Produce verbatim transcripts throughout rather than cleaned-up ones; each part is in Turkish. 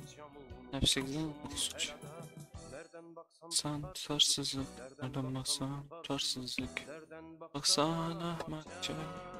Hepsi güzel suç. Sen tutarsızlık, nereden baksan tutarsızlık. Baksana ahmakça.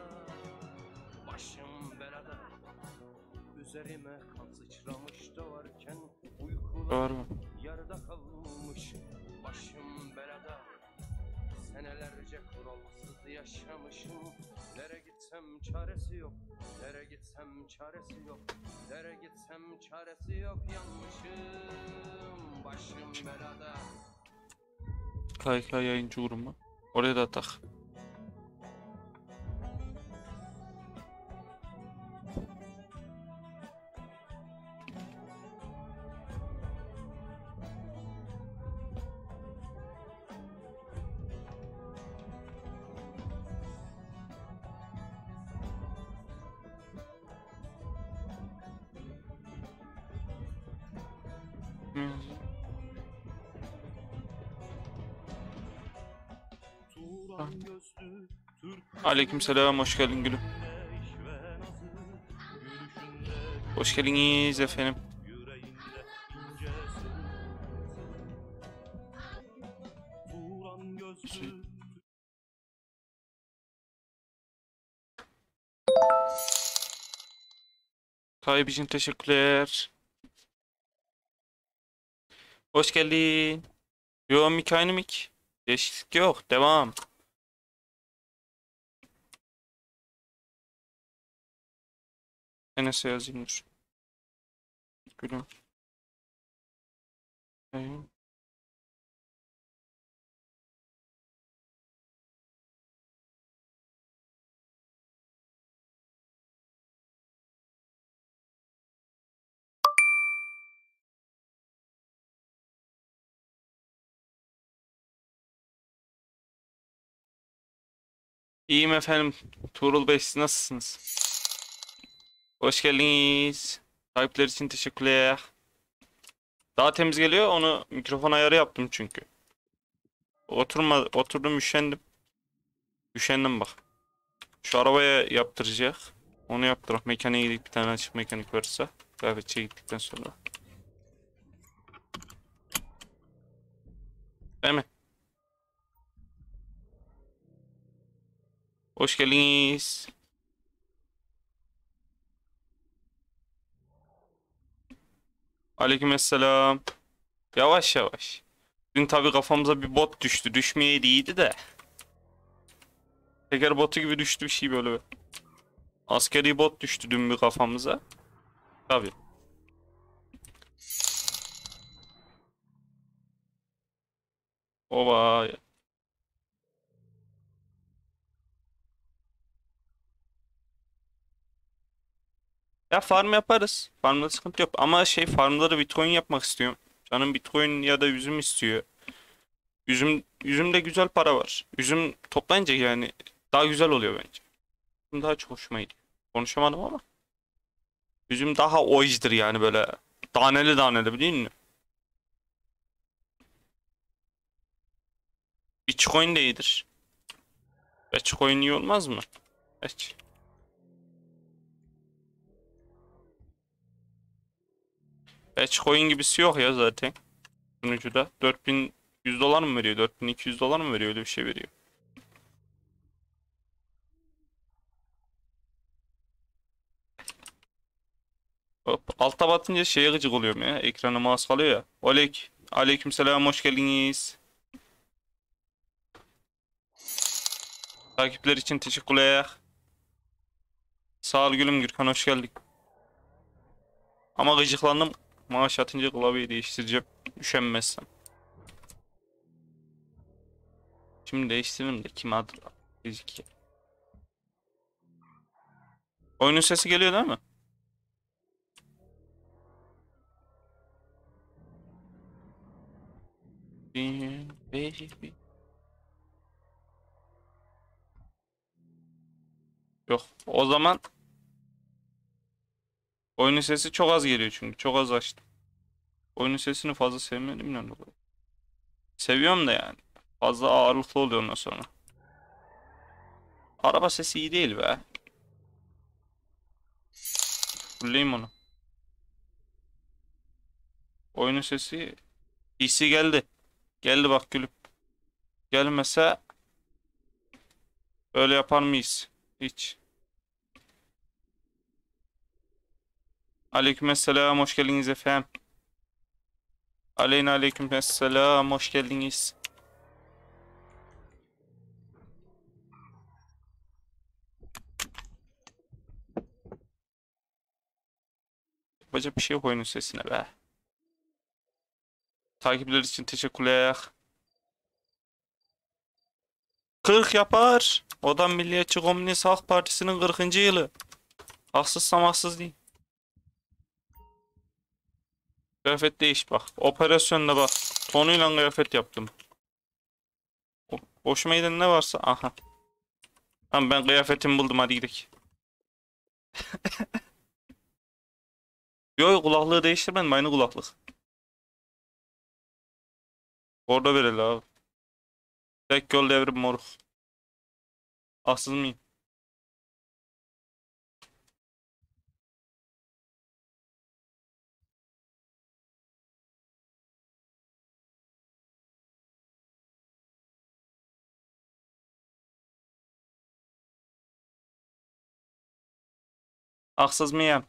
Başım belada, üzerime kan sıçramış doğarken uykular yarıda kalmış. Başım belada, senelerce kuralsız yaşamışım. Nere gitsem çaresi yok, nere gitsem çaresi yok, nere gitsem çaresi yok, yanmışım. Başım belada. K K yayıncı grubu. Oraya da tak. Aleykümselam, hoş geldin gülüm. Hoş geldiniz efendim. Tayyip için teşekkürler. Hoş geldin. Yo, mik aynı mik. Değişiklik yok. Devam. Enes'e yazayım dur. Gülüm. Ee, İyiyim efendim. Tuğrul Bey, siz nasılsınız? Hoş geldiniz. Tayyipler için teşekkürler. Daha temiz geliyor. Onu mikrofon ayarı yaptım çünkü. Oturma, oturdum, üşendim. Üşendim bak. Şu arabaya yaptıracak. Onu yaptırıp mekaniğe gidip bir tane açık mekanik varsa. Kahveciye gittikten sonra. Değil mi? Hoş geldiniz. Aleykümselam. Yavaş yavaş. Dün tabi kafamıza bir bot düştü. Düşmeyeydi, iyiydi de. Teker botu gibi düştü bir şey böyle. Askeri bot düştü dün bir kafamıza. Tabi. Oba. Ya farm yaparız. Farmda sıkıntı yok. Ama şey, farmları Bitcoin yapmak istiyorum. Canım Bitcoin ya da üzüm istiyor. Üzüm, üzümde güzel para var. Üzüm toplayınca yani daha güzel oluyor bence. Üzüm daha çok hoşuma gidiyor. Konuşamadım ama. Üzüm daha oydur yani, böyle taneli taneli, biliyor musun? Bitcoin de iyidir. Bitcoin iyi olmaz mı? Evet. Bitcoin gibisi yok ya zaten. Sunucuda dört bin yüz dolar mı veriyor? dört bin iki yüz dolar mı veriyor? Öyle bir şey veriyor. Hop. Alta batınca şeye gıcık oluyorum ya. Ekrana mouse kalıyor ya. Aleyk. Aleykümselam, hoş geldiniz. Takipler için teşekkürler. Sağ ol gülüm Gürkan, hoş geldik. Ama gıcıklandım. Maaş atınca klavyeyi değiştireceğim. Üşenmezsem. Şimdi değiştiririm de kim adı? Fizik. Oyunun sesi geliyor değil mi? Yok. O zaman oyunun sesi çok az geliyor çünkü. Çok az açtım. Oyunun sesini fazla sevmedim ne dolayı. Seviyorum da yani. Fazla ağırlıklı oluyor ondan sonra. Araba sesi iyi değil be. Fulleyim onu. Oyunun sesi. P C geldi. Geldi bak gülüm. Gelmese öyle yapar mıyız? Hiç. Aleykümselam, hoş geldiniz efendim. Aleyna aleykümselam, hoş geldiniz. Yapacak bir şey yok oyunun sesine be. Takipler için teşekkürler. kırk yapar. Odan Milliyetçi Komünist Halk Partisi'nin kırkıncı yılı. Haksızsam haksız değil. Kıyafet değiş bak. Operasyonda bak. Tonuyla kıyafet yaptım. O- Hoşuma giden ne varsa. Aha. Tamam ben kıyafetimi buldum hadi gidelim. Yok kulaklığı değiştirmedim aynı kulaklık. Orada verelim abi. Tek yol devrim moruk. Haksız mıyım? Haksız mıyım?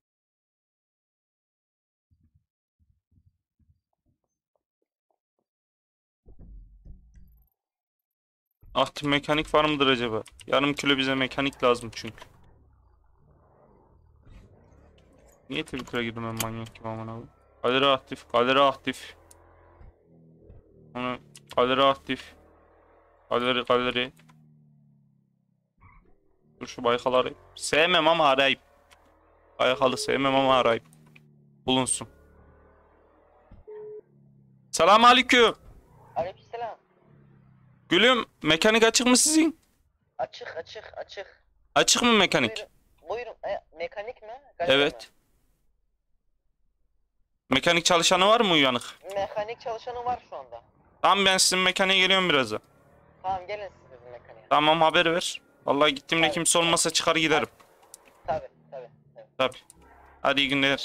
Aktif mekanik var mıdır acaba? Yarım kilo bize mekanik lazım çünkü. Niye Twitter'a girdim ben manyak gibi aman abi. Galeri aktif, galeri aktif. Onu galeri aktif. Galeri galeri. Dur şu Baykal'ı sevmem ama arayayım. Baykal'ı sevmem ama arayayım. Bulunsun. Selam aleyküm. Aleykümselam. Gülüm mekanik açık mı sizin? Açık açık açık. Açık mı mekanik? Buyurun. Buyurun. E, mekanik mi? Galeri Evet. Mekanik çalışanı var mı uyanık? mi? Mekanik çalışanı var şu anda. Tamam ben sizin mekaniğe geliyorum birazdan. Tamam gelin siz bizim mekaniğe. Tamam haber ver. Vallahi gittiğimde Tabii. kimse olmasa çıkar giderim. Tabi tabi. tabi. Tabii. Hadi iyi günler.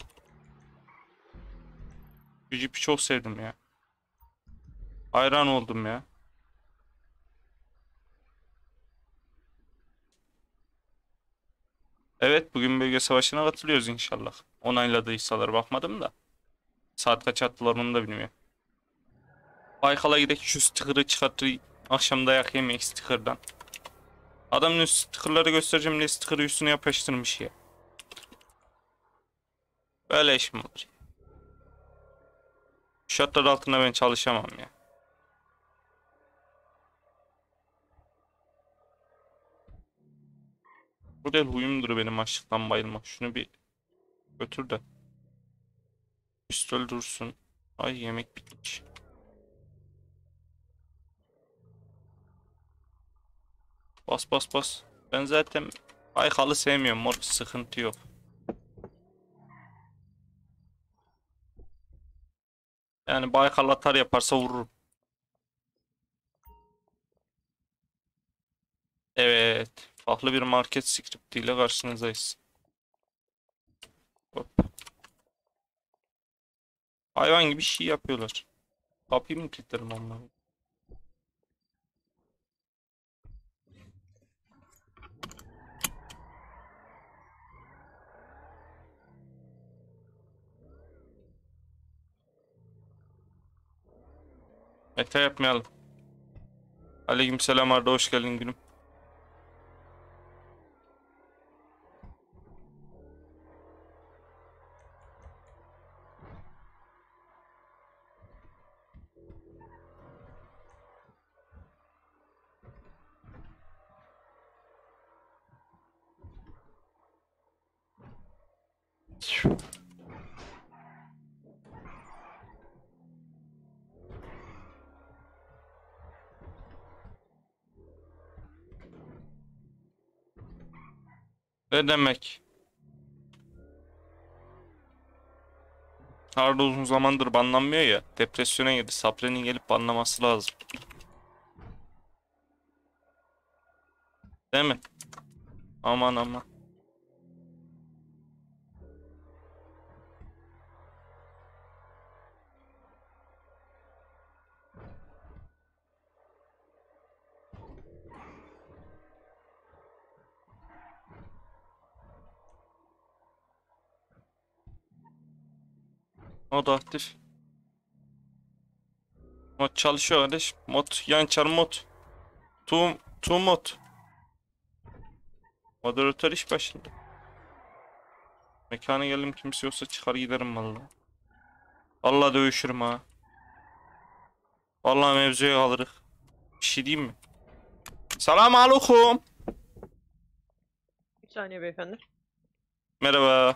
Bu jipi çok sevdim ya. Hayran oldum ya. Evet bugün bölge savaşına katılıyoruz inşallah. Onayladıysalar bakmadım da. Saat kaç attılar onu da bilmiyorum. Baykal'a gidelim şu sticker'ı çıkartır. Akşam dayak yemeyiz sticker'dan. Adamın sticker'ları göstereceğim ne sticker'ı üstüne yapıştırmış ya. Böyle iş mi olur? Şartlar altında ben çalışamam ya. Bu değil huyumdur benim açlıktan bayılmak. Şunu bir götür de. Pistol dursun. Ay yemek bitmiş. Bas bas bas. Ben zaten Baykal'ı sevmiyorum. Mor sıkıntı yok. Yani Baykal atar yaparsa vururum. Evet. Farklı bir market scriptiyle karşınızdayız. Hop. Hayvan gibi şey yapıyorlar. Kapıyı mı kilitlerim onları? Meta yapmayalım. Aleykümselam Arda hoş geldin gülüm. Ne demek? Arda uzun zamandır banlanmıyor ya. Depresyona girdi. Sapre'nin gelip banlaması lazım. Değil mi? Aman aman. Mod aktif. Mod çalışıyor kardeş. Mod yan çar mod. Tu tu mod. Moderatör iş başında. Mekana geldim, kimse yoksa çıkar giderim vallahi. Vallahi dövüşürüm ha. Vallahi mevzuya kalırız. Bir şey diyeyim mi? Selam aleyküm. Bir saniye beyefendi. Merhaba.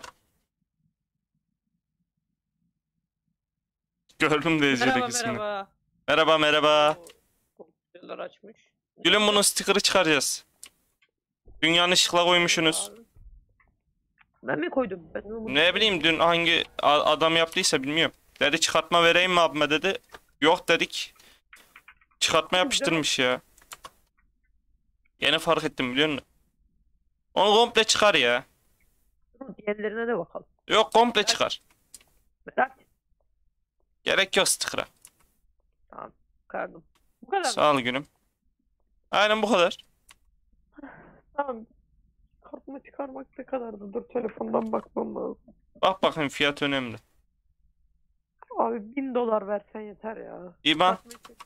Gördüm de Merhaba Ece'deki ismini. merhaba. Merhaba merhaba. Oo, kompüterler açmış. Gülüm, bunun sticker'ı çıkaracağız. Dün yanlışlıkla koymuşsunuz. Ben mi koydum? Ben mi unuttum? Ne bileyim, dün hangi a- adam yaptıysa bilmiyorum. Dedi çıkartma vereyim mi abime dedi. Yok dedik. Çıkartma yapıştırmış ya. Yeni fark ettim, biliyor musun? Onu komple çıkar ya. Dur, diğerlerine de bakalım. Yok, komple çıkar. Merak etme. Gerek yok sticker'a. Tamam. Çıkardım. Bu kadar mı? Sağ ol gülüm. Aynen bu kadar. Tamam. Kartımı çıkarmak ne kadardı? Dur telefondan bakmam lazım. Bak bakayım, fiyat önemli. Abi bin dolar versen yeter ya. İban.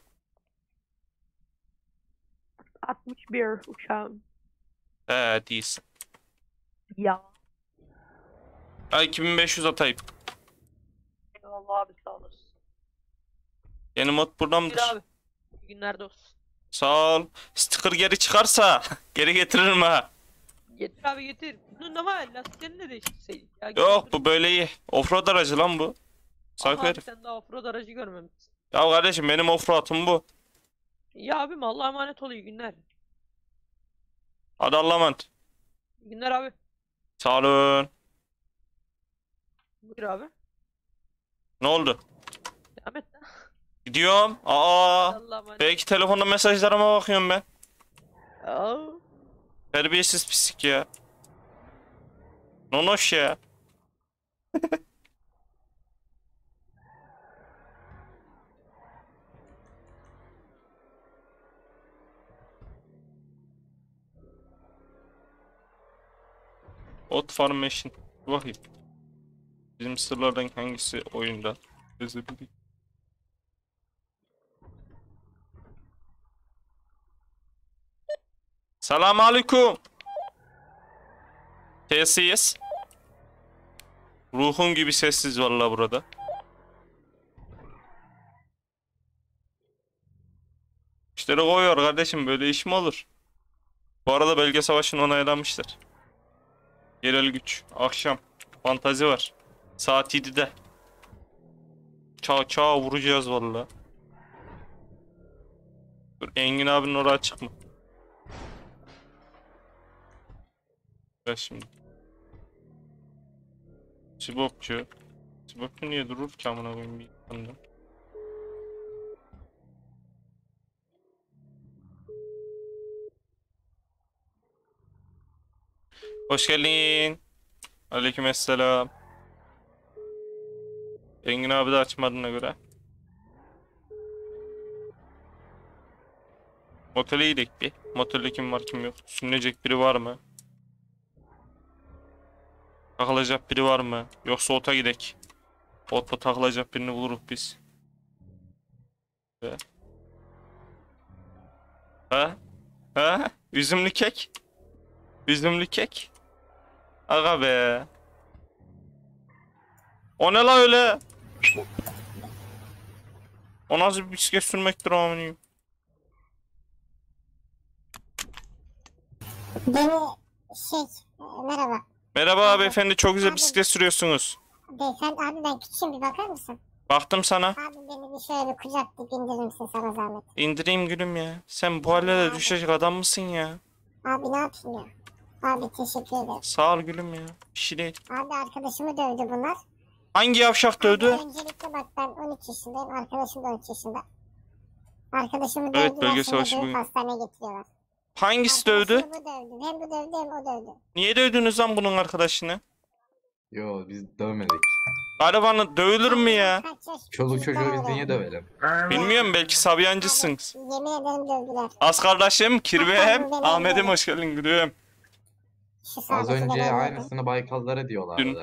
altmış bir uçağım. Ee değilsin. Ya. Ha, iki bin beş yüz atayım. Eyvallah abi sağ olasın. Yeni mod burada Bir mıdır? abi. İyi günler olsun. Sağ ol. Sticker geri çıkarsa geri getiririm ha. Getir abi getir. Bunun ama lastiklerini de değiştirseydik ya. Yok, bu böyle iyi. Offroad aracı lan bu. Psycho Ama abi herif. sen daha offroad aracı görmemişsin. Ya kardeşim, benim offroad'um bu. Ya abim Allah'a emanet ol, iyi günler. Hadi Allah'a emanet. İyi günler abi. Sağ olun. Buyur abi. Ne oldu? Devam et lan. Gidiyorum. Aa. Allah'a emanet. Belki telefonda mesajlarıma bakıyorum ben. Aa. Terbiyesiz pislik ya. Nonoş ya. Ot Formation. Bakayım. Bizim sırlardan hangisi oyunda? Yazabilir. Selamun aleyküm. Sessiz. Ruhun gibi sessiz vallahi burada. İşleri koyuyor kardeşim, böyle iş mi olur? Bu arada bölge savaşını onaylamışlar. Yerel güç. Akşam. Fantazi var. Saat yedide. Çağ çağ vuracağız vallahi. Dur, Engin abinin oraya açık mı? Ver şimdi. Sibopçu. Sibopçu niye durur ki amına koyayım bir anda? Hoş geldin. Aleykümselam. Engin abi de açmadığına göre. Motele gidelim bir. Motelde kim var kim yok. Sünecek biri var mı? Takılacak biri var mı? Yoksa ota gidek. Otta takılacak birini buluruz biz. Ve... Ha? Ha? Üzümlü kek? Üzümlü kek? Aga be. O ne la öyle? O nasıl bir bisiklet sürmektir aminim? Beni şey e, merhaba. Merhaba beyefendi, çok güzel Abi. bisiklet sürüyorsunuz. Beyefendi abi ben küçüğüm bir bakar mısın? Baktım sana. Abi beni bir şöyle bir kucaklayıp indirir misin sana zahmet? İndireyim gülüm ya. Sen bu hallere düşecek adam mısın ya? Abi ne yapayım ya? Abi teşekkür ederim. Sağ ol gülüm ya. Bir şey değil. Abi arkadaşımı dövdü bunlar. Hangi yavşak dövdü? Abi öncelikle bak ben on üç yaşındayım. Arkadaşım da on üç yaşında. Arkadaşımı Evet, dövdüler, bölge sonra savaşı dövüp bugün. hastaneye getiriyorlar. Hangisi dövdü? Arkadaşımı bu dövdü. Hem bu dövdü hem o dövdü. Niye dövdünüz lan bunun arkadaşını? Yo biz dövmedik. Garibanı dövülür mü ya? Kaç yaş Çoluk çocuğu biz çocuklar niye öyle. dövelim? Bilmiyorum, belki sabiyancısınız. Abi, yemin ederim dövdüler. Az kardeşim, kirvem, Efendim, benim Ahmet'im benim. hoş geldin gülüm. Şu Az sağdaki önce de ben aynısını Baykallara Dün- diyorlardı.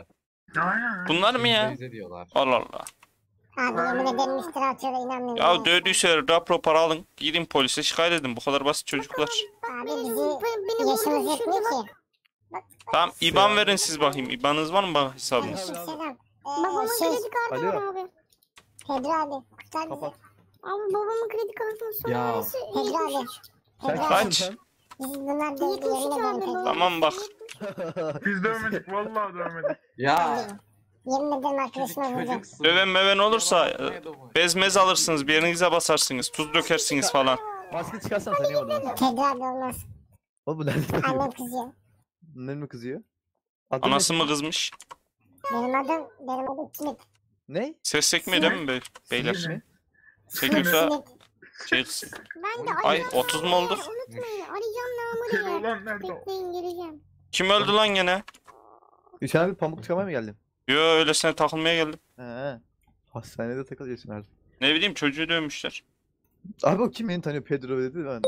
Bunlar mı ya? Teyze diyorlar. Allah Allah. Abi yemin ederim iftira atıyorlar inanmıyorum. Ya dövdüyse rapor para alın. Gidin polise şikayet edin. Bu kadar basit çocuklar. Abi bizi yaşımız yetmiyor ki. Tamam İban verin siz bakayım. İban'ınız var mı bak hesabınız? Aleykümselam. Ee, Babamın şey, kredi kartı Alo. var abi. Pedro abi kurtar bizi. Kapat. Abi babamın kredi kartının son Ya. numarası Pedro abi. yetmiş üç. Sen Pedro abi. Kaç? kimsin Biz bunlar dövdü yetmiş üç yemin ederim abi Pedro. babam. Tamam bak. sen? Biz dövmedik vallahi dövmedik. Ya. Yemin ederim Çocuk, arkadaşıma vuracağım. çocuksun. Döven meven olursa Yalan e, yapmaya da var. bez mez alırsınız. Bir yerinize basarsınız. Tuz dökersiniz falan. Maske çıkarsan tanıyamadım. Pedro abi olmaz. Oğlum bu nerede? Annem kızıyor. Ne mi kızıyor? Adı Anası ne? mı kızmış? Benim adım, benim adım Simit. Ne? Ses sekmiyor değil mi bey- beyler? mi? Sekiyorsa Simit. şey... Ben de Ay arayacağım. otuz mu olduk? Unutmayın arayacağım namı Keloğlan diye. nerede o? Bekleyin geleceğim. Kim öldü lan gene? Hüseyin abi pamuk çıkarmaya mı geldin? Yo öylesine takılmaya geldim. He. Hastanede takılıyorsun artık. Ne bileyim çocuğu dövmüşler. Abi o kim beni tanıyor Pedro dedi ben.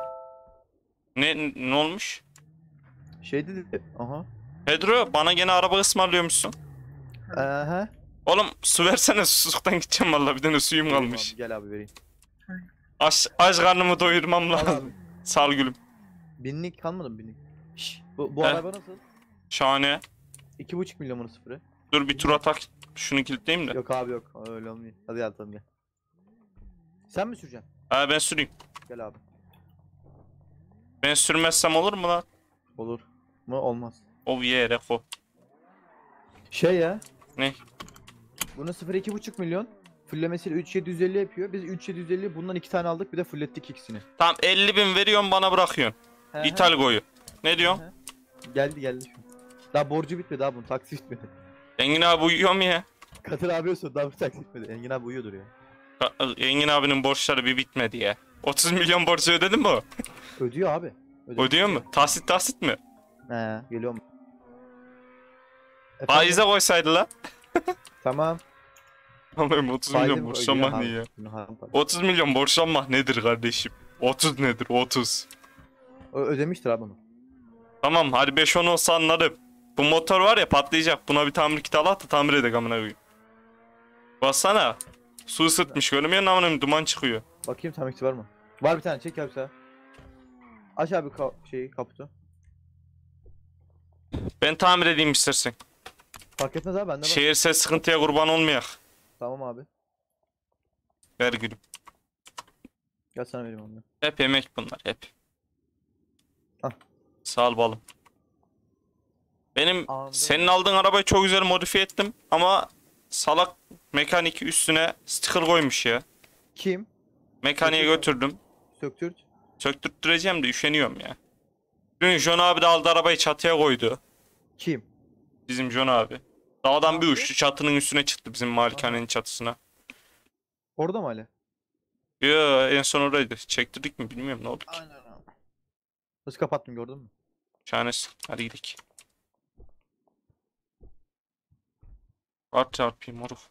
Ne ne olmuş? Şey dedi. Aha. Pedro bana gene araba ısmarlıyormuşsun. Aha. Oğlum su versene susuzluktan gideceğim vallahi bir tane suyum kalmış. Abi, gel abi vereyim. Aç, aç karnımı doyurmam lazım. Sağ ol gülüm. Binlik kalmadı mı binlik? Şş, bu, bu He. araba nasıl? Şahane. iki buçuk milyon mu sıfırı? Dur bir tur atak. Şunu kilitleyeyim de. Yok abi yok. Öyle olmuyor. Hadi yatalım gel. Sen mi süreceksin? Ha ben süreyim. Gel abi. Ben sürmezsem olur mu lan? Olur. Mu olmaz. O ye reko. Şey ya. Ne? Bunun sıfırı iki buçuk milyon. Fullemesiyle üç bin yedi yüz elli yapıyor. Biz üç bin yedi yüz elli bundan iki tane aldık bir de fullettik ikisini. Tamam elli bin veriyorsun bana bırakıyorsun. He he. İthal koyu. Ne diyorsun? Geldi geldi şu. Daha borcu bitmedi abi bunun taksi bitmedi. Engin abi uyuyor mu ya? Kadir abi olsun daha bir taksi bitmedi. Engin abi uyuyordur ya. Ka- Engin abinin borçları bir bitmedi ya. otuz milyon borcu ödedin mi o? Ödüyor abi. Ödüyor, Ödüyor mu? Tahsit tahsit mi? He geliyorum. Efendim? Faize koysaydı la. Tamam. Allah'ım otuz Faizi milyon mi? borçlanmak Ödüyor ne ya? abi. Bunu haram para. otuz milyon borçlanmak nedir kardeşim? otuz nedir? otuz. O ödemiştir abi onu. Tamam hadi beş on olsa anladım. Bu motor var ya patlayacak. Buna bir tamir kiti al at da tamir edek amına koyayım. Baksana. Su ısıtmış görmüyor musun amına koyayım? Duman çıkıyor. Bakayım tamirci var mı? Var bir tane çek abi sağa. Aç abi ka şeyi kaputu. Ben tamir edeyim istersen. Fark etmez abi bende var. Şehirsel sıkıntıya kurban olmayak. Tamam abi. Ver gülüm. Gel sana vereyim onu. Hep emek bunlar hep. Al. Sağ ol balım. Benim Anladım. senin aldığın arabayı çok güzel modifiye ettim ama salak mekanik üstüne sticker koymuş ya. Kim? Mekaniğe Söktürt. götürdüm. Söktürt. Söktürtüreceğim de üşeniyorum ya. Dün John abi de aldı arabayı çatıya koydu. Kim? Bizim John abi. Dağdan Ne bir yaptı? uçtu çatının üstüne çıktı bizim malikanenin çatısına. Orada mı hala? Yo en son oradaydı. Çektirdik mi bilmiyorum ne oldu ki. Aynen abi. Nasıl kapattım gördün mü? Şahanesin. Hadi gidelim. At çarpayım moruk.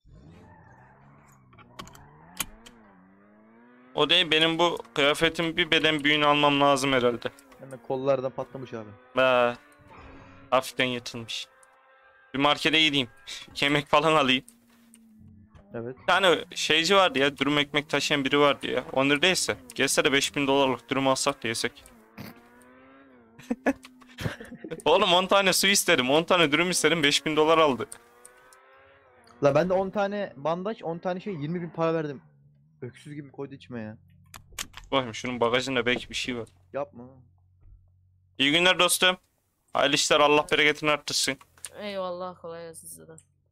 O değil benim bu kıyafetin bir beden büyüğünü almam lazım herhalde. Hemen kollardan patlamış abi. Be. Hafiften yırtılmış. Bir markete gideyim. Yemek falan alayım. Evet. Bir tane şeyci vardı ya. Dürüm ekmek taşıyan biri vardı ya. on lirdeyse. Gelse de beş bin dolarlık dürüm alsak da yesek. Oğlum on tane su istedim. on tane dürüm istedim. beş bin dolar aldı. La ben de on tane bandaj, on tane şey yirmi bin para verdim. Öksüz gibi koydu içime ya. Bakayım şunun bagajında belki bir şey var. Yapma. İyi günler dostum. Hayırlı işler, Allah bereketini arttırsın. Eyvallah, kolay gelsin size de.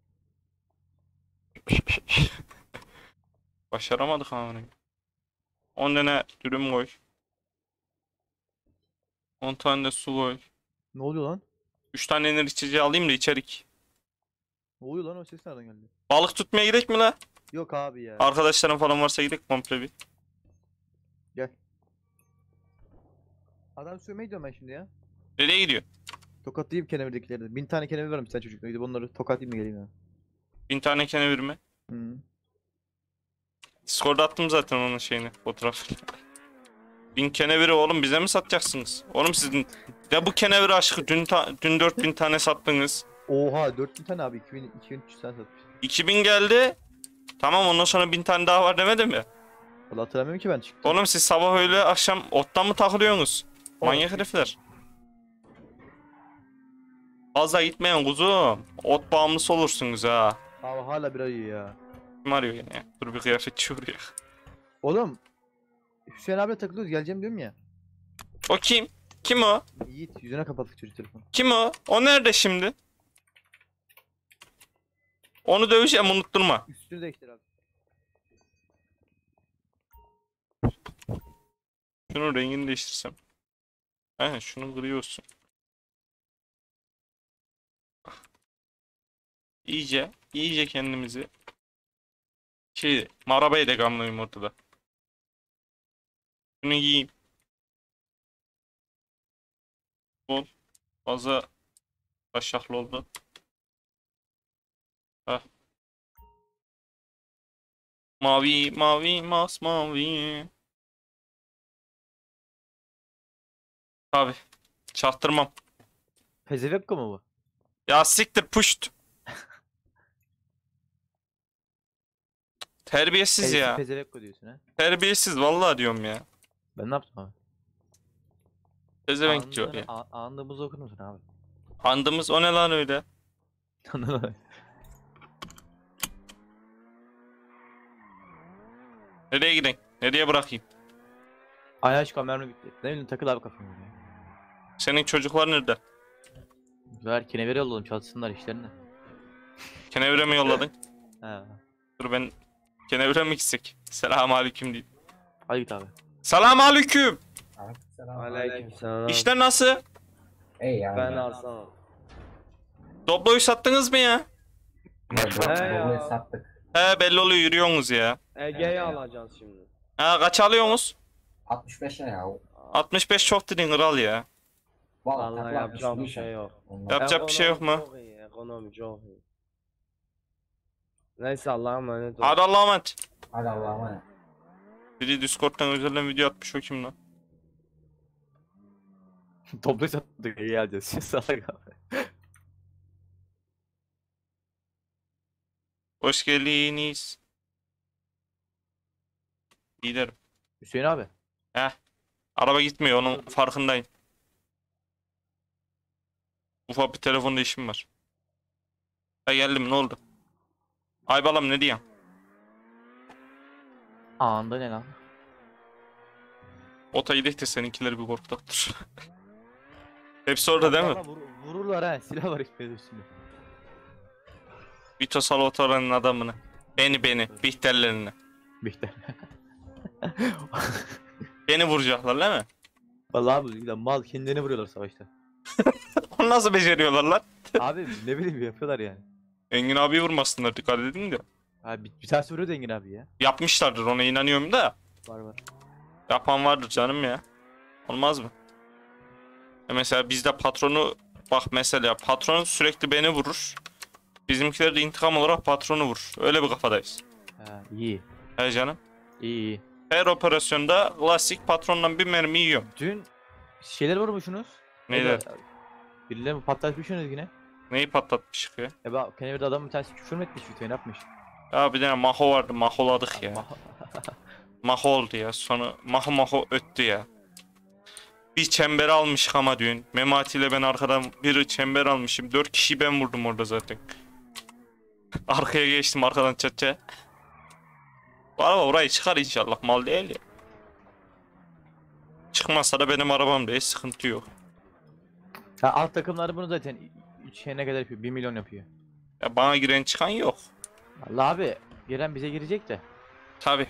Başaramadık ama. on tane dürüm koy. on tane de su koy. Ne oluyor lan? üç tane enerji içeceği alayım da içerik. Ne oluyor lan o ses nereden geldi? Balık tutmaya gidelim mi la? Yok abi ya. Arkadaşlarım falan varsa gidelim komple bir. Adam sövmeye gidiyorum ben şimdi ya. Nereye gidiyor? Tokatlayayım kenevirdekileri de. Bin tane kenevir varım bir tane çocukla. Gidip onları tokatlayayım da geleyim ya. Bin tane kenevir mi? Hı. Discord'a attım zaten onun şeyini, fotoğrafını. Bin keneviri oğlum bize mi satacaksınız? Oğlum sizin de bu kenevir aşkı dün ta dün dört bin tane sattınız. Oha dört bin tane abi iki bin iki bin üç yüz tane satmış. iki bin geldi. Tamam ondan sonra bin tane daha var demedim mi? Vallahi hatırlamıyorum ki ben çıktım. Oğlum siz sabah öyle akşam ottan mı takılıyorsunuz? Manyak herifler. Fazla gitmeyin kuzum. Ot bağımlısı olursunuz ha. Abi hala bir ayı ya. Kim arıyor yine ya? Dur bir kıyafetçi vuruyor. Oğlum Hüseyin abiyle takılıyoruz geleceğim diyorum ya. O kim? Kim o? Yiğit yüzüne kapattık çocuk telefonu. Kim o? O nerede şimdi? Onu döveceğim unutturma. Üstünü değiştir abi. Şunun rengini değiştirsem. He şunu kırıyorsun. İyice, iyice kendimizi şey, arabayı da gamlayayım ortada. Şunu giyeyim. Bol. Fazla taşaklı oldu. Heh. Mavi, mavi, masmavi. Abi, çaktırmam. Pezevekko mu bu? Ya siktir puşt. Terbiyesiz Pez- ya. Pezevekko diyorsun ha. Terbiyesiz vallahi diyorum ya. Ben ne yaptım abi? Pezevenk diyor Andığını- ya. a- Andığımızı okur musun abi? Andımız o ne lan öyle? Nereye gideyim? Nereye bırakayım? Ay aşk mermi bitti. Ne bileyim takıl abi kafamı. Ya. Senin çocuklar nerede? Ver kenevere yolladım çalışsınlar işlerine. Kenevre mi yolladın? He. Dur ben Kenevre mi gitsek? Selamünaleyküm diyeyim. Hadi git abi. Selamünaleyküm. Aleykümselam. İşler nasıl? Ey ya. Ben alsam. Doblo'yu sattınız mı ya? He sattık. He belli oluyor yürüyorsunuz ya. Ege'yi alacağız şimdi. Ha kaç alıyorsunuz? altmış beş ya. altmış beş çok dedin kral ya. Vallahi yapacağım bir şey yok. Yapacak bir şey yok mu? Çok iyi, ekonomi çok iyi. Neyse Allah'a emanet ol. Hadi Allah'a emanet. Hadi Allah'a emanet. Biri Discord'dan özelden video atmış o kim lan? Toplu sattık iyi geleceğiz. Salak abi. Hoş geldiniz. Giderim. Hüseyin abi. Araba gitmiyor onun farkındayım. Ufak bir telefonda işim var. Ha geldim ne oldu? Aybalam ne diyorsun? Anda ne lan? Ota gidek de seninkileri bir korkutaktır. Hepsi orada değil mi? Vallahi vur- vururlar ha silah var hiçbir üstünde. Vito Salvatore'nin adamını. Beni beni. Bihterlerini. Bihter. Beni vuracaklar değil mi? Vallahi abi gidelim mal kendilerini vuruyorlar savaşta. Onu nasıl beceriyorlar lan? Abi ne bileyim yapıyorlar yani. Engin abi vurmasınlar dikkat edin de. Abi bir, bir tanesi vuruyor da Engin abi ya. Yapmışlardır ona inanıyorum da. Var var. Yapan vardır canım ya. Olmaz mı? E mesela bizde patronu bak mesela patron sürekli beni vurur. Bizimkiler de intikam olarak patronu vurur. Öyle bir kafadayız. Ha iyi. He canım. İyi iyi. Her operasyonda klasik patrondan bir mermi yiyorum. Dün şeyler vurmuşsunuz. Neyler? Birileri mi patlatmışsınız yine? Neyi patlatmışık ya? E bak Kennedy'de adam bir tanesi küfür mü etmiş bir ne yapmış? Ya bir tane maho vardı maholadık ya. Allah. Maho oldu ya sonra maho maho öttü ya. Bir çember almışık ama dün. Memati ile ben arkadan bir çember almışım. Dört kişiyi ben vurdum orada zaten. Arkaya geçtim arkadan çatça. Bu araba orayı çıkar inşallah mal değil ya. Çıkmazsa da benim arabam değil sıkıntı yok. Ha, alt takımları bunu zaten üç şey ne kadar yapıyor? bir milyon yapıyor. Ya bana giren çıkan yok. Allah abi giren bize girecek de. Tabi.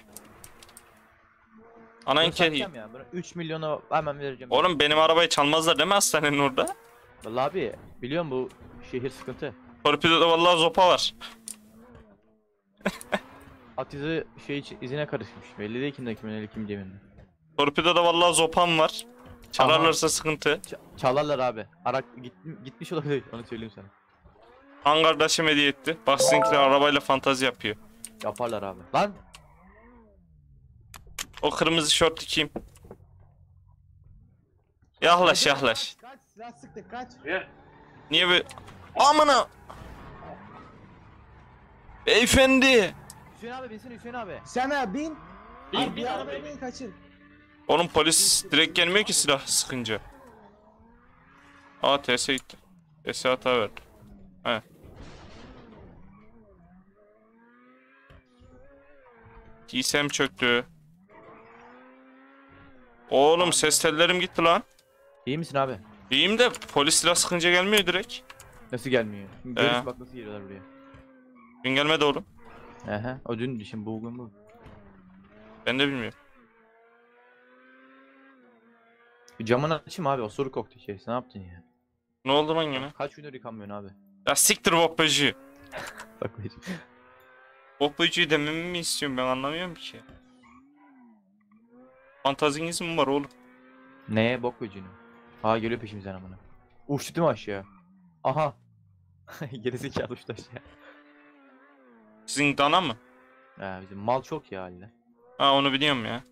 Anan Bunu kedi. satacağım ya. Bunu üç milyona hemen vereceğim. Oğlum benim arabayı çalmazlar değil mi hastanenin orada? Vallahi abi biliyorum bu şehir sıkıntı. Torpidoda vallahi zopa var. At izi şey iç- izine karışmış. Belli değil kimden kimin eli kim cebinde. Torpidoda vallahi zopam var. Çalarlarsa sıkıntı. Ç- çalarlar abi. Arak git, gitmiş olabilir onu söyleyeyim sana. Han kardeşim hediye etti. Bak sizinkiler arabayla fantazi yapıyor. Yaparlar abi. Lan O kırmızı şortlu kim? Yaklaş yaklaş. Kaç silah sıktık kaç. Niye böyle... Amına. Beyefendi. Hüseyin abi binsene Hüseyin abi. Sen abi bin. Abi bir arabaya bin kaçın. Oğlum polis direkt gelmiyor ki silah sıkınca. Aa T S gitti. T S hata verdi. He. T S'm çöktü. Oğlum ses tellerim gitti lan. İyi misin abi? İyiyim de polis silah sıkınca gelmiyor direkt. Nasıl gelmiyor? Görürsün bak nasıl geliyorlar buraya. Dün gelmedi oğlum. Aha o dün şimdi bugün bu. Ben de bilmiyorum. Bir camını açayım abi osuruk koktu içerisi ne yaptın ya? Ne oldu lan yine? Kaç gündür yıkanmıyorsun abi? Ya siktir bokbacı. Bak bir. Bokbacıyı dememi mi istiyorsun ben anlamıyorum ki. Fantaziniz mi var oğlum? Neye bok böceğini? Ha geliyor peşimizden amına. Uçtu değil mi aşağı? Aha. Gerizekalı uçtu aşağı. Sizin dana mı? Ha bizim mal çok ya haline. Ha onu biliyorum ya.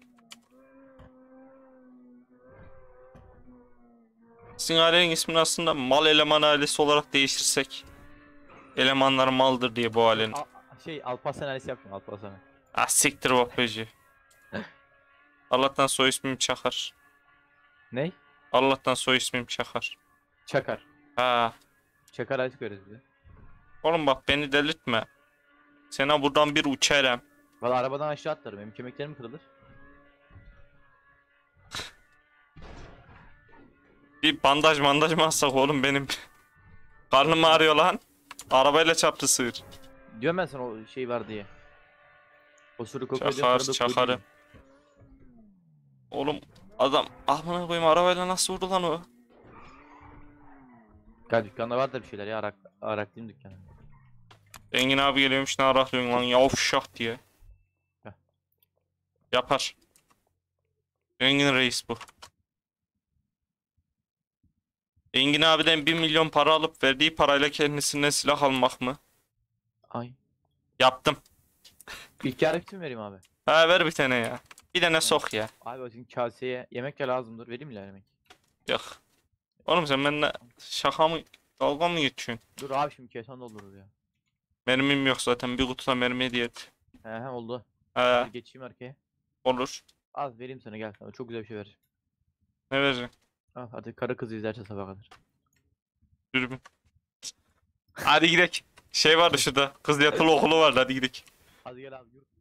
Sizin ailenin ismini aslında mal eleman ailesi olarak değiştirsek. Elemanlar maldır diye bu ailenin. A şey Alparslan ailesi yapmıyor Alparslan. Ah siktir bokbacı. Allah'tan soy ismim Çakar. Ney? Allah'tan soy ismim Çakar. Çakar. Ha. Çakar ailesi koyarız bize. Oğlum bak beni delirtme. Sana buradan bir uçarım. Valla arabadan aşağı atlarım benim kemiklerim kırılır. Bir bandaj bandaj mı alsak oğlum benim? Karnım ağrıyor lan. Arabayla çarptı sığır. Diyorum ben sana o şey var diye. Osuruk kokuyor diyorum, Çakar kırılıp çakarım. ölüyorum. Oğlum adam amına koyayım arabayla nasıl vurdu lan o? Gel dükkanda vardır bir şeyler ya arak araklıyım dükkanı. Engin abi geliyormuş ne araklıyorsun lan yavşak diye. Heh. Yapar. Engin reis bu. Engin abiden bir milyon para alıp verdiği parayla kendisine silah almak mı? Ay. Yaptım. İlk yarı bütün vereyim abi. Ha ver bir tane ya. Bir tane sok ya. Abi o senin kaseye yemek de lazımdır. Vereyim mi lan yemek? Yok. Oğlum sen benimle şaka mı dalga mı geçiyorsun? Dur abi şimdi kesen doldurur ya. Mermim yok zaten bir kutuda mermi hediye et. He he oldu. He Hadi geçeyim arkaya. olur. Al vereyim sana gel sana çok güzel bir şey vereceğim. Ne vereceksin? Al hadi karı kızı izlerse sabaha kadar. Dürbün. Hadi gidelim. Şey vardı şurada. Kız yatılı okulu vardı hadi gidelim. Hadi gel abi yürü.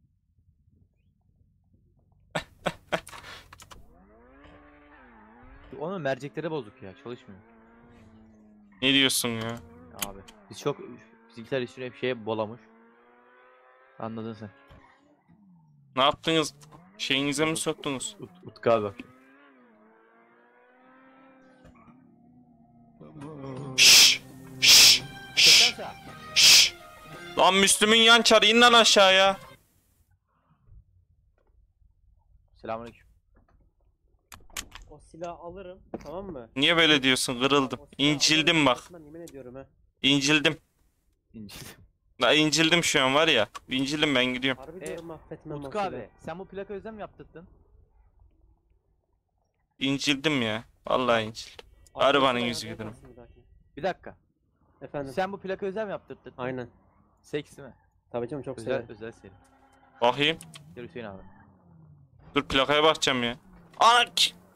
Onun mercekleri bozuk ya çalışmıyor. Ne diyorsun ya? Abi biz çok bizimkiler üstüne hep şeye bolamış. Anladın sen. Ne yaptınız? Şeyinize mi soktunuz? Ut Utku abi bak. Şşş. Şşş. Şşş. Şşş. Lan Müslüm'ün yan çarı in lan aşağıya. Selamünaleyküm. O silahı alırım tamam mı? Niye böyle diyorsun? Kırıldım. O silahı İncildim alırım, bak. arkasından yemin ediyorum ha. İncildim. İncildim. La incildim şu an var ya. İncildim ben gidiyorum. Harbi E, diyorum affetmem o Utku silahı. abi sen bu plaka özlem mi yaptırdın? İncildim ya. Vallahi incildim. Abi, Arabanın sen yüzü yaparsın gidelim. bir dahakine. Bir dakika. Efendim. Sen bu plaka özlem mi yaptırdın? Aynen. Seksi mi? Tabii canım çok Özel severim. özel seri. Bakayım. Gel Hüseyin abi. Dur plakaya bakacağım ya. Anak.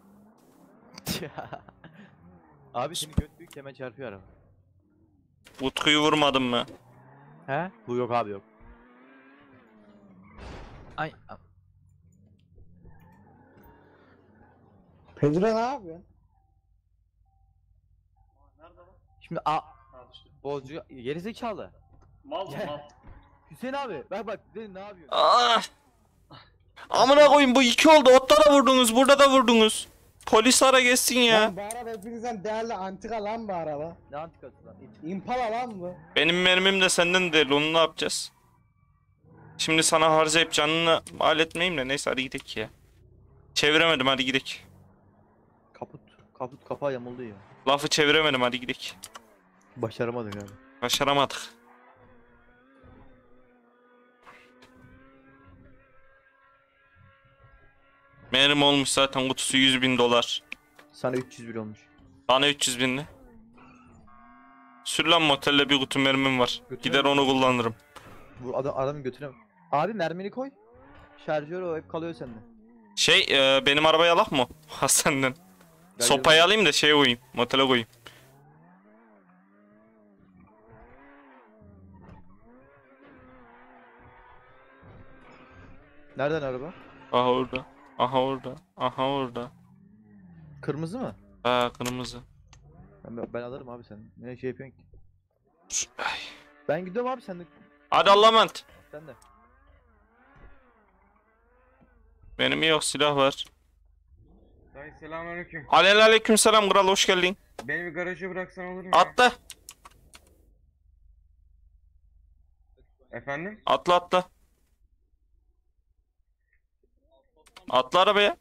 Abi senin göt büyük hemen çarpıyor araba. Utku'yu vurmadın mı? He? Bu yok abi yok. Ay. a- Pedro ne yapıyor? Şimdi a Bozcu gerizekalı. Mal Gel. mal. Hüseyin abi bak bak dedin ne yapıyorsun? Ah! Amına koyayım bu iki oldu. Otta da vurdunuz, burada da vurdunuz. Polis ara geçsin ya. Lan bu araba hepinizden değerli antika lan bu araba. Ne antikası lan? İt. Impala lan bu. Benim mermim de senden değil. Onu ne yapacağız? Şimdi sana harcayıp canını mal etmeyeyim de neyse hadi gidelim ya. Çeviremedim hadi gidelim. Kaput kaput kapağı yamuldu ya. Lafı çeviremedim hadi gidelim. Başaramadık abi. Başaramadık. Mermi olmuş zaten kutusu yüz bin dolar. Sana üç yüz bir olmuş. Bana üç yüz binli. Sür lan motelle, bir kutu mermim var. Götüne Gider mi? onu kullanırım. Bu adam adamın götüne. Abi mermini koy. Şarjör o hep kalıyor sende. Şey e, benim arabayı alak mı? Hastaneden. Gel Sopayı gel. alayım da şeye koyayım. Motele koyayım. Nereden araba? Aha orada. Aha orada. Aha orada. Kırmızı mı? Ha kırmızı. Ben, ben alırım abi sen. Ne şey yapıyorsun ki? Ay. Ben gidiyorum abi sen de. Hadi Allah'a emanet. Sen de. Benim yok, silah var. Dayı selamünaleyküm. Aleyhisselam selam kral, hoş geldin. Beni bir garaja bıraksan olur mu? ya? Atla. Efendim? Atla atla. Atla arabaya.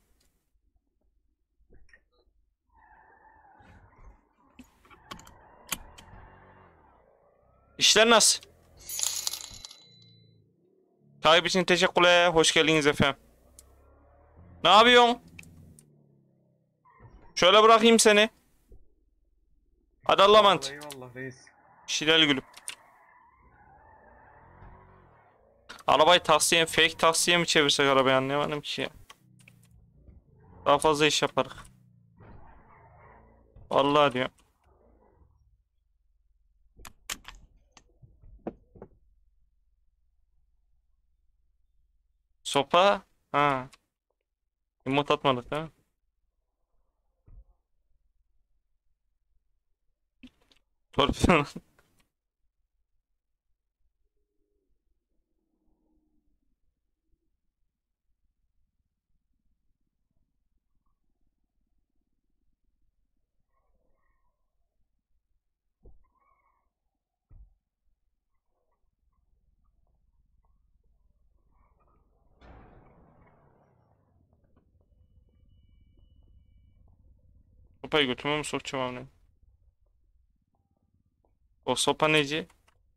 İşler nasıl? Takip için teşekkürler. Hoş geldiniz efendim. Ne yapıyorsun? Şöyle bırakayım seni. Hadi Allah'a emanet. Eyvallah reis. Şirel gülüm. Arabayı taksiye, fake taksiye mi çevirsek arabayı, anlayamadım ki ya. Daha fazla iş yaparız. Vallahi diyor. Sopa? Ha. Emot atmadık ha. Torpido. Sopayı götüme mi sokacağım amına? O sopa neci?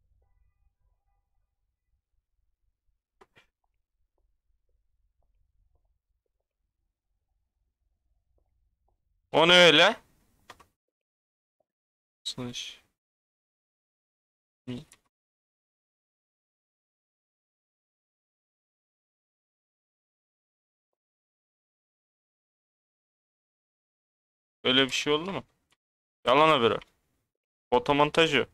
O ne öyle? Sınış. Öyle bir şey oldu mu? Yalan haber. Fotomontajı.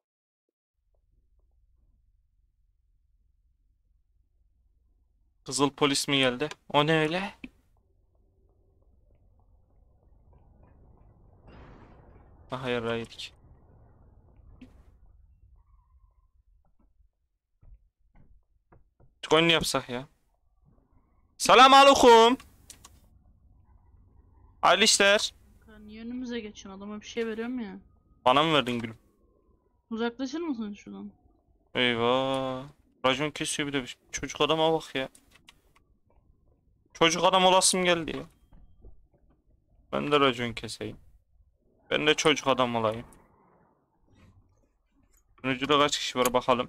Kızıl polis mi geldi? O ne öyle? Ah, hayır hayır. Bitcoin yapsak ya. Selam aleyküm. Hayırlı işler. Niye önümüze geçiyorsun? Adama bir şey veriyorum ya. Bana mı verdin gülüm? Uzaklaşır mısın şuradan? Eyvah. Racon kesiyor bir de. Çocuk adama bak ya. Çocuk adam olasım geldi ya. Ben de racon keseyim. Ben de çocuk adam olayım. Sunucuda kaç kişi var bakalım.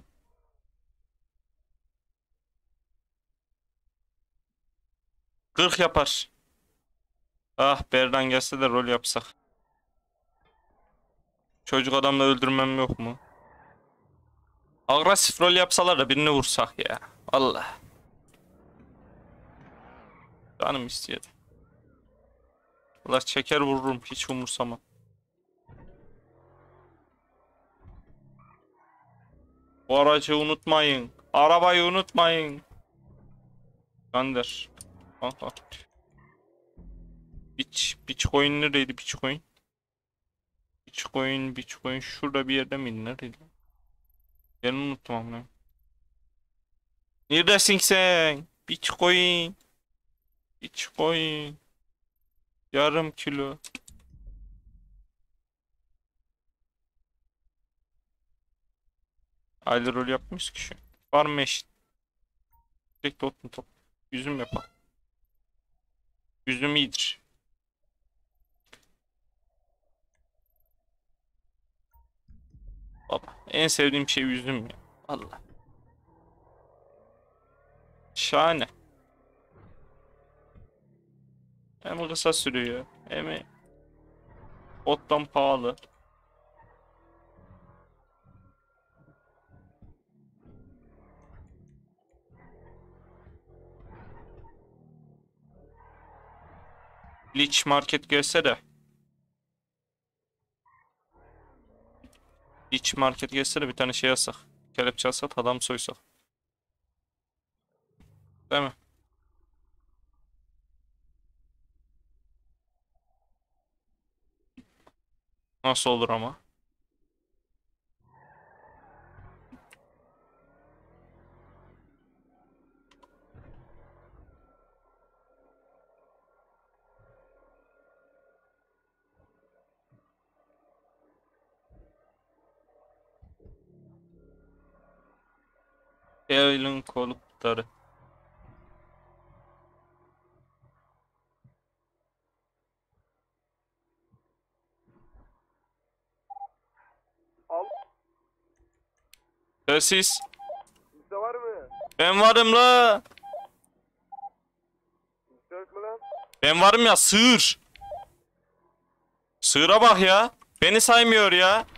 kırk yapar. Ah, Berdan gelse de rol yapsak. Çocuk adamla öldürmem yok mu? Agresif rol yapsalar da birini vursak ya. Allah. Canım istiyordu. Allah, çeker vururum, hiç umursamam. Bu aracı unutmayın. Arabayı unutmayın. Gönder. Aha. Biç, Bitcoin neredeydi Bitcoin? Bitcoin, Bitcoin şurada bir yerde miydi? Neredeydi? Yerini unuttum amına. Neredesin sen? Bitcoin. Bitcoin. Yarım kilo. Aylı rol yapmış ki şu. Var mı eşit? Direkt otun top. Üzüm yapar. Üzüm iyidir. Baba, en sevdiğim şey üzüm ya. Allah. Şahane. Hem kısa sürüyor hem ottan pahalı. Leech Market gelse de. Leech Market gelse de bir tane şey alsak. Kelepçe alsak adam soysak. Değil mi? Nasıl olur ama? Eylül'ün kolukları. Al. Sessiz. Bizde var mı? Ben varım la. Bizde yok mu lan? Ben varım ya sığır. Sığıra bak ya. Beni saymıyor ya.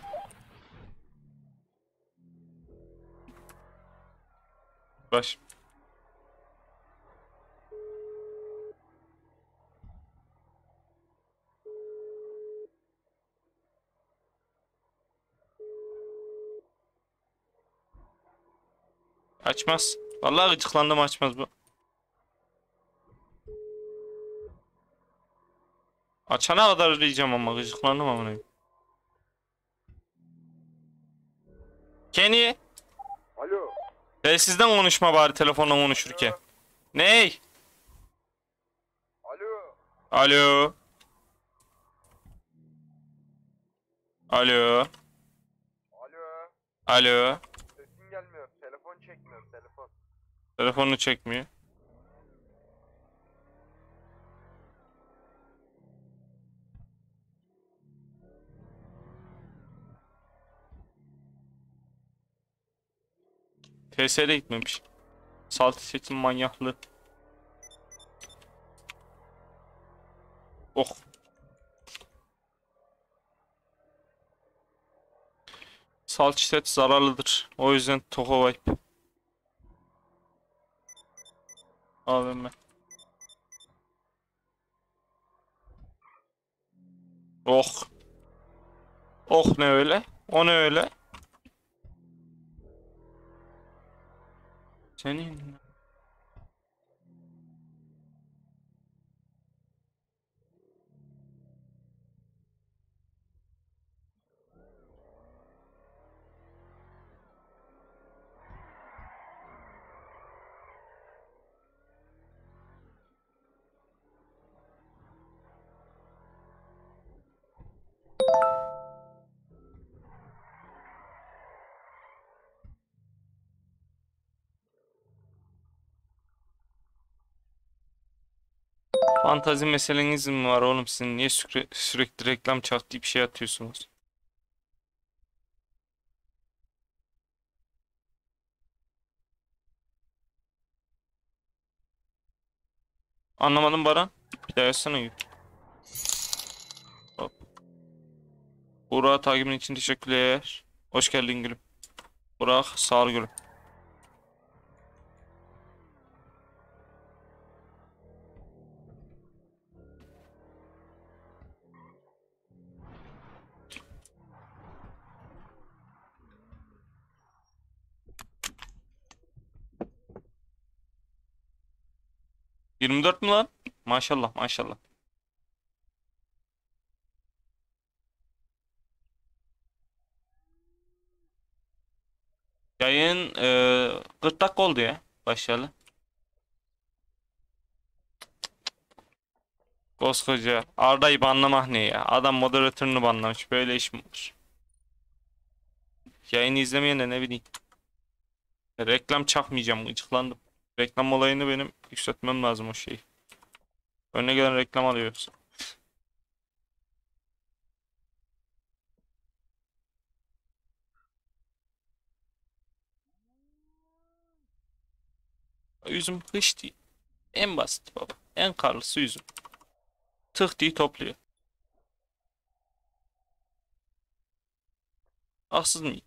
Baş. Açmaz. Vallahi gıcıklandım açmaz bu. Açana kadar arayacağım ama gıcıklandım amına. Kenny. Alo. Telsizden konuşma bari telefonla konuşurken. Ney? Alo. Alo. Alo. Alo. Alo. Sesin gelmiyor. Telefon çekmiyor. Telefon. Telefonunu çekmiyor. T S'de gitmemiş. Salty setin manyaklığı. Oh. Salty set zararlıdır. O yüzden Toko Vibe. A V M. Oh. Oh ne öyle? O ne öyle? Senin... Fantazi meseleniz mi var oğlum sizin? Niye sürekli, sürekli reklam çak deyip bir şey atıyorsunuz? Anlamadım Baran. Bir daha yazsana gibi. Hop. Burak takibin için teşekkürler. Hoş geldin gülüm. Burak sağ ol gülüm. yirmi dört mü lan? Maşallah maşallah. Yayın e, kırk dakika oldu ya. Başlayalı. Koskoca Arda'yı banlamak ne ya? Adam moderatörünü banlamış. Böyle iş mi olur? Yayını izlemeyen de ne bileyim. Reklam çakmayacağım. Gıcıklandım. Reklam olayını benim yükseltmem lazım o şeyi. Önüne gelen reklam alıyoruz. Üzüm hiç değil. En basit baba. En karlısı üzüm. Tık diye topluyor. Haksız mıyım?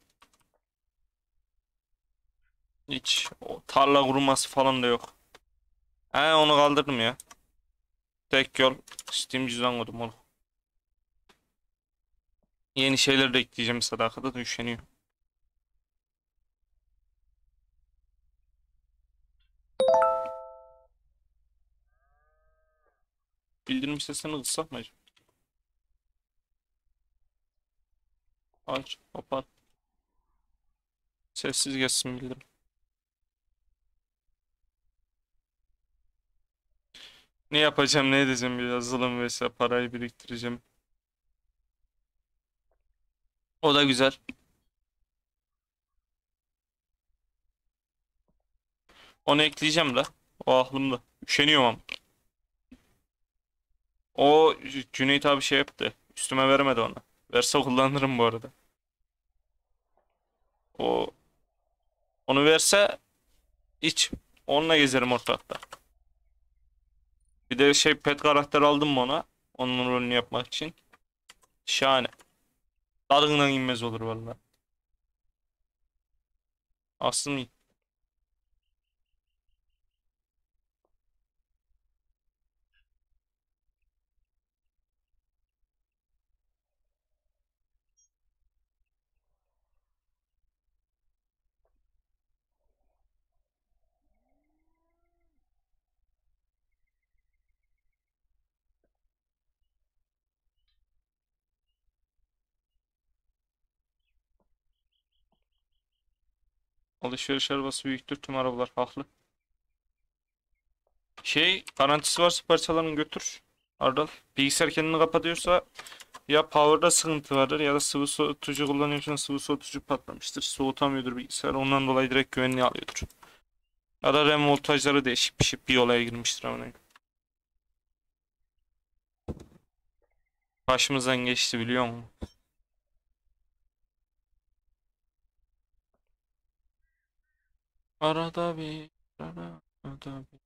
Hiç o tarla kuruması falan da yok. He onu kaldırdım ya. Tek yol Steam cüzdan kodum oğlum. Yeni şeyler de ekleyeceğim sadakada da üşeniyor. Bildirim sesini kıssak mı acaba? Aç, kapat. Sessiz geçsin bildirim. Ne yapacağım, ne edeceğim, bir yazılım vesaire parayı biriktireceğim. O da güzel. Onu ekleyeceğim de. O aklımda. Üşeniyorum ama. O C- Cüneyt abi şey yaptı. Üstüme vermedi onu. Verse kullanırım bu arada. O onu verse hiç onunla gezerim ortalıkta. Bir de şey pet karakter aldım mı ona? Onun rolünü yapmak için. Şahane. Tadından inmez olur vallahi. Aslında alışveriş arabası büyüktür, tüm arabalar haklı. Şey garantisi varsa parçalarını götür. Ardal. Bilgisayar kendini kapatıyorsa ya power'da sıkıntı vardır ya da sıvı soğutucu kullanıyorsan sıvı soğutucu patlamıştır. Soğutamıyordur bilgisayar. Ondan dolayı direkt güvenliği alıyordur. Ya da RAM voltajları değişik bir şey bir olaya girmiştir ama. Başımızdan geçti biliyor musun? Arada bir arada bir.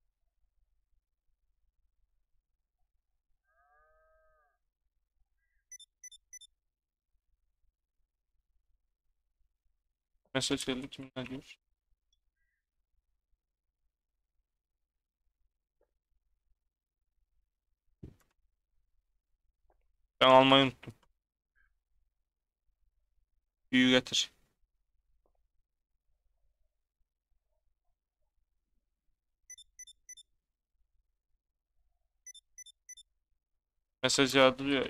Mesaj geldi, kimden diyor? Ben almayı unuttum. Büyü getir. Mesaj yağdırıyor ya.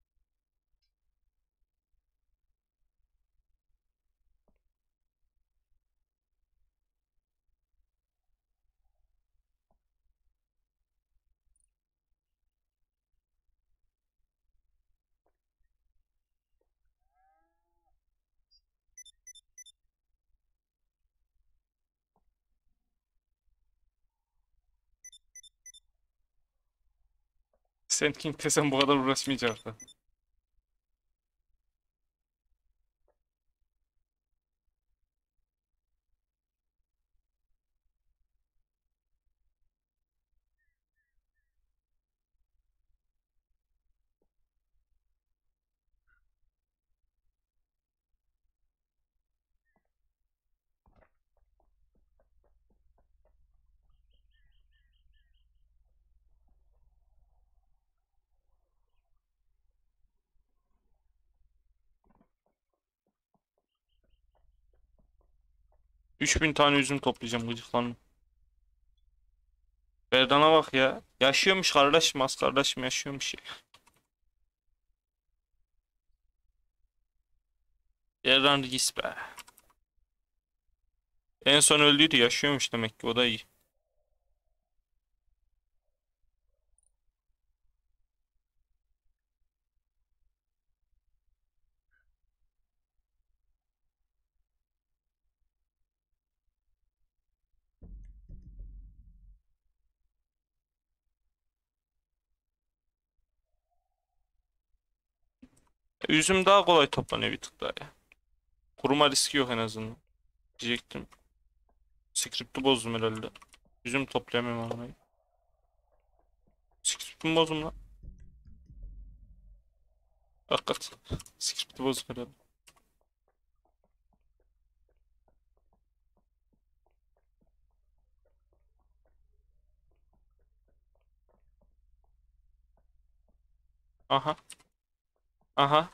Sen kim desem bu kadar uğraşmayacaktı. üç bin tane üzüm toplayacağım gıcıklandım. Berdan'a bak ya. Yaşıyormuş kardeşim, az kardeşim yaşıyormuş ya. Berdan reis be. En son öldüydü, yaşıyormuş demek ki, o da iyi. Üzüm daha kolay toplanıyor bir tık daha ya. Kuruma riski yok en azından. Diyecektim. Script'i bozdum herhalde. Üzüm toplayamıyorum arabayı. Script'imi bozdum lan. Hakikaten. Script'i bozdum herhalde. Aha. Aha.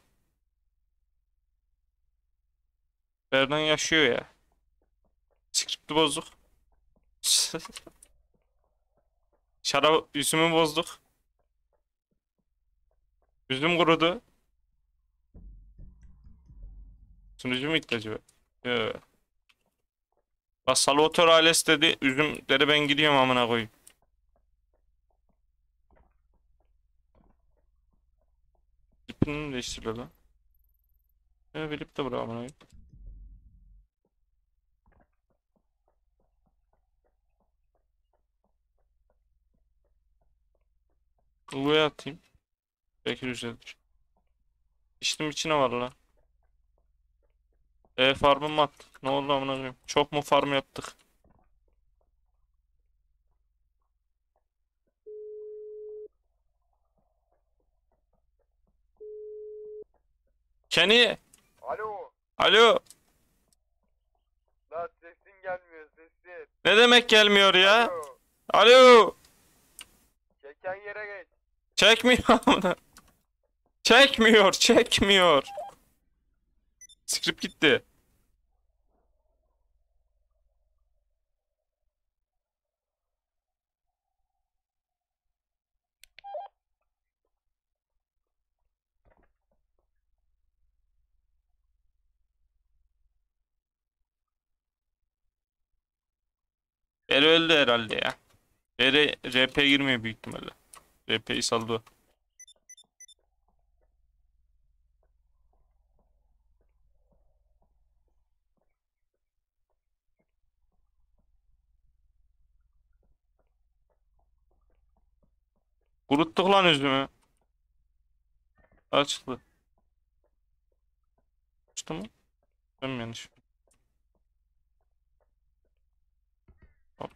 Berdan yaşıyor ya. Skripti bozduk. Şarap yüzümü bozduk. Yüzüm kurudu. Sunucu mu gitti acaba? Yo. Bak Salvatore ailesi dedi. Üzüm dedi, ben gidiyorum amına koyayım. Tipini mi değiştiriyor lan? Ya bilip de bırak amına koyayım. Uluya atayım. Belki düzeltir. İçtim içine var lan. E farmı mı attık? Ne oldu amına koyayım? Çok mu farm yaptık? Kenny! Alo. Alo! Lan sesin gelmiyor sesin. Ne demek gelmiyor ya? Alo. Alo! Çeken yere geç. Çekmiyor amına. Çekmiyor, çekmiyor. Script gitti. El öldü herhalde ya. R, R P girmiyor büyük ihtimalle. R P'yi saldı. Kuruttuk lan üzümü. Açıldı. Açtı mı? Ben mi yanlış? Hop.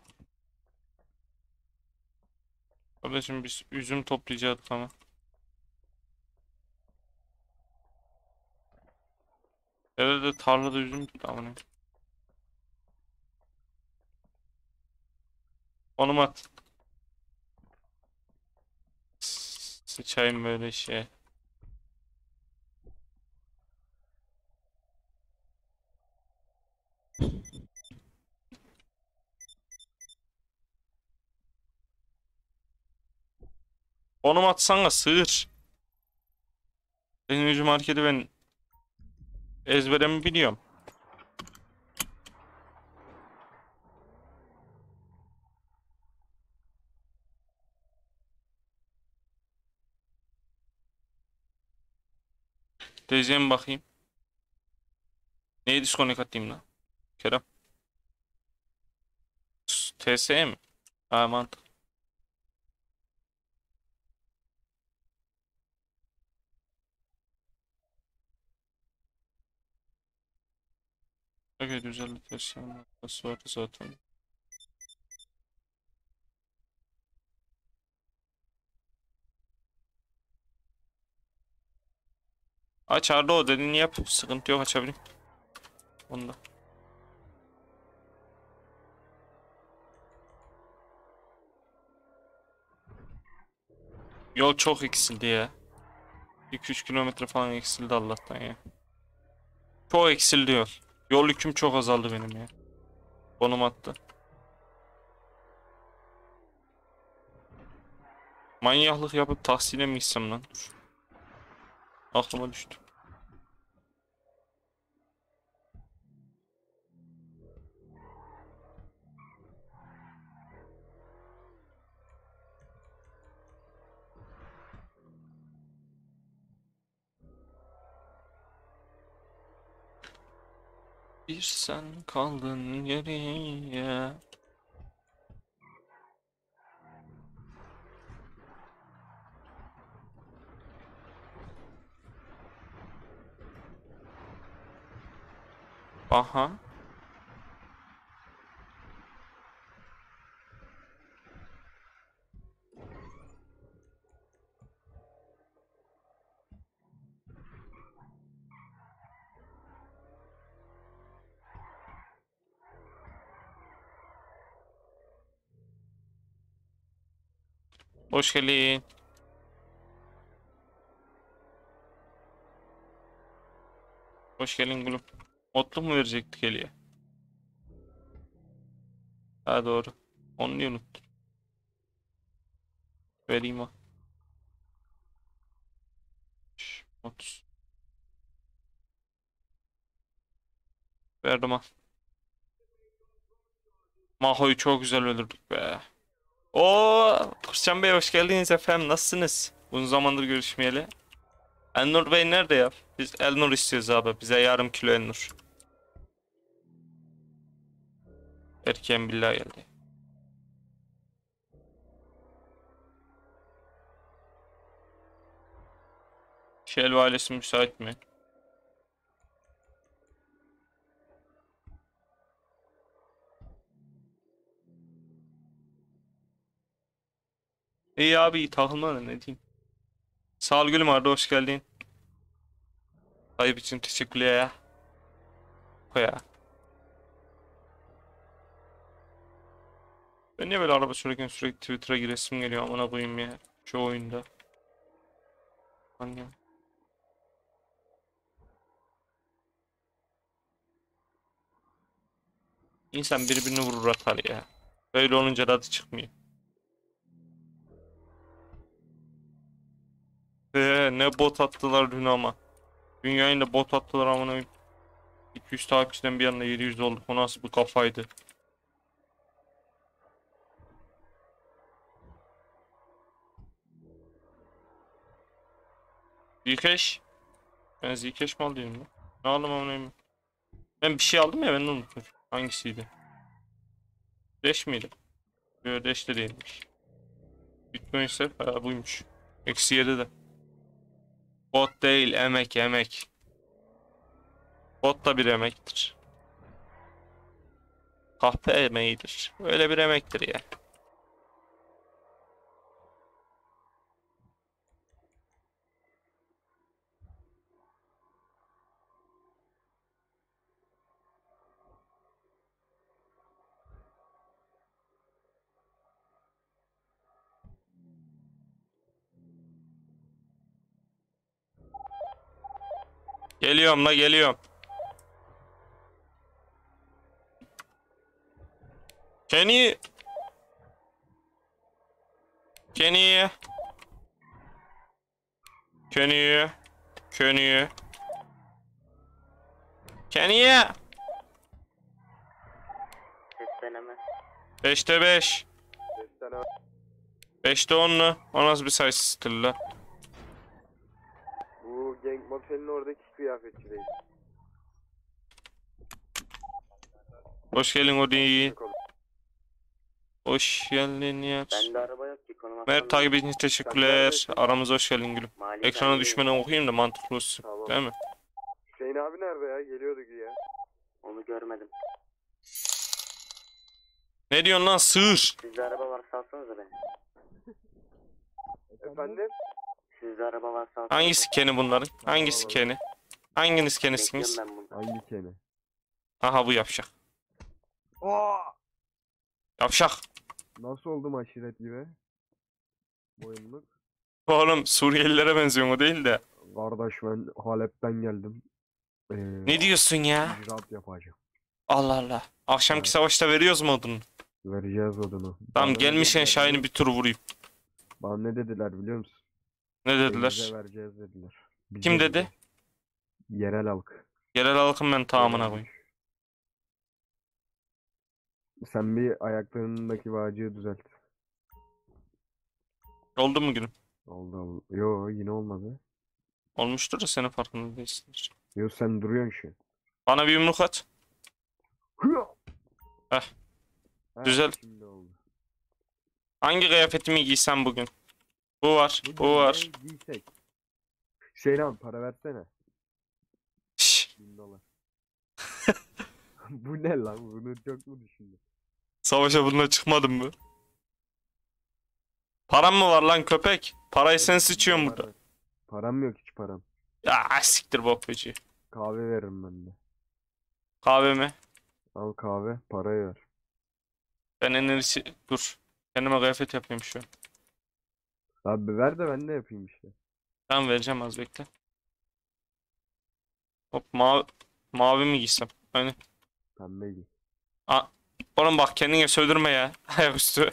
Kardeşim biz üzüm toplayacağız ama. Herhalde tarlada üzüm bitti amına. Konum at. S- Sıçayım böyle şey. Konum atsana sığır. Benim üzüm marketi ben ezberimi biliyorum. Diyeceğim bakayım. Neyi disconnect atayım lan? Kerem. S- T S mi? Ha mantık. Evet düzenli T S markası vardı zaten. Aç Arda, o dediğini yap. Sıkıntı yok, açabilirim. Onda. Yol çok eksildi ya. iki üç kilometre falan eksildi Allah'tan ya. Çok eksildi yol. Yol yüküm çok azaldı benim ya. Konum attı. Manyaklık yapıp tahsile mi gitsem lan? Dur. Aklıma düştü. Bir sen kaldın geriye. Aha. Hoş geldin. Hoş geldin gülüm. Otluk mu verecektik Eli'ye? Ha doğru. Onu niye unuttum? Vereyim o. Şş, otuz. Verdim ha. Maho'yu çok güzel öldürdük be. Oo, Kırşan Bey hoş geldiniz efendim. Nasılsınız? Uzun zamandır görüşmeyeli. Elnur Bey nerede ya? Biz Elnur istiyoruz abi. Bize yarım kilo Elnur. Erken billah geldi. Şel ailesi müsait mi? İyi abi iyi takılma da ne diyeyim. Sağ ol gülüm Arda hoş geldin. Ayıp için teşekkürler ya. O ya. Ben niye böyle araba sürerken sürekli Twitter'a giresim geliyor amına koyayım ya. Şu oyunda. Anne. İnsan birbirini vurur atar ya. Böyle olunca da adı çıkmıyor. Ve ne bot attılar dün ama. Dünyayı da bot attılar amına. iki yüz takipçiden bir anda yedi yüz olduk. O nasıl bir kafaydı? Zcash. Ben Zcash mi alıyorum ya? Ne aldım amına? Ben bir şey aldım ya ben de unuttum. Hangisiydi? Dash miydi? Yok Dash de değilmiş. Bitcoin ise ha, buymuş. Eksi yedi de. Bot değil emek emek. Bot da bir emektir. Kahpe emeğidir. Öyle bir emektir ya. Geliyorum la geliyorum. Kenny. Kenny. Kenny. Kenny. Kenny. Sesleneme. beşte beş. Sesleneme. beşte onlu. O nasıl bir sayı stil la? Bu Gang Motel'in oradaki kıyafetçideyiz. Hoş geldin Odi. Hoş geldin ya. Bende araba yok ki konum Mert takip için teşekkürler. Aramıza hoş geldin gülüm. Mali Ekrana bende düşmeden okuyayım da mantıklı olsun. Tamam. Değil mi? Hüseyin abi nerede ya? Geliyordu ya. Onu görmedim. Ne diyorsun lan sığır? Sizde araba varsa alsanıza beni. Efendim? Sizde araba varsa alsanıza. Hangisi Kenny bunların? Hangisi Kenny? Hanginiz Kenny'siniz? Bekliyorum ben bunu. Hangi kene? Aha bu yavşak. Aa! Yavşak. Nasıl oldum aşiret gibi? Boyunluk. Oğlum Suriyelilere benziyor o değil de. Kardeş ben Halep'ten geldim. Ee, Ne diyorsun ya? icraat yapacağım. Allah Allah. Akşamki Evet. savaşta veriyoruz mu odunu? Vereceğiz odunu. Tamam Bana gelmişken dediler Şahin'i biliyor bir tur vurayım. musun? Bana ne dediler biliyor musun? Ne Elinize dediler? vereceğiz dediler. Bize Kim dedi. dedi? Yerel halk. Yerel halkın ben tamamına Yerel koyayım. halk. Sen bir ayaklarındaki bağcığı düzelt. Oldu mu gülüm? Oldu oldu. Yo yine olmadı. Olmuştur da senin farkında değilsindir. Yo sen duruyorsun şu. Bana bir yumruk at. Heh. Ha, Güzel. şimdi oldu. Hangi kıyafetimi giysem bugün? Bu var, bu Bugün var. ne giysek? Hüseyin abi para versene. Şşş. Bin dolar. Bu ne lan? Bunu çok mu düşündün? Savaşa bununla çıkmadın mı? Param mı var lan köpek? Parayı sen Bin sıçıyorsun dolar burada. ver. Param yok hiç param. Ya siktir bok beci. Kahve veririm ben de. Kahve mi? Al kahve, parayı ver. Ben en iyisi... Dur. Kendime kıyafet yapayım şu an. Abi ver de ben de yapayım işte. Tamam vereceğim az bekle. Hop mavi, mavi mi giysem? Aynen. Pembe giy. Aa, oğlum bak kendine sövdürme ya. Ayaküstü.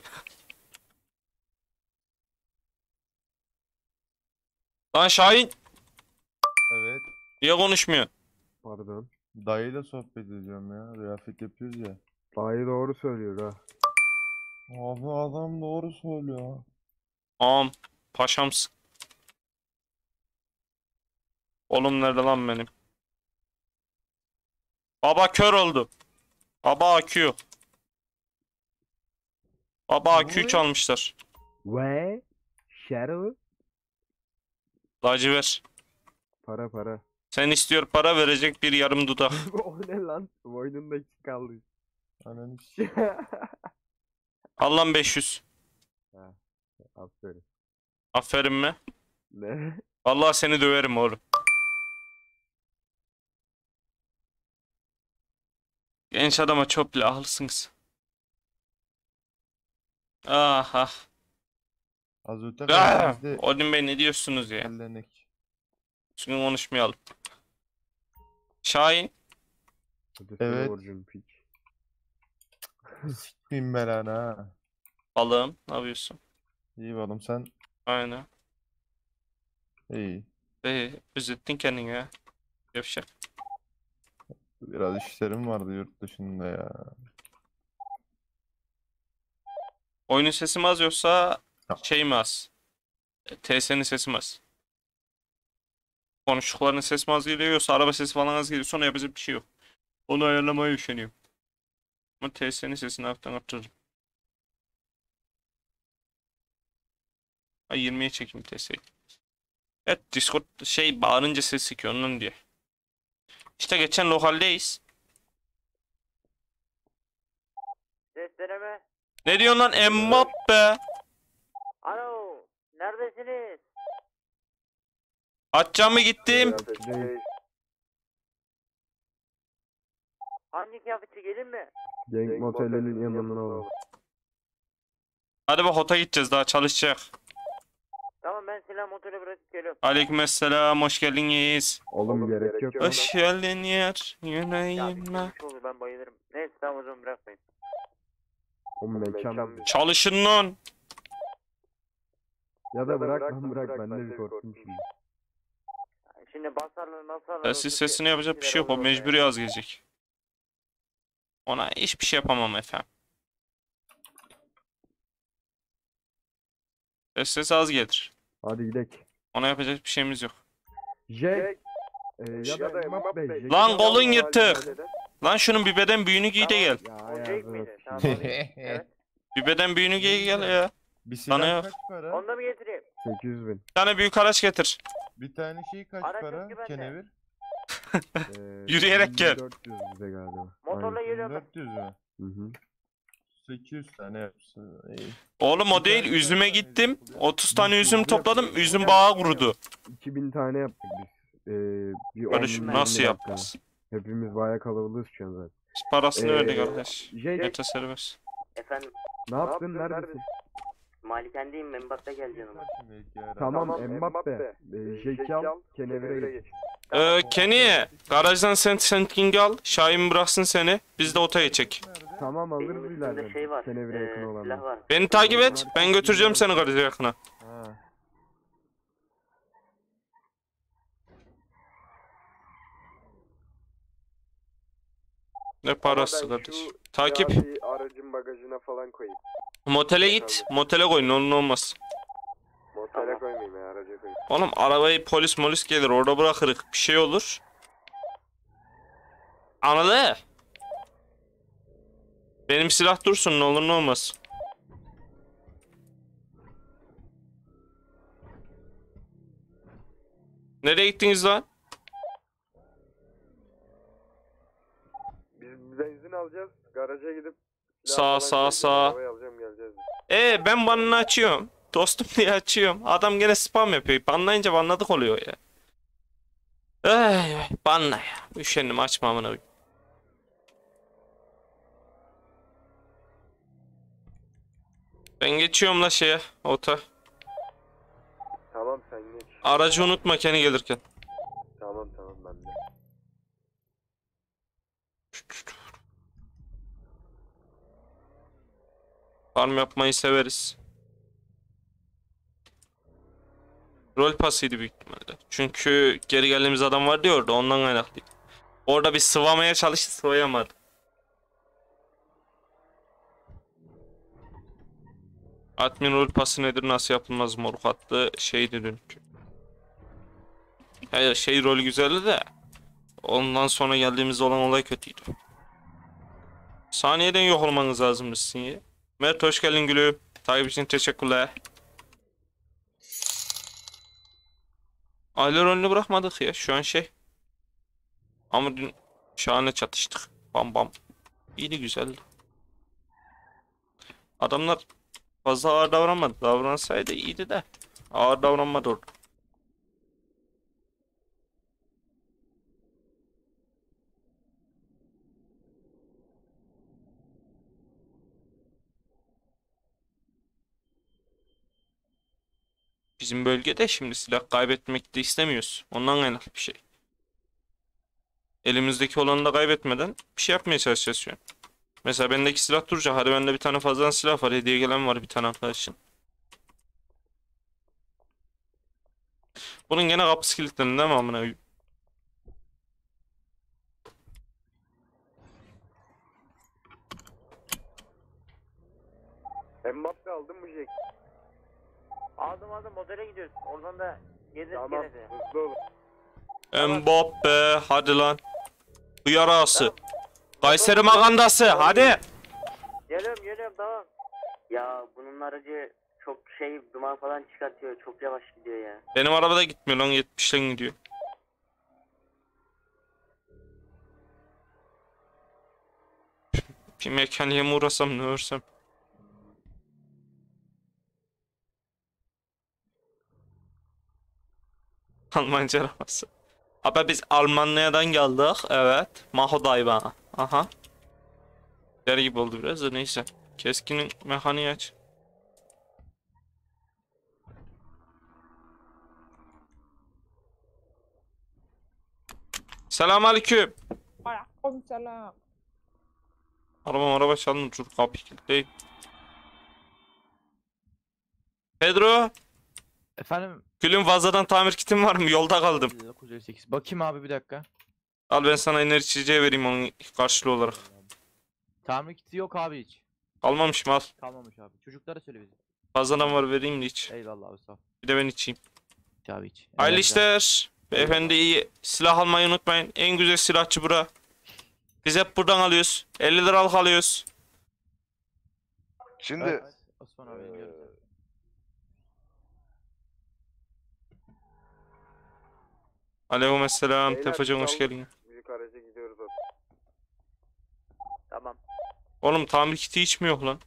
Lan Şahin Evet. niye konuşmuyorsun? Pardon. Dayıyla sohbet ediyorum ya. Riyafet yapıyoruz ya. Dayı doğru söylüyor ha. Abi adam doğru söylüyor. Ağam paşamsın. Oğlum nerede lan benim? Baba kör oldu. Baba akıyor. Baba aküyü Oy. çalmışlar. Ve Shadow Lacı ver. para para. Sen istiyor para verecek bir yarım dudak. O ne lan? Boynunda iki kaldı. Ananı Al lan beş yüz. Aferin. Aferin mi? Ne? Vallahi seni döverim oğlum. Genç adama çok bile ahlısınız. Ah ah. Az öte Ah! kalbimizde Odin Bey ne diyorsunuz ya? ellenek. Bugün konuşmayalım. Şahin. Hadi Evet. evet. Borcum piç. Sikmeyeyim belanı ha. Balığım ne yapıyorsun? İyi oğlum sen. Aynen. İyi. Ee, üzüldün kendini ya. Yavşak. Biraz işlerim vardı yurt dışında ya. Oyunun sesi mi az yoksa Tamam. şey mi az? E, T S'nin sesi mi az? Konuştuklarının sesi mi az geliyor yoksa araba sesi falan az geliyor, sonra yapacak bir şey yok. Onu ayarlamaya üşeniyorum. Ama T S'nin sesini hafiften arttırırım. Ay yirmiye çekeyim T S'yi. Evet, Discord şey bağırınca ses sıkıyor ondan diye. İşte geçen lokaldeyiz. Ses deneme. Ne diyorsun lan Mbappe? Alo. Neredesiniz? Açacağım mı gittim? Değil. Hangi kıyafetçi gelin mi? Genk motelinin yanından alalım. Hadi bak hota gideceğiz, daha çalışacak. Tamam ben silah motoru bırakıp geliyorum. Aleykümselam, hoş geldiniz. Oğlum gerek yok. Hoş geldin yer Ya yüreğime. bir şey olur ben bayılırım. Neyse tamam o zaman bırakmayın. O mekan. Çalışın lan. Ya da bırak lan bırak ben de bir korktum şimdi. Şimdi basarlar basarlar. Sessiz sesini yapacak bir şey yok, o mecburi az gelecek. Ona hiçbir şey yapamam efendim. Ses sesi az gelir. Hadi gidelim. Ona yapacak bir şeyimiz yok. Jack. Ee, ya da Mbappe. Jack'i Lan al, kolun al, yırtık. al, al. Lan şunun bir beden büyüğünü giy de gel. Ya O Jake ayağını miydi? Tamam sikeyim. alayım. Evet. Bir beden büyüğünü giy gel ya. Bir Sana silah yok. kaç para? Onu da mı getireyim? sekiz yüz bin. Bir tane büyük araç getir. Bir tane şey kaç Araç yok para? ki bende. Kenevir. Ee, Yürüyerek gel. dört yüz bize galiba. Motorla Aynen. geliyorum ben. dört yüz mü? Hı hı. sekiz yüz tane yapsın. İyi. Oğlum o Bir değil, tane üzüme kaç tane gittim. yapılıyor? otuz tane Biz üzüm hızlı topladım. yapıyoruz. Üzüm bağı kurudu. iki bin tane yaptık biz. Ee, bir on Kardeşim yirmi nasıl dakika. yapmaz? Hepimiz bayağı kalabalığız şu an zaten. Biz parasını Ee, verdik arkadaş. Jack Meta serbest. Efendim ne yaptın neredesin? malikendeyim Mbappe gel canıma. Şimdi belki yarar. Tamam Mbappe. Ee, Jack'i al kenevire geç. Ee, Kenny, garajdan sen Sentking al. Şahin bıraksın seni. Biz de otaya çek. Nerede? Tamam Benim alırız üstümde ileriden. şey var. Kenevire yakın Ee, olan. silah var. Beni takip et. Ben götüreceğim seni garaja yakına. Ha. Ne parası kardeş. Takip. Aracın bagajına falan koyayım. Motele git. Motele koy. Ne olur ne olmaz. Motele koymayayım ya araca koyayım. Oğlum arabayı polis molis gelir. Orada bırakırız. Bir şey olur. Anladın? Benim silah dursun. Ne olur ne olmaz. Nereye gittiniz lan? Biz benzin alacağız. Garaja gidip Sağ sağ sağ. alacağım geleceğiz. Ee ben banını açıyorum. Dostum diye açıyorum. Adam gene spam yapıyor. Banlayınca banladık oluyor ya. Ay ay banla ya. Üşendim açma amına koyayım. Ben geçiyorum la şeye. Ota. Tamam sen geç. Aracı unutma kendi gelirken. Tamam tamam ben de. Farm yapmayı severiz. Rol pasıydı büyük ihtimalle. Çünkü geri geldiğimiz adam vardı ya orada, ondan kaynaklı. Orada bir sıvamaya çalıştı, sıvayamadı. Admin rol pası nedir, nasıl yapılmaz moruk adlı şeydi dünkü. Hayır, şey rolü güzeldi de ondan sonra geldiğimizde olan olay kötüydü. Saniyeden yok olmanız lazımdı sizin ya. Mert hoş geldin gülüm. Takip için teşekkürler. Aile rolünü bırakmadık ya şu an şey. Ama dün şahane çatıştık. Bam bam. İyiydi, güzeldi. Adamlar fazla ağır davranmadı. Davransaydı iyiydi de. Ağır davranmadı orada. Bizim bölgede şimdi silah kaybetmek de istemiyoruz. Ondan kaynaklı bir şey. Elimizdeki olanı da kaybetmeden bir şey yapmaya çalışacağız şu an. Mesela bendeki silah duracak. Hadi bende bir tane fazladan silah var. Hediye gelen var bir tane arkadaşın. Bunun gene kapısı kilitlendi değil mi amına koyayım? Mbappe aldın mı Jack? Aldım aldım, modele gidiyoruz. Oradan da gezeriz tamam, gene. Hızlı olun. Mbappe hadi lan. Bu yarası. Kayseri magandası hadi. Geliyorum geliyorum tamam. Ya bunun aracı çok şey duman falan çıkartıyor. Çok yavaş gidiyor ya. Benim arabada gitmiyor lan, yetmişten gidiyor. Bir mekaniğe mi uğrasam ne örsem. Almanca arabası. Abi biz Almanya'dan geldik. Evet. Mahoday bana. Aha. Yer gibi oldu biraz da neyse. Keskinin mekaniği aç. Selamünaleyküm. Aleykümselam. Araba araba çalın, dur kapıyı kilitleyeyim. Pedro. Efendim? Gülüm fazladan tamir kitim var mı? Yolda kaldım. dokuz yüz sekiz. Bakayım abi bir dakika. Al ben sana enerji içeceği vereyim onun karşılığı olarak. Tamir kiti yok abi hiç. Almamışım, al. Kalmamış abi. Çocuklara söyle bize. Fazladan var, vereyim de iç. Eyvallah abi sağ ol. Bir de ben içeyim. İç abi iç. Hayırlı işler. Beyefendi iyi. Silah almayı unutmayın. En güzel silahçı bura. Biz hep buradan alıyoruz. elli liralık alıyoruz. Şimdi Evet. Osman abi dinliyorum seni. Aleykümselam. Tefacım hoş geldin. Büyük araca gidiyoruz. Tamam. Oğlum tamir kiti hiç mi yok lan?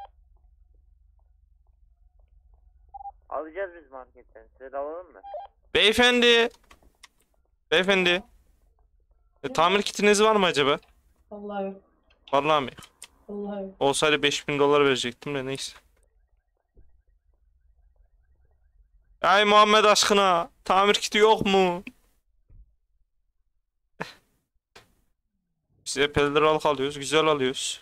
Alacağız biz marketten. Size de alalım mı? Beyefendi. Beyefendi. E, tamir kitiniz var mı acaba? Vallahi yok. Vallahi mi? Vallahi yok. Olsaydı beş bin dolar verecektim de neyse. Ay Muhammed aşkına. Tamir kiti yok mu? Biz hep elli liralık alıyoruz. Güzel alıyoruz.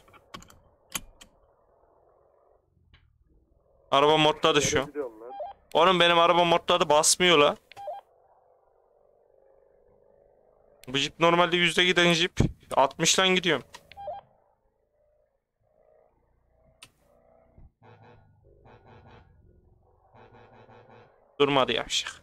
Araba modladı şu an. Oğlum benim araba modladı, basmıyor la. Bu jip normalde yüzde giden jip. altmıştan gidiyorum. Durmadı yavşak.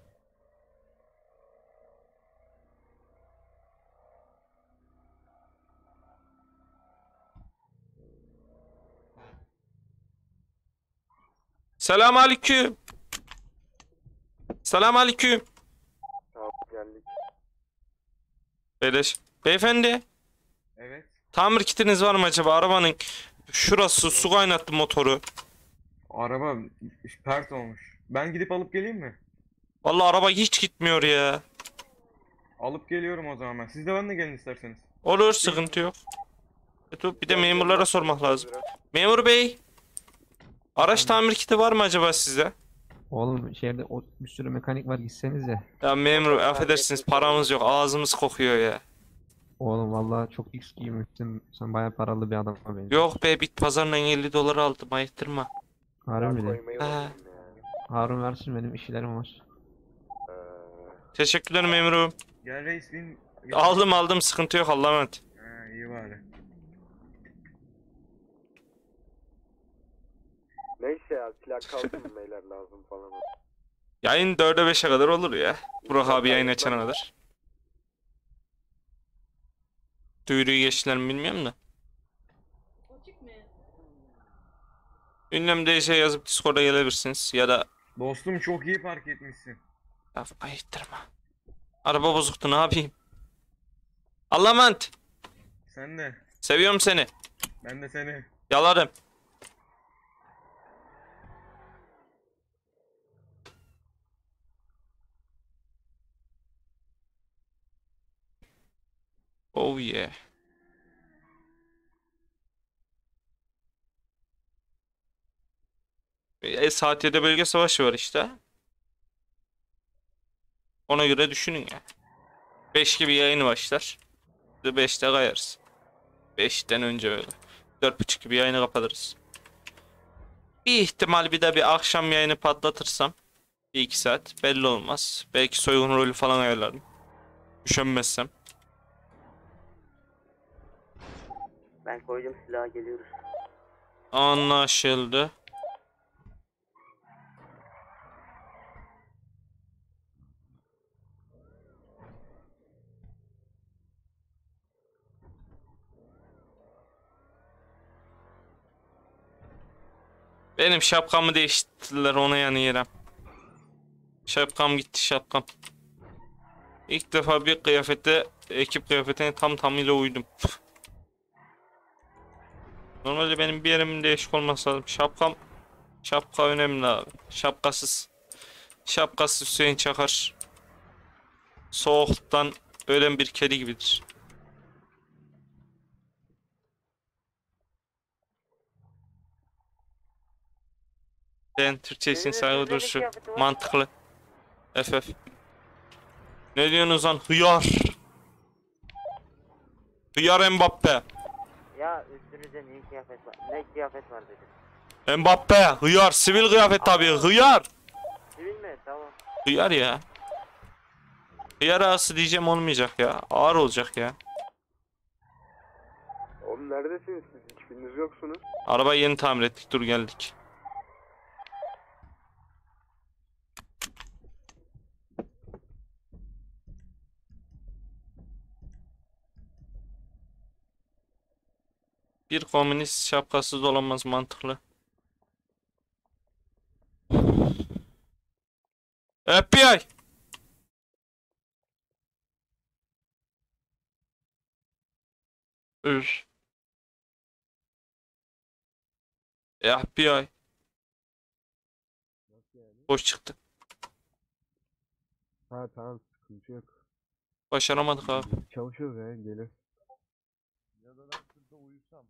Selamünaleyküm. Selamünaleyküm. Tamam geldik. Beyler, beyefendi. Evet. Tamir kitiniz var mı acaba? Arabanın şurası su kaynattı motoru. Araba pert olmuş. Ben gidip alıp geleyim mi? Vallahi araba hiç gitmiyor ya. Alıp geliyorum o zaman ben. Siz de benimle gelin isterseniz. Olur, sıkıntı yok. E dur, bir de memurlara sormak lazım. Memur bey. Araç tamir kiti var mı acaba sizde? Oğlum şehirde o, bir sürü mekanik var, gitsenize. Ya memur affedersiniz, paramız yok, ağzımız kokuyor ya. Oğlum vallahi çok lüks giymişsin. Sen bayağı paralı bir adama benziyorsun. Yok be, bit pazarından elli dolar aldım, ayıttırma. Harbi mi diyorsun? Ha. Harun versin, benim işlerim var. Teşekkürler memurum. Gel reis bin. Aldım aldım, sıkıntı yok, Allah'a emanet. Ha, iyi bari. Neyse ya, silah kalsın beyler, lazım falan. Yayın dörde beşe kadar olur ya. Burak abi yayın açana kadar. Duyuruyu geçtiler mi bilmiyorum da. Ünlem D J yazıp Discord'a gelebilirsiniz ya da... Dostum çok iyi park etmişsin. Ya ayıttırma. Araba bozuktu, ne yapayım? Allah'a emanet. Sen de. Seviyorum seni. Ben de seni. Yalarım. Oh yeah. E, saat yedi bölge savaşı var işte. Ona göre düşünün ya. beş gibi yayını başlar. beşte kayarız. beşten önce öyle. dört buçuk gibi yayını kapatırız. Bir ihtimal bir de bir akşam yayını patlatırsam bir iki saat belli olmaz. Belki soygun rolü falan ayarlarım. Üşenmezsem. Ben koydum silahı, geliyoruz. Anlaşıldı. Benim şapkamı değiştirdiler, ona yanıyorum. Şapkam gitti, şapkam. İlk defa bir kıyafette, ekip kıyafetine tam tamıyla uydum. Normalde benim bir yerimin değişik olması lazım. Şapkam, şapka önemli abi. Şapkasız, şapkasız Hüseyin Çakar soğuktan ölen bir kedi gibidir. Ben Türkçe için saygı duruşu mantıklı. F F. Ne diyorsunuz lan hıyar? Hıyar Mbappe. Ya üstünüzde ne kıyafet var? Ne kıyafet var dedim. Mbappe, hıyar, sivil kıyafet tabii, hıyar. Sivil mi? Tamam. Hıyar ya. Hıyar ağası diyeceğim, olmayacak ya. Ağır olacak ya. Oğlum neredesiniz siz? Hiçbiriniz yoksunuz. Arabayı yeni tamir ettik, dur geldik. Bir komünist şapkasız olamaz, mantıklı. F B I. Üf. F B I. Boş çıktı. Ha tamam, sıkıntı yok. Başaramadık abi. Çalışıyoruz ya, gelir. Ya da ben şurada uyusam.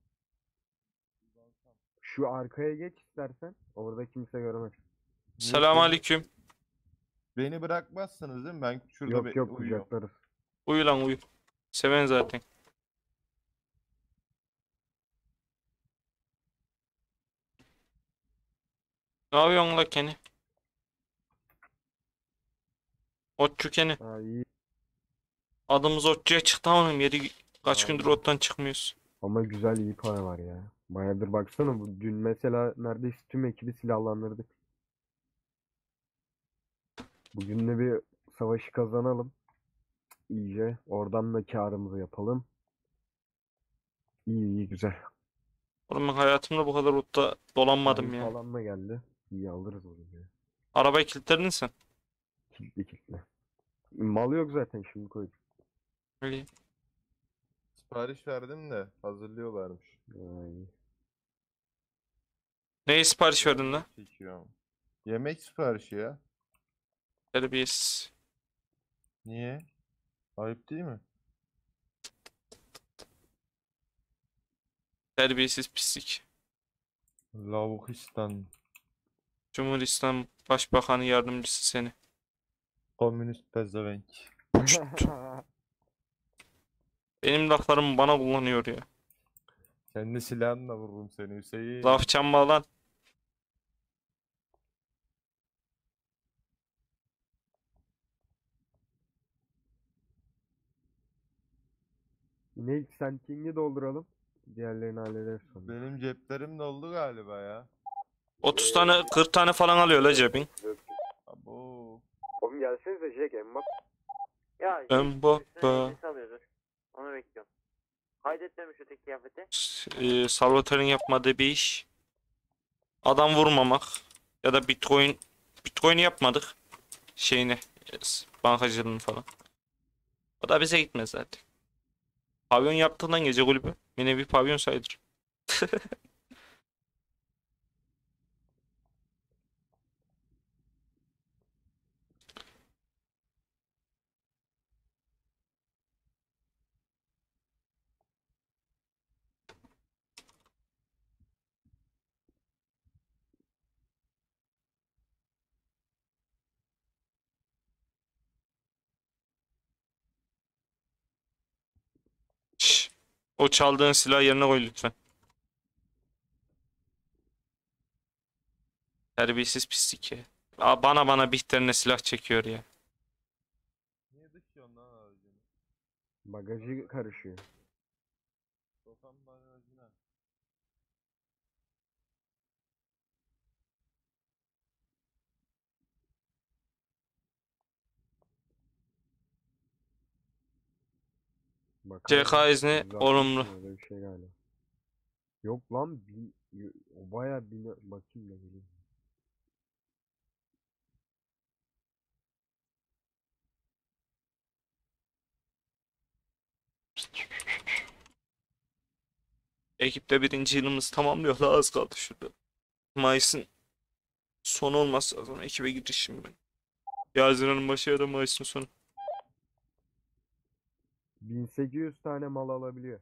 Şu arkaya geç istersen. Orada kimse göremez. Selamünaleyküm. Beni bırakmazsınız değil mi? Ben şurada Yok be- yok, uyuyorum. kucaklarız. Uyu lan uyu. Seven zaten. Ne yapıyorsun la Kenny? Otçu Kenny. Ha iyi. Adımız Otçu'ya çıktı ama yeri kaç Aynen. gündür ottan çıkmıyoruz. Ama güzel, iyi para var ya. Bayağıdır baksana, bu dün mesela neredeyse tüm ekibi silahlandırdık. Bugün de bir savaşı kazanalım. İyice. Oradan da kârımızı yapalım. İyi iyi, güzel. Oğlum ben hayatımda bu kadar otta dolanmadım Tarih ya. falan da geldi. İyi alırız onu ya. Arabayı kilitledin sen. Kilitli kilitli. Mal yok zaten, şimdi koydum. İyi. Sipariş verdim de hazırlıyorlarmış. Ay. Neye sipariş verdin lan? Çekiyorum. Yemek siparişi ya. Terbiyesiz. Niye? Ayıp değil mi? Terbiyesiz pislik. Lavukistan. Cumhuriyet Başbakanı yardımcısı seni. Komünist pezevenk. Benim laflarımı bana kullanıyor ya. Kendi silahınla vururum seni Hüseyin. Laf çalma lan. Yine ilk sen King'i dolduralım. Diğerlerini hallederiz sonra. Benim ceplerim doldu galiba ya. otuz tane kırk tane falan alıyor la cebin. Abo. Oğlum gelsenize Jack Emma. Ya Mbappe. üstüne elbise alıyordur. Onu bekliyorum. Kaydetmemiş öteki kıyafeti. Ee, Salvatore'nin yapmadığı bir iş. Adam vurmamak. Ya da Bitcoin. Bitcoin yapmadık. Şeyini. Bankacılığını falan. O da bize gitmez zaten. Pavyon yaptığından gece kulübü. Yine bir pavyon sayılır. Şşş. O çaldığın silahı yerine koy lütfen. Terbiyesiz pislik ya. Aa, bana bana Bihter'ine silah çekiyor ya. Niye dışıyorsun lan aracını? Bagajı karışıyor. Sokan bagajına. C K izni yüz altmış olumlu. mı? Öyle bir şey galiba. Yok lan bin, o baya bin, bakayım da geleyim. Ekipte birinci yılımız tamamlıyor. Daha az kaldı şurada. Mayıs'ın sonu olmazsa o zaman ekibe girişim ben. Ya Haziran'ın başı ya da Mayıs'ın sonu. bin sekiz yüz tane mal alabiliyor.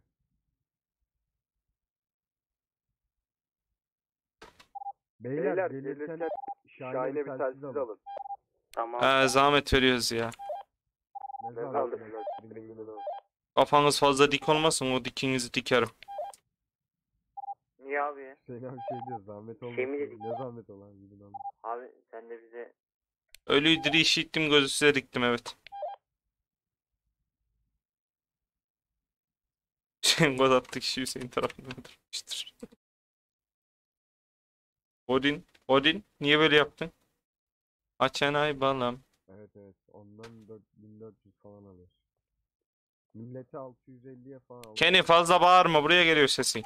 Beyler, Beyler gelirken gelirken Şahin'e Şahin'e bir bir telsiz telsiz alın. alın. Tamam. Ha, zahmet veriyoruz ya. Ne Ne zaman kaldı? alın? Kafanız fazla dik olmasın, o dikinizi dikerim. Niye abi? Hüseyin abi şey diyor, zahmet olmasın. Şey mi dedik? Ne zahmet olan gidin alın. Abi sen de bize Ölüyü diri işittim, gözü size diktim, evet. Sen gol attık kişi Hüseyin tarafından durmuştur. Odin, Odin niye böyle yaptın? Açan ay balam. Evet evet, ondan dört bin dört yüz falan alıyoruz. Millete altı yüz elliye falan alıyor. Kenny fazla bağırma, buraya geliyor sesin.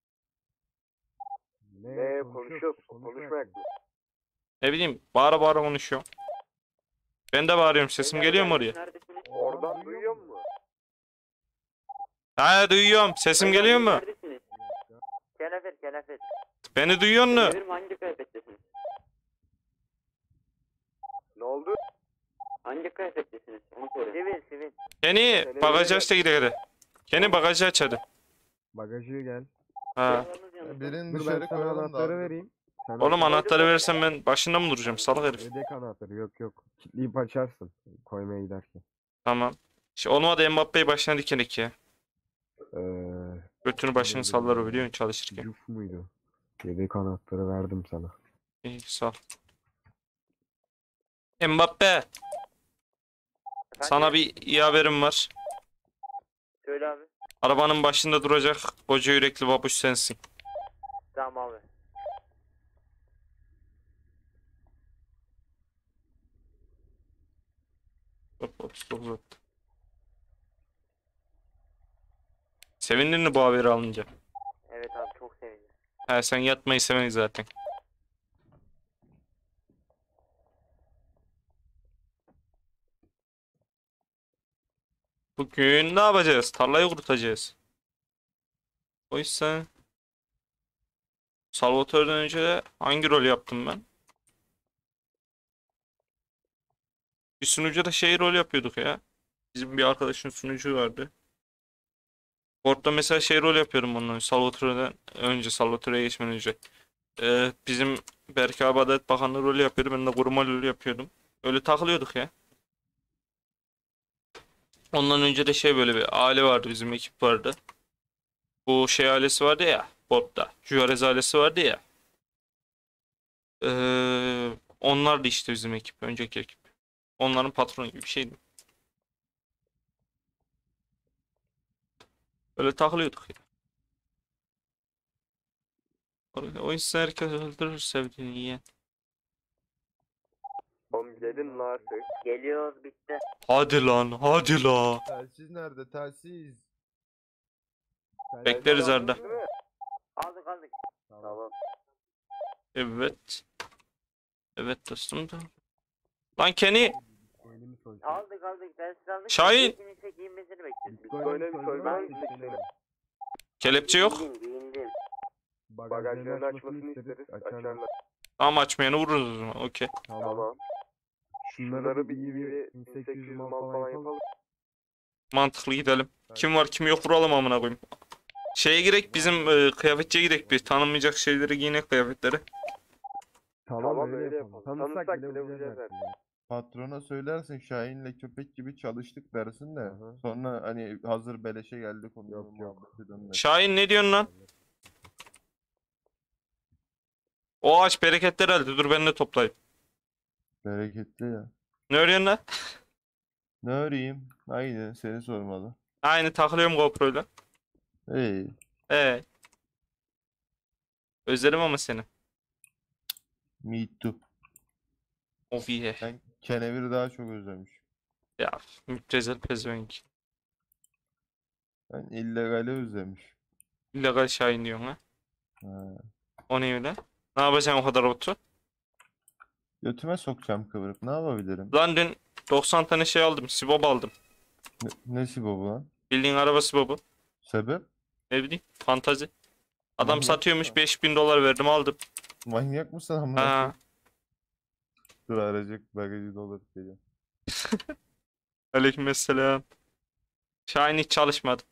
Ne konuşuyoruz? Konuşmayak mı? Ne bileyim, bağıra bağıra konuşuyor. Ben de bağırıyorum, sesim geliyor mu oraya? neredesiniz? Oradan duyuyor musun? Ha, duyuyorum, sesim geliyor mu? Neredesiniz? Kenefer kenefer. Beni duyuyor mu? Kenefer hangi kıyafettesiniz? Ne oldu? Hangi kıyafettesiniz? Onu sorun. Sivil sivil. Kenny, bagajı aç da gidelim hadi. Kenny bagajı aç hadi. Bagajı gel. Ha. Birini Dur ben dışarı sana koyalım da. anahtarı vereyim. Sen Oğlum anahtarı- anahtarı verirsen ben başında mı duracağım, salak herif? Yedek anahtarı yok yok. Kilitleyip açarsın koymaya giderken. Tamam. İşte olmadı Mbappe'yi başına dikenek ya. Eee... Götünü başını sallar o, biliyor musun, çalışırken. Cuf muydu? Yedek anahtarı verdim sana. İyi, sağ ol. Mbappe, sana bir iyi haberim var. Söyle abi. Arabanın başında duracak koca yürekli babuş sensin. Tamam abi. Hop, otuz dokuz attı. Sevindin mi bu haberi alınca? Evet abi çok sevindim. He, sen yatmayı seven zaten. Bugün ne yapacağız? Tarlayı kurutacağız. O yüzden Salvatore'dan önce de hangi rol yaptım ben? Bir sunucuda şey rol yapıyorduk ya. Bizim bir arkadaşın sunucu vardı. Orada mesela şey rol yapıyorum ondan önce. Salvatore'dan önce, Salvatore'ye geçmeden önce. Ee, bizim Berke abi Adalet Bakanlığı rolü yapıyordu. Ben de koruma rolü yapıyordum. Öyle takılıyorduk ya. Ondan önce de şey böyle bir aile vardı, bizim ekip vardı. Bu şey ailesi vardı ya, Bob'da. Juarez ailesi vardı ya. Ee, onlar da işte bizim ekip, önceki ekip. Onların patronu gibi bir şeydi. Böyle takılıyorduk ya. O insan herkes öldürür sevdiğini yiyen. Oğlum gelin la artık. Geliyoruz bitti. Hadi lan, hadi la. Telsiz nerede? Telsiz. Bekleriz Arda. Değil mi? Aldık aldık. Tamam. Evet. Evet dostum da. Lan Kenny. Aldık aldık. Dersiz aldık. Şahin. Kimse giyinmesini bekliyoruz. Bitcoin'e bir soygun gittik seni. Kelepçe yok. Giyindim giyindim. Bagajlarını açmasını isteriz. Açarlar. Tamam, açmayanı vururuz o zaman. Okey. Tamam. Şunları bir iyi bir bin sekiz yüz mal falan yapalım. Mantıklı, gidelim. Kim var kim yok vuralım amına koyayım. Şeye girek, bizim e, kıyafetçiye girek bir. Tanınmayacak şeyleri giyinek, kıyafetleri. Tamam, Tamam, öyle öyle yapalım. yapalım. Tanısak Tanısak bile bile vuracağız vuracağız her türlü. Patrona söylersin Şahin'le köpek gibi çalıştık dersin de. Aha. Sonra hani hazır beleşe geldik onun Yok, yok. muhabbeti dönmez. Şahin ne diyorsun lan? O ağaç bereketli herhalde. Dur ben de toplayayım. Bereketli ya. Ne örüyorsun lan? Ne öreyim? Aynı seni sormalı. Aynı takılıyorum GoPro'yla. Hey. Ee. Özledim ama seni. Me too. Of yeah. Ben keneviri daha çok özlemişim. Ya müptezel pezevenk. Ben illegali özlemiş. İllegal Şahin diyorsun ha. Ha. O ne öyle? Ne yapacaksın o kadar otu? Götüme sokacağım kıvırıp ne yapabilirim? Lan dün doksan tane şey aldım. Sibop aldım. Ne, nesi bu lan? Bildiğin araba sibobu. Sebep? Ne bileyim. Fantazi. Adam Manyak satıyormuş, mısın? beş bin dolar verdim aldım. Manyak mısın amına Ha. koyayım? Dur arayacak bagajı dolup geliyor. Aleykümselam. Şahin hiç çalışmadı.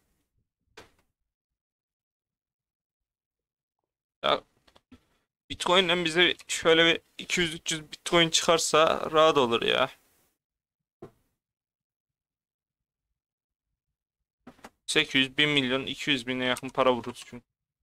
Ya Bitcoin'den bize şöyle bir iki yüz üç yüz Bitcoin çıkarsa rahat olur ya. sekiz yüz, bir milyon, iki yüz bine yakın para vururuz çünkü.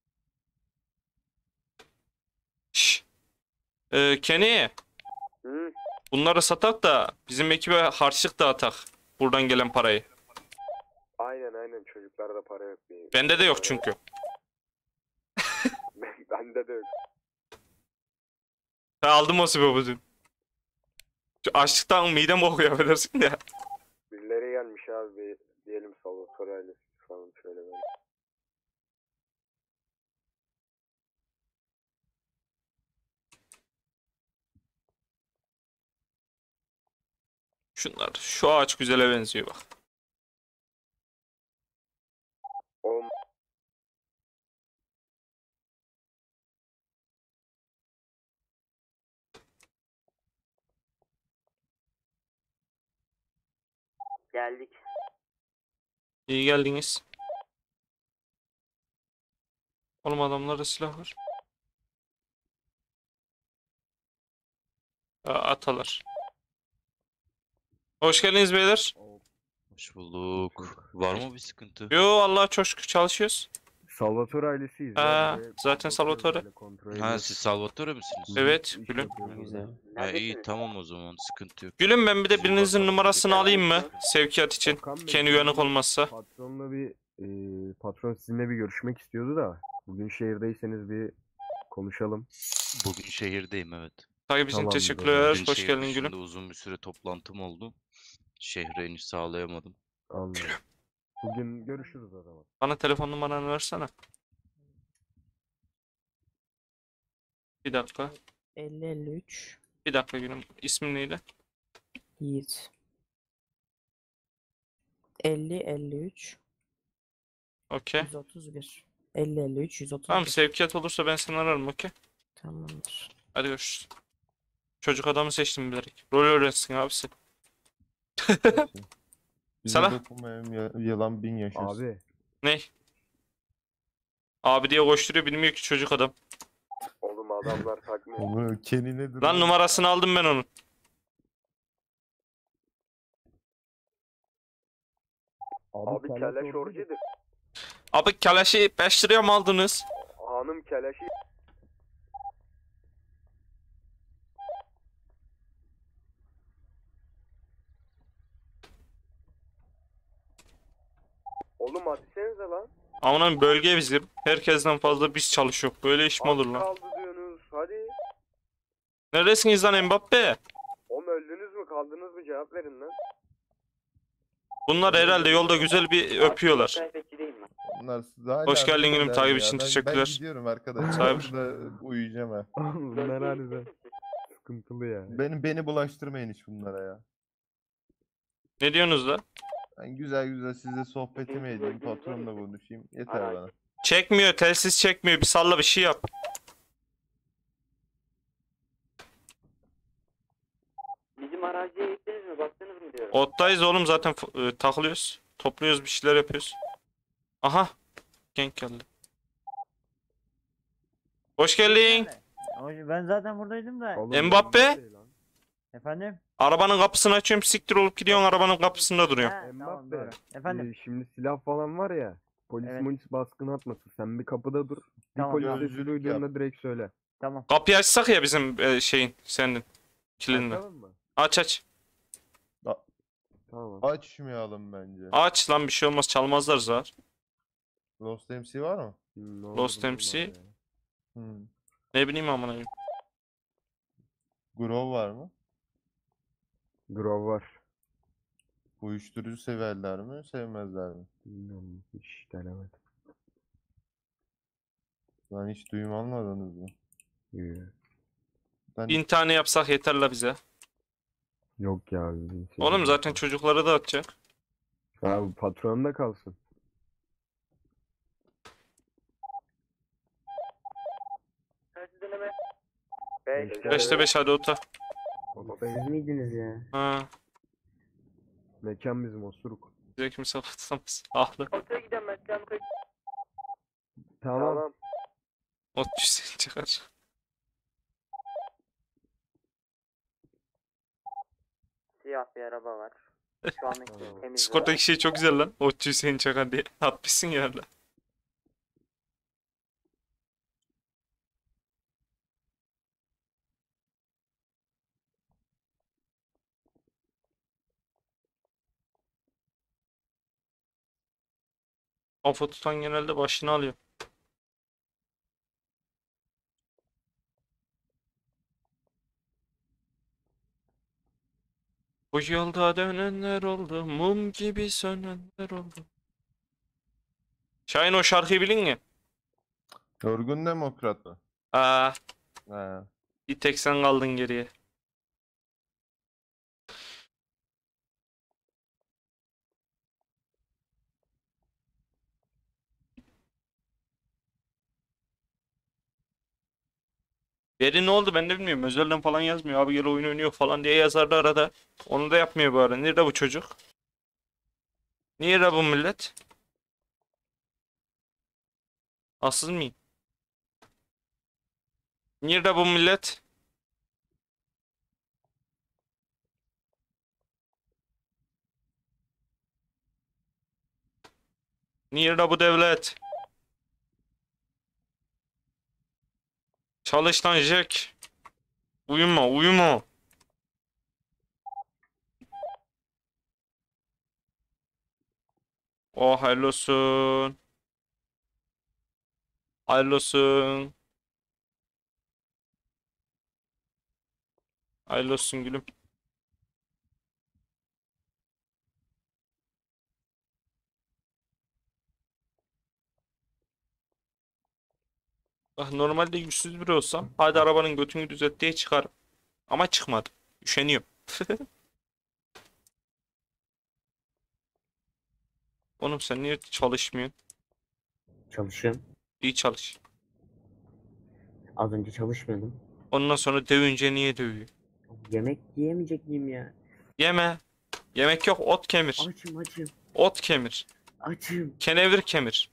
Şşş. Ee, Kenny, Hı? bunları satak da bizim ekibe harçlık dağıtak. Buradan gelen parayı. Aynen aynen, çocuklarda para yok. Bir. Bende de yok çünkü. Ben, bende de yok. Ben aldım o sibobu dün. Şu açlıktan midem kokuyor, affedersin de. Birileri gelmiş abi, bir diyelim Salvatore ailesi falan şöyle böyle. Şunlar, şu ağaç güzele benziyor bak. Oğlum Geldik. İyi geldiniz. Oğlum adamlarda silah var. Aa, atalar. Hoş geldiniz beyler. Hoş bulduk. Var mı bir sıkıntı? Yo Allah çok şükür çalışıyoruz. Salvatore ailesiyiz. ya, Ha, böyle zaten bakıyoruz, Salvatore. böyle kontrol Ha ediyoruz. siz Salvatore misiniz? Evet, İş gülüm. yapıyoruz Güzel. burada. Ha iyi tamam o zaman sıkıntı yok. Gülüm ben bir de Biz birinizin bakalım numarasını dedik. alayım mı? Sevkiyat için. Okan Bey, Kendi uyanık olmazsa. Patronla bir e, patron sizinle bir görüşmek istiyordu da bugün şehirdeyseniz bir konuşalım. Bugün şehirdeyim evet. Takip için Tamamdır, teşekkürler. Dün Hoş şehir geldin dışında gülüm. uzun bir süre toplantım oldu. Şehre iniş sağlayamadım. Anladım. Bugün görüşürüz o zaman. Bana telefon numaranı versene. Bir dakika. elli elli üç. Bir dakika gülüm. İsmin neydi? Yiğit. elli elli üç. Okey. yüz otuz bir. elli elli üç yüz otuz bir. Tamam, sevkiyat olursa ben seni ararım, okey. Tamamdır. Hadi görüşürüz. Çocuk adamı seçtim bilerek. Rol öğrensin abisi. Bize Sana? dokunmayan ya- yılan bin yaşasın. Abi Ne? Abi diye koşturuyor, bilmiyor ki çocuk adam. oğlum adamlar takmıyor. Oğlum Kenny nedir? Lan numarasını aldım ben onun. Abi keleş orcudur. Abi keleşi beş liraya mı aldınız? Hanım keleşi. Oğlum hadi senize lan. Aman bölge bizim. Herkesten fazla biz çalışıyor. Böyle iş mi olur Az lan? kaldı diyorsunuz hadi. Neredesiniz lan Mbappe? Oğlum öldünüz mü kaldınız mı cevap verin lan. Bunlar herhalde yolda güzel bir öpüyorlar. Bunlar siz hala Hoş geldin gülüm, ya. takip Ben- için Ben teşekkürler. gidiyorum arkadaşlar. Cyber. Burada uyuyacağım ha. Bunlar harbiden sıkıntılı ya. Beni, beni bulaştırmayın hiç bunlara ya. Ne diyorsunuz lan? Ben güzel güzel sizle sohbetimi edeyim, patronla konuşayım. Yeter bana. Çekmiyor, telsiz çekmiyor. Bir salla bir şey yap. Bizim araziye gittiniz mi? Baktınız mı diyorum. Ottayız oğlum zaten f- e, takılıyoruz. Topluyoruz, bir şeyler yapıyoruz. Aha. Genk geldi. Hoş geldin. Ben zaten buradaydım da. Oğlum, Mbappe? Mbappe lan. Efendim? Arabanın kapısını açıyorum, siktir olup gidiyorsun arabanın kapısında duruyorsun. Ha, tamam Mbappe. doğru. Efendim? Ee, şimdi silah falan var ya. Polis Evet. molis baskın atmasın. Sen bir kapıda dur. Bir Tamam, polis tamam. sesi Gözcülük duyduğunda direkt söyle. Tamam. Kapıyı açsak ya bizim e, şeyin, senin. Kilidini. Açalım mı? Aç aç. Tamam. Açmayalım bence. Aç lan, bir şey olmaz, çalmazlar zar. Lost M C var mı? Hmm, ne Lost olur, M C. bulmaz ya. Hmm. Ne bileyim amına koyayım. Grove var mı? Grove var. Uyuşturucu severler mi, sevmezler mi? Bilmiyorum, hiç denemedim. Lan hiç duyum almadınız mı? Ee, Ben Bin tane yapsak yeter la bize. Yok ya. bizim şey Oğlum yok. zaten çocukları da atacak. Ha, bu patron da kalsın. Beş. Beşte beş hadi ota. Ottayız. miydiniz ya? Ha. Mekan bizim osuruk. Bize kimse katılamaz. Ahlı. Otaya gidelim ben. Canım kaç. Tamam. Ot cüzdanı çıkar. Siyah bir araba var. Şu anlık temiz. Discord'daki şey çok güzel lan. Ot cüzdanı çakar diye atmışsın ya lan. Kafa tutan genelde başını alıyor. Bu yolda dönenler oldu, mum gibi sönenler oldu. Şahin, o şarkıyı bilin mi? Yorgun Demokrat mı? Aa, He. bir tek sen kaldın geriye. Beri ne oldu ben de bilmiyorum. Özelden falan yazmıyor. Abi gel oyun oynuyor falan diye yazardı arada. Onu da yapmıyor bu ara. Nerede bu çocuk? Nerede bu millet? Asıl mıyım? Nerede bu millet? Nerede bu devlet? Çalış lan Jack. Uyuma, uyuma. Oh, hayırlı olsun. Hayırlı olsun. Hayırlı olsun gülüm. Ah, normalde yüzsüz biri olsam hadi arabanın götünü düzelt diye çıkarım. Ama çıkmadı. Üşeniyorum. Oğlum sen niye çalışmıyorsun? Çalışıyorum. İyi çalış. Az önce çalışmıyordum. Ondan sonra dövünce niye dövüyor? Yemek yiyemeyecek miyim ya? Yeme. Yemek yok, ot kemir. Açım açım. Ot kemir. Açım. Kenevir kemir.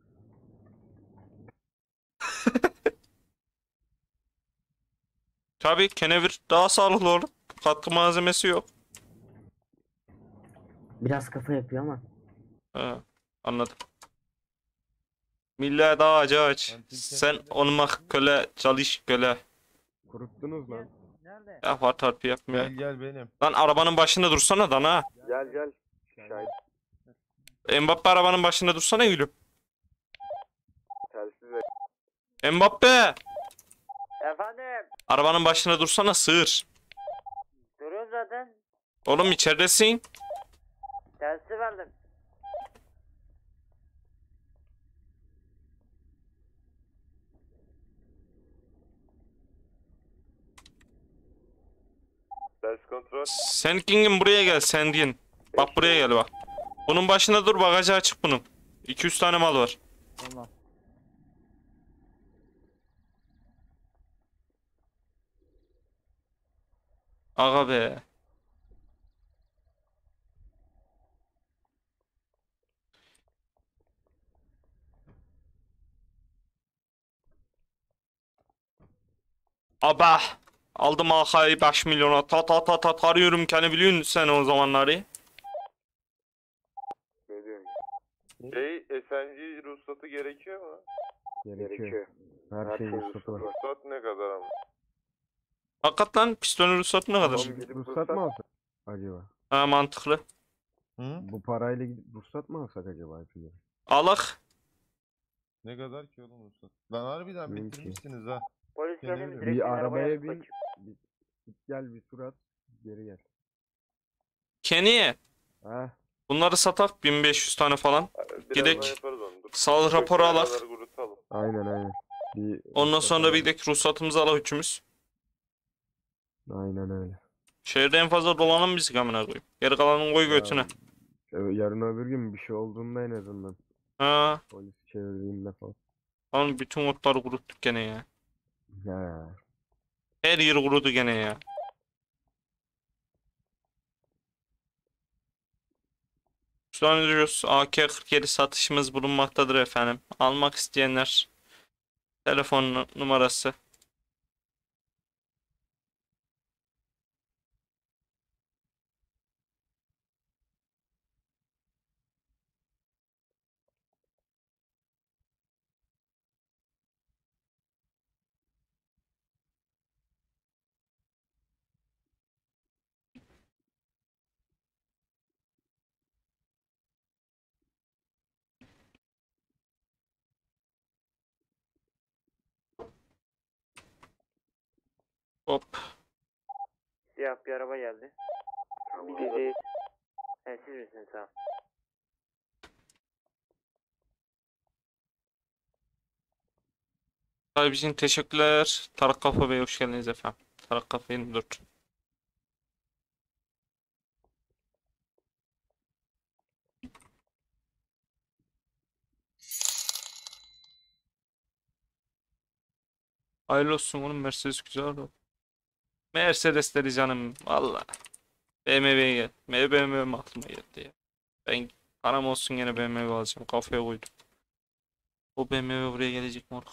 Tabii kenevir daha sağlıklı oğlum. Katkı malzemesi yok. Biraz kafa yapıyor ama. Ha, anladım. Millet ağacı aç. Sen onunla köle çalış köle. Kuruttunuz lan. Nerede? Ya var tarpı yapmıyor. Gel gel benim. Lan arabanın başında dursana lan ha. Gel gel. Şahit. Mbappe arabanın başında dursana gülüm. Telsiz ver. Mbappe! Efendim. Arabanın başında dursana sığır. Duruyorum zaten. Oğlum içeridesin. Telsiz verdim. Ters kontrol. Sen King'in buraya gel sen din. Bak buraya gel bak. Bunun başında dur, bagajı açık bunun. iki yüz tane mal var. Tamam. Aga be. Aba. Aldım A K'yı beş milyona. Ta ta ta ta tarıyorum kendi biliyorsun sen o zamanları. Ne diyorsun? Şey, S N G ruhsatı gerekiyor mu? Gerekiyor. Her şeyin ruhsatı var. Ruhsat ne kadar ama? Hakikaten pistonun ruhsatı ne kadar? Ruhsat mı alsak acaba? Ha, mantıklı. Hı? Bu parayla gidip ruhsat mı alsak acaba hepimiz? Alak. Ne kadar ki oğlum ruhsat? Lan harbiden Bilmiyorum ki. bitirmişsiniz ha. Polis Seni geldi mi? biliyorum. Direkt Bir bin arabaya yazıp bin. bakayım. Bir, git gel bir tur at. Geri gel. Kenny. Ha? Bunları satak bin beş yüz tane falan. Birazdan Gidek. yaparız onu. Dur. Sağlık raporu Köşeye alak. kadar kurutalım. Aynen aynen. Bir Ondan ruhsat sonra bir alalım. gidek ruhsatımızı alak üçümüz. Aynen öyle. Şehirde en fazla dolanın biz amına koyayım. Geri kalanını koy götüne. Ya, yarın öbür gün bir şey olduğunda en azından. Ha. Polis çevirdiğinde falan. Oğlum bütün otları kuruttuk gene ya. Ha. Her yer kurudu gene ya. Sunuyoruz. A K kırk yedi satışımız bulunmaktadır efendim. Almak isteyenler telefon nu- numarası. Hop. Siyah bir araba geldi. Bir de değil. He, siz misiniz? Tamam. Tabii için teşekkürler. Tarak Kafa Bey hoş geldiniz efendim. Tarak Kafa yirmi dört. Hayırlı olsun oğlum, Mercedes güzel araba. Mercedesleri canım valla. B M W'ye gel. B M W mi aklıma geldi ya. Ben param olsun yine B M W alacağım. Kafaya koydum. O B M W buraya gelecek moruk.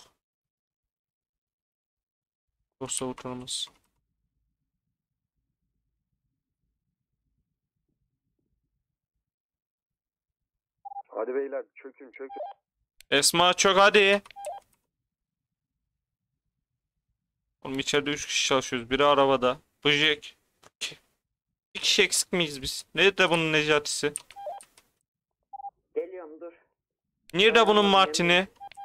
Yoksa oturmaz. Hadi beyler çökün çökün. Esma çok hadi. Oğlum içeride üç kişi çalışıyoruz. Biri arabada. Bu Jack. İki Bir kişi eksik miyiz biz? Nerede bunun Necati'si? Geliyorum dur. Nerede bunun Martin'i?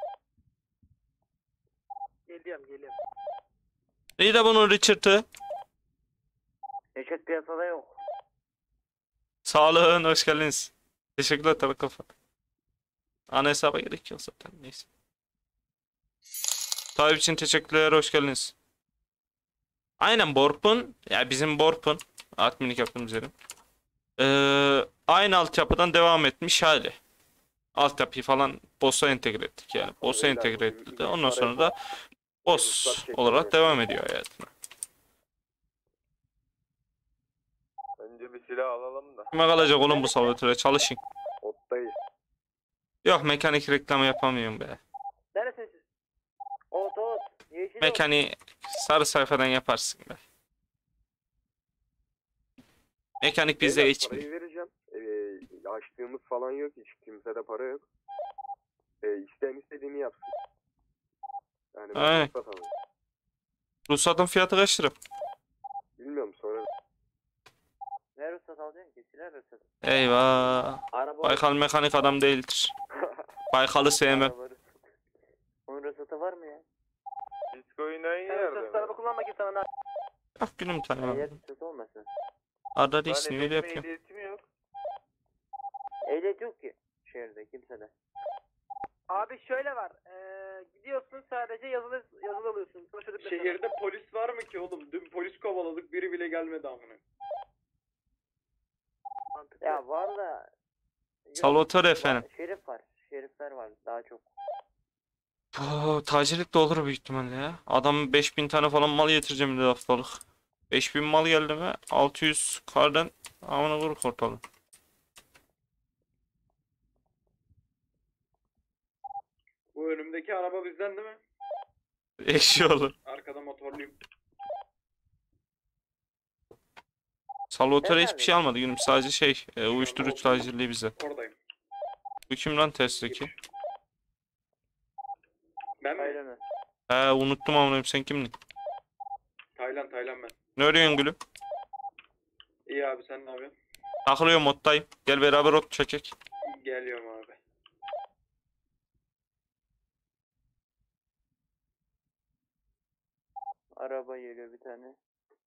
Geliyorum geliyorum. Nerede bunun Richard'ı? Neşet piyasada yok. Sağ olun, hoş geldiniz. Teşekkürler Tarak Kafa. Ana hesaba gerek yok zaten, neyse. Tayyip için teşekkürler, hoş geldiniz. Aynen Borp'un, ya bizim Borp'un, adminlik yaptığımız yerim. Ee, aynı altyapıdan devam etmiş hali. Altyapıyı falan boss'a entegre ettik yani. Boss'a entegre edildi. Ondan sonra da boss olarak devam ediyor hayatına. Önce bir silah alalım da. Kime kalacak oğlum bu sabotöre, çalışın. Ottayız. Yok, mekanik reklamı yapamıyorum be. Neresiniz? Ot ot. Yeşil ot. Mekaniği sarı sayfadan yaparsın be. Mekanik bizde Beyler, geçmiyor. Parayı vereceğim. Ee, kaçtığımız falan yok hiç. Kimsede para yok. E, isteyen istediğini yapsın. Yani ben Aynen. ruhsat alayım. Ruhsatın fiyatı kaç lira? Bilmiyorum sonra. Ne ruhsat alacaksın ki? Silah ruhsatı. Eyvah. Araba Baykal mekanik adam değildir. Baykal'ı sevmem. Araba ruhsatı. Onun ruhsatı var mı ya? Diskoyu ne Sen ruhsatsız araba kullanmak için sana Ah gülüm tanımam. ehliyet ruhsatı olmasın. Arada değilsin öyle yapıyorum. ehliyetim yok. Ehliyet yok ki şehirde kimsede. Abi şöyle var. Ee, gidiyorsun sadece yazılı yazılı alıyorsun. Şehirde polis var mı ki oğlum? Dün polis kovaladık, biri bile gelmedi amına. Ya var da. Yok, Salvatore var- efendim. Şerif var. Şerifler var daha çok. Bu tacirlik de olur büyük ihtimalle ya. Adam beş bin tane falan mal getireceğim dedi haftalık. beş bin mal geldi mi altı yüz kardan amına vuruk ortalığı. Bu önümdeki araba bizden değil mi? Eşi olur. Arkada motorluyum. Salvatore hiçbir şey almadı gülüm. Sadece şey e, uyuşturucu tacirliği bize. Oradayım. Bu kim lan testteki? Ben mi? Aynen. He unuttum amına sen kimdin? Taylan, Taylan ben. Ne arıyorsun gülüm? İyi abi, sen ne yapıyorsun? Takılıyorum moddayım. Gel beraber ot çekek. Geliyorum abi. Araba geliyor bir tane.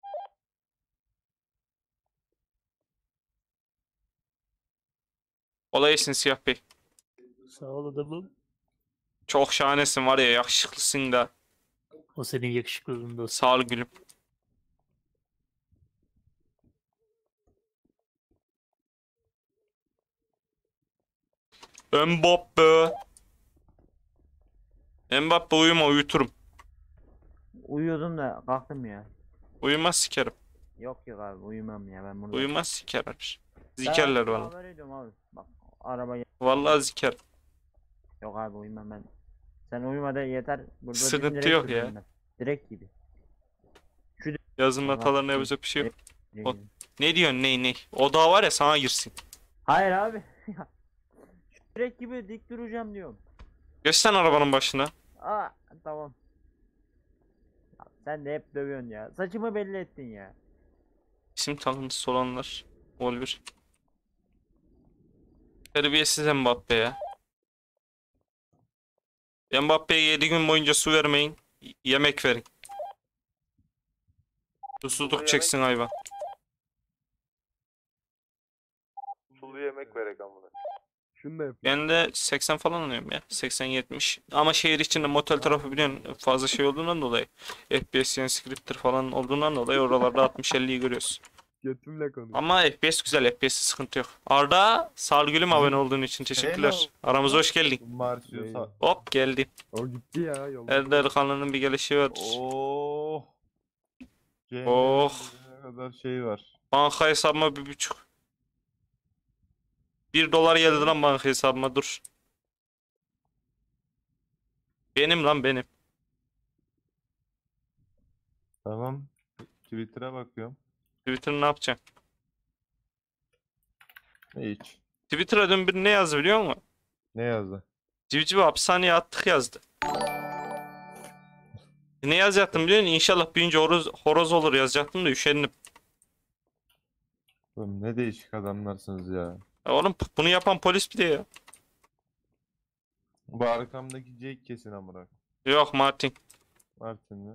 Olay etsin Siyah Bey. Sağ ol adamım. Çok şahanesin var ya yakışıklısın da. O senin yakışıklılığın dostum. Sağ ol gülüm. Mbappe. Mbappe uyuma uyuturum. Uyuyordum da kalktım ya. Uyumaz sikerim. Yok yok abi uyumam ya ben burada. Uyumaz sikerler. Zikerler Ben valla. haber ediyorum abi. Bak araba gel- Vallahi ziker. Yok abi uyumam ben. Sen uyuma da yeter. Burada Sıkıntı direkt yok gidiyorum ya. ben. Direkt gibi. Yazın Tamam. hatalarına yapacak bir şey yok. Direkt O- gidiyorum. Ne diyorsun ney ney? O daha var ya sana girsin. Hayır abi. Direkt gibi dik duracağım diyorum. Geç sen arabanın başına. Aa tamam. Ya sen de hep dövüyorsun ya. Saçımı belli ettin ya. İsim takıntısı olanlar. Ol bir. Terbiyesiz Mbappe ya. Mbappe'ye yedi gün boyunca su vermeyin. y- Yemek verin. Susuzluk çeksin hayvan. Sulu yemek verek amına. Şunu da yap. Ben de seksen falan alıyorum ya. seksen yetmiş. Ama şehir içinde motel tarafı biliyorsun fazla şey olduğundan dolayı. F P S yani scripter falan olduğundan dolayı oralarda altmış elliyi görüyoruz. Götümle konuş. Ama F P S güzel. F P S'te sıkıntı yok. Arda Sargül'üm abone olduğun için teşekkürler. Aramıza hoş geldin. Marşıyor sa- Hop geldi. O gitti ya yolda. Her delikanlının bir gelişi vardır. Oh. Oh. Ne kadar şey var. Banka hesabıma bir buçuk. Bir dolar geldi lan banka hesabıma dur. Benim lan benim. Tamam. Twitter'a bakıyorum. Twitter'ı ne yapacaksın? Hiç. Twitter'a dün bir ne yazdı biliyor musun? Ne yazdı? Civcivi hapishaneye attık yazdı. Ne yazacaktım biliyor musun? İnşallah büyüyünce horoz, horoz olur yazacaktım da üşendim. Oğlum ne değişik adamlarsınız ya. Ya oğlum bunu yapan polis bir de ya. Bu arkamdaki Jake kesin amına. Yok Martin. Martin mi?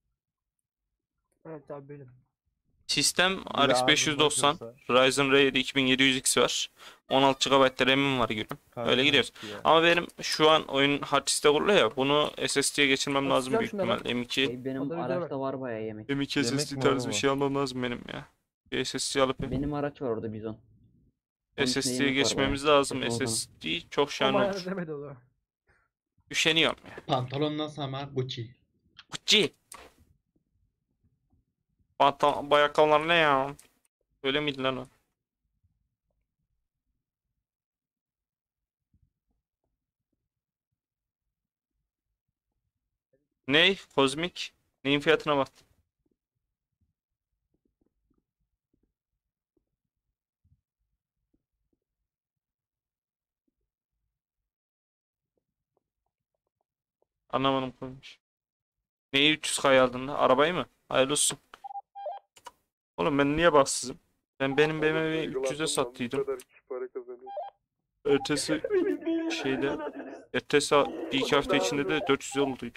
Evet abi benim. Sistem Bir R X ağzın beş yüz doksan. bakıyorsa. Ryzen R yedi iki bin yedi yüz X var. on altı gigabayt RAM'im var gülüm. Öyle Karnım gidiyoruz. acıktı ya. Ama benim şu an oyun hard diskte kurulu ya. Bunu S S D'ye geçirmem lazım Açacağım büyük şunu ihtimal. hemen. M iki. Şey, benim Ondan önce araçta var bayağı yemek. M iki Yemek S S D mi tarzı var bir mı? şey almam lazım benim ya. Bir S S D alıp Benim araç var orada bizon. Onun içinde S S D'ye yemek var geçmemiz bayağı. lazım. Telefon S S D çok Ama şahane ayağını olur. demedi o da. Üşeniyorum ya. Pantolon nasıl ama Gucci. Gucci. Pantolon, bu ayakkabılar ne ya? Öyle miydi lan o? Ney? Kozmik. Neyin fiyatına bak. Anlamadım koymuş. Neyi üç yüz K'ya aldın da? Arabayı mı? Hayırlı olsun. Oğlum ben niye baksızım? Ben benim B M W'yi üç yüze sattıydım. Ertesi şeyde ertesi bir iki hafta içinde de dört yüz olduydu.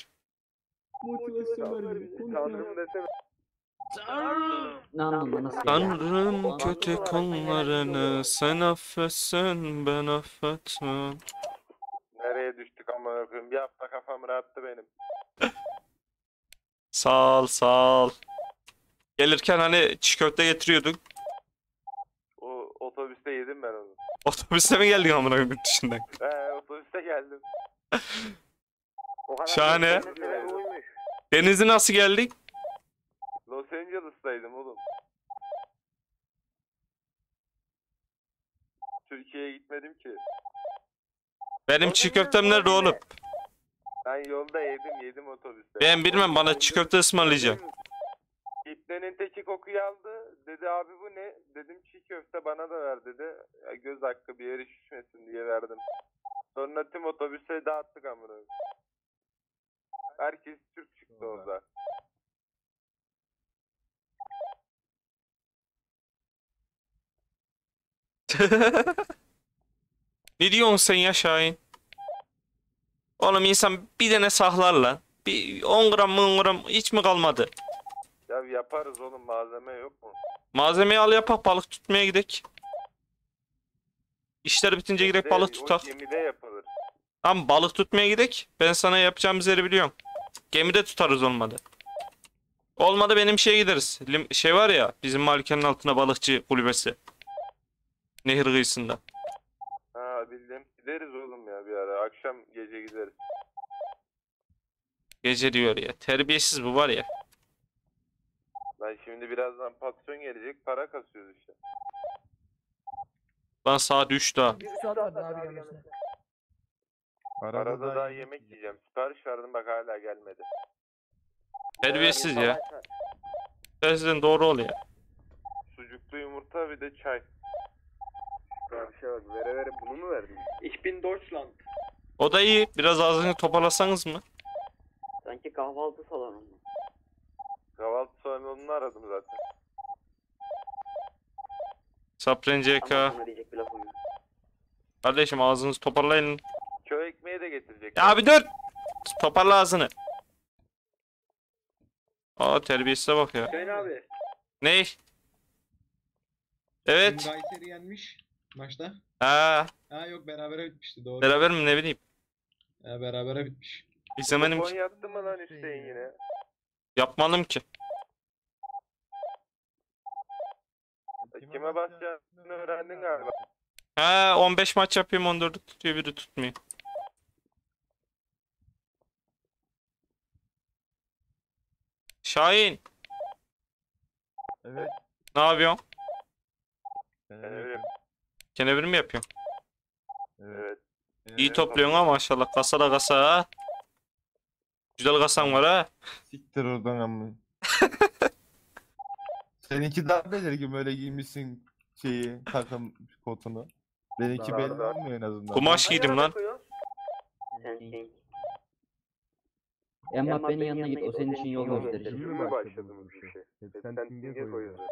Tanrım desene. Ne anlamda nasıl yani? Tanrım kötü kullarını sen affetsen ben affetmem. Nereye düştük amına koyayım? Bir hafta kafam rahattı benim. Sağ ol sağ ol. Gelirken hani çiğ köfte getiriyorduk. O otobüste yedim ben onu. Otobüste mi geldin amına koyayım yurt dışından? He otobüste geldim. O kadar Şahane. beklemenin sebebi buymuş. Deniz'i nasıl geldik? Los Angeles'taydım oğlum. Türkiye'ye gitmedim ki. Benim çiğ köftem nerede oğlum? Ben yolda yedim yedim otobüste. Ben bilmem, bana çiğ köfte ısmarlayacaksın. İpnenin teki kokuyu aldı. Dedi abi bu ne? Dedim çiğ köfte bana da ver dedi. Ya, göz hakkı bir yeri şişmesin diye verdim. Sonra tüm otobüse dağıttık amına. Herkes Türk çıktı orada. Ne diyorsun sen ya Şahin? Oğlum insan bir tane saklar lan. Bir on gram on gram hiç mi kalmadı? Ya yaparız oğlum, malzeme yok mu? Malzemeyi al yapak, balık tutmaya gidek. İşler bitince gidek balık O tutak. gemide yapılır. Tamam balık tutmaya gidek. Ben sana yapacağımız yeri biliyorum. Gemide tutarız olmadı. Olmadı benim şeye gideriz. Lim şey var ya bizim malikenin altına balıkçı kulübesi. Nehir kıyısında. Ha bildim. Gideriz oğlum ya bir ara. Akşam gece gideriz. Gece diyor ya. Terbiyesiz bu var ya. Lan şimdi birazdan patron gelecek, para kasıyoruz işte. Lan saat üç daha. Bir saat var daha bir gelmesine. Arada daha yemek yiyeceğim. Sipariş verdim bak hala gelmedi. Terbiyesiz ya. Sizden doğru ol ya. Sucuklu yumurta bir de çay. Siparişe bak, vere vere bunu mu verdin? Ich bin Deutschland. O da iyi. Biraz ağzını toparlasanız mı? Sanki kahvaltı salonu mu? Kahvaltı salonunu aradım zaten. Sapren C Ama K. sana diyecek bir lafım yok. Kardeşim ağzınızı toparlayın. Köy ekmeği de getirecek. Ya abi dur. Toparla ağzını. Aa terbiyesize bak ya. Hüseyin abi. Ney? Evet. Kayseri yenmiş maçta. Ha, Ha yok berabere bitmişti doğru. beraber mi ne bileyim. Ha, berabere bitmiş. İzlemedim Telefon ki. yattı mı lan Hüseyin yine? Yapmadım ki. Kime basacağını öğrendin galiba. Ha on beş maç yapayım on dördü tutuyor biri tutmuyor. Şahin. Evet. Ne yapıyorsun? Evet. Kenevir mi yapıyorsun? Evet. İyi topluyorsun ha maşallah. Kasa da kasa ha. Güzel kasan var ha. Siktir oradan amma. Seninki daha belirgin böyle giymişsin şeyi takım kotunu. Benimki Daha- belli daha- olmuyor en azından. Kumaş giydim lan. Sen şey. Emma benim yanına git. O senin için yol gösterir. Şimdi mi başladınız bir şey? Hep Hep sen sen pinge pinge koyuyorsun.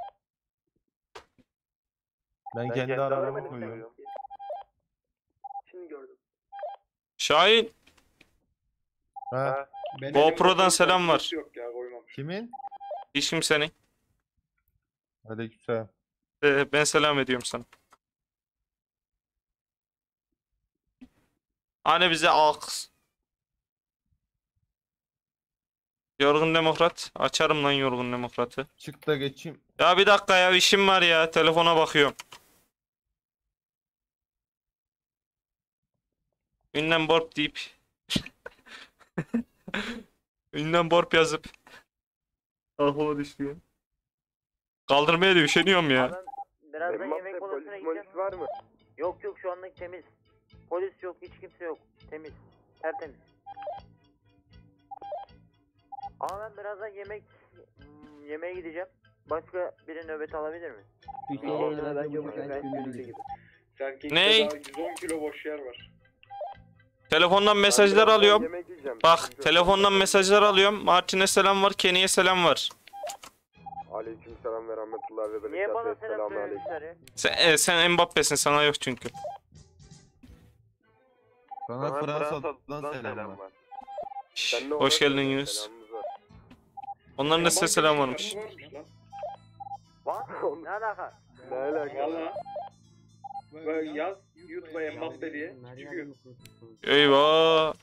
Ben Ben kendi arabamı arabamı koyuyorum. Şimdi gördüm. Şahin. Ha. Ha? Benim GoPro'dan elimde selam var. fotoğraf Yok ya koymamış. Kimin? Hiç kimsenin. Aleykümselam. Ee, ben selam ediyorum sana. Hani bize aks. Yorgun Demokrat. Açarım lan Yorgun Demokrat'ı. Çık da geçeyim. Ya bir dakika ya işim var ya. Telefona bakıyorum. Ünlem Borp deyip. Ünlem Borp yazıp. Aklıma düştü ya. Kaldırmaya da üşeniyorum ya. Adam birazdan Benim yemek hafta odasına polis gideceğim. molis var mı? Yok yok şu anlık temiz. Polis yok, hiç kimse yok. Temiz. Tertemiz. Ama ben birazdan yemek hmm, yemeğe gideceğim. Başka biri nöbet alabilir mi? Hüseyin'le bence Bence bu bu müsait müsait günü günü değil. Sanki Ney? daha yüz on kilo boş yer var. Telefondan mesajlar alıyorum. Bak telefondan mesajlar alıyorum. Martin'e selam var, Kenny'ye selam var. Aleykümselam ve rahmetullah ve Niye bana berekatuhu. selam Selamünaleyküm. söylemişler? Sen, e, sen Mbappe'sin, sana yok çünkü. Bana Fransa'dan selam var. Şş, hoş geldin Yunus. Onların da size selam varmış. Var mı? Ne alaka? Ne alaka? Valla. Böyle yaz YouTube'a Mbappe diye çıkıyor. Eyvah.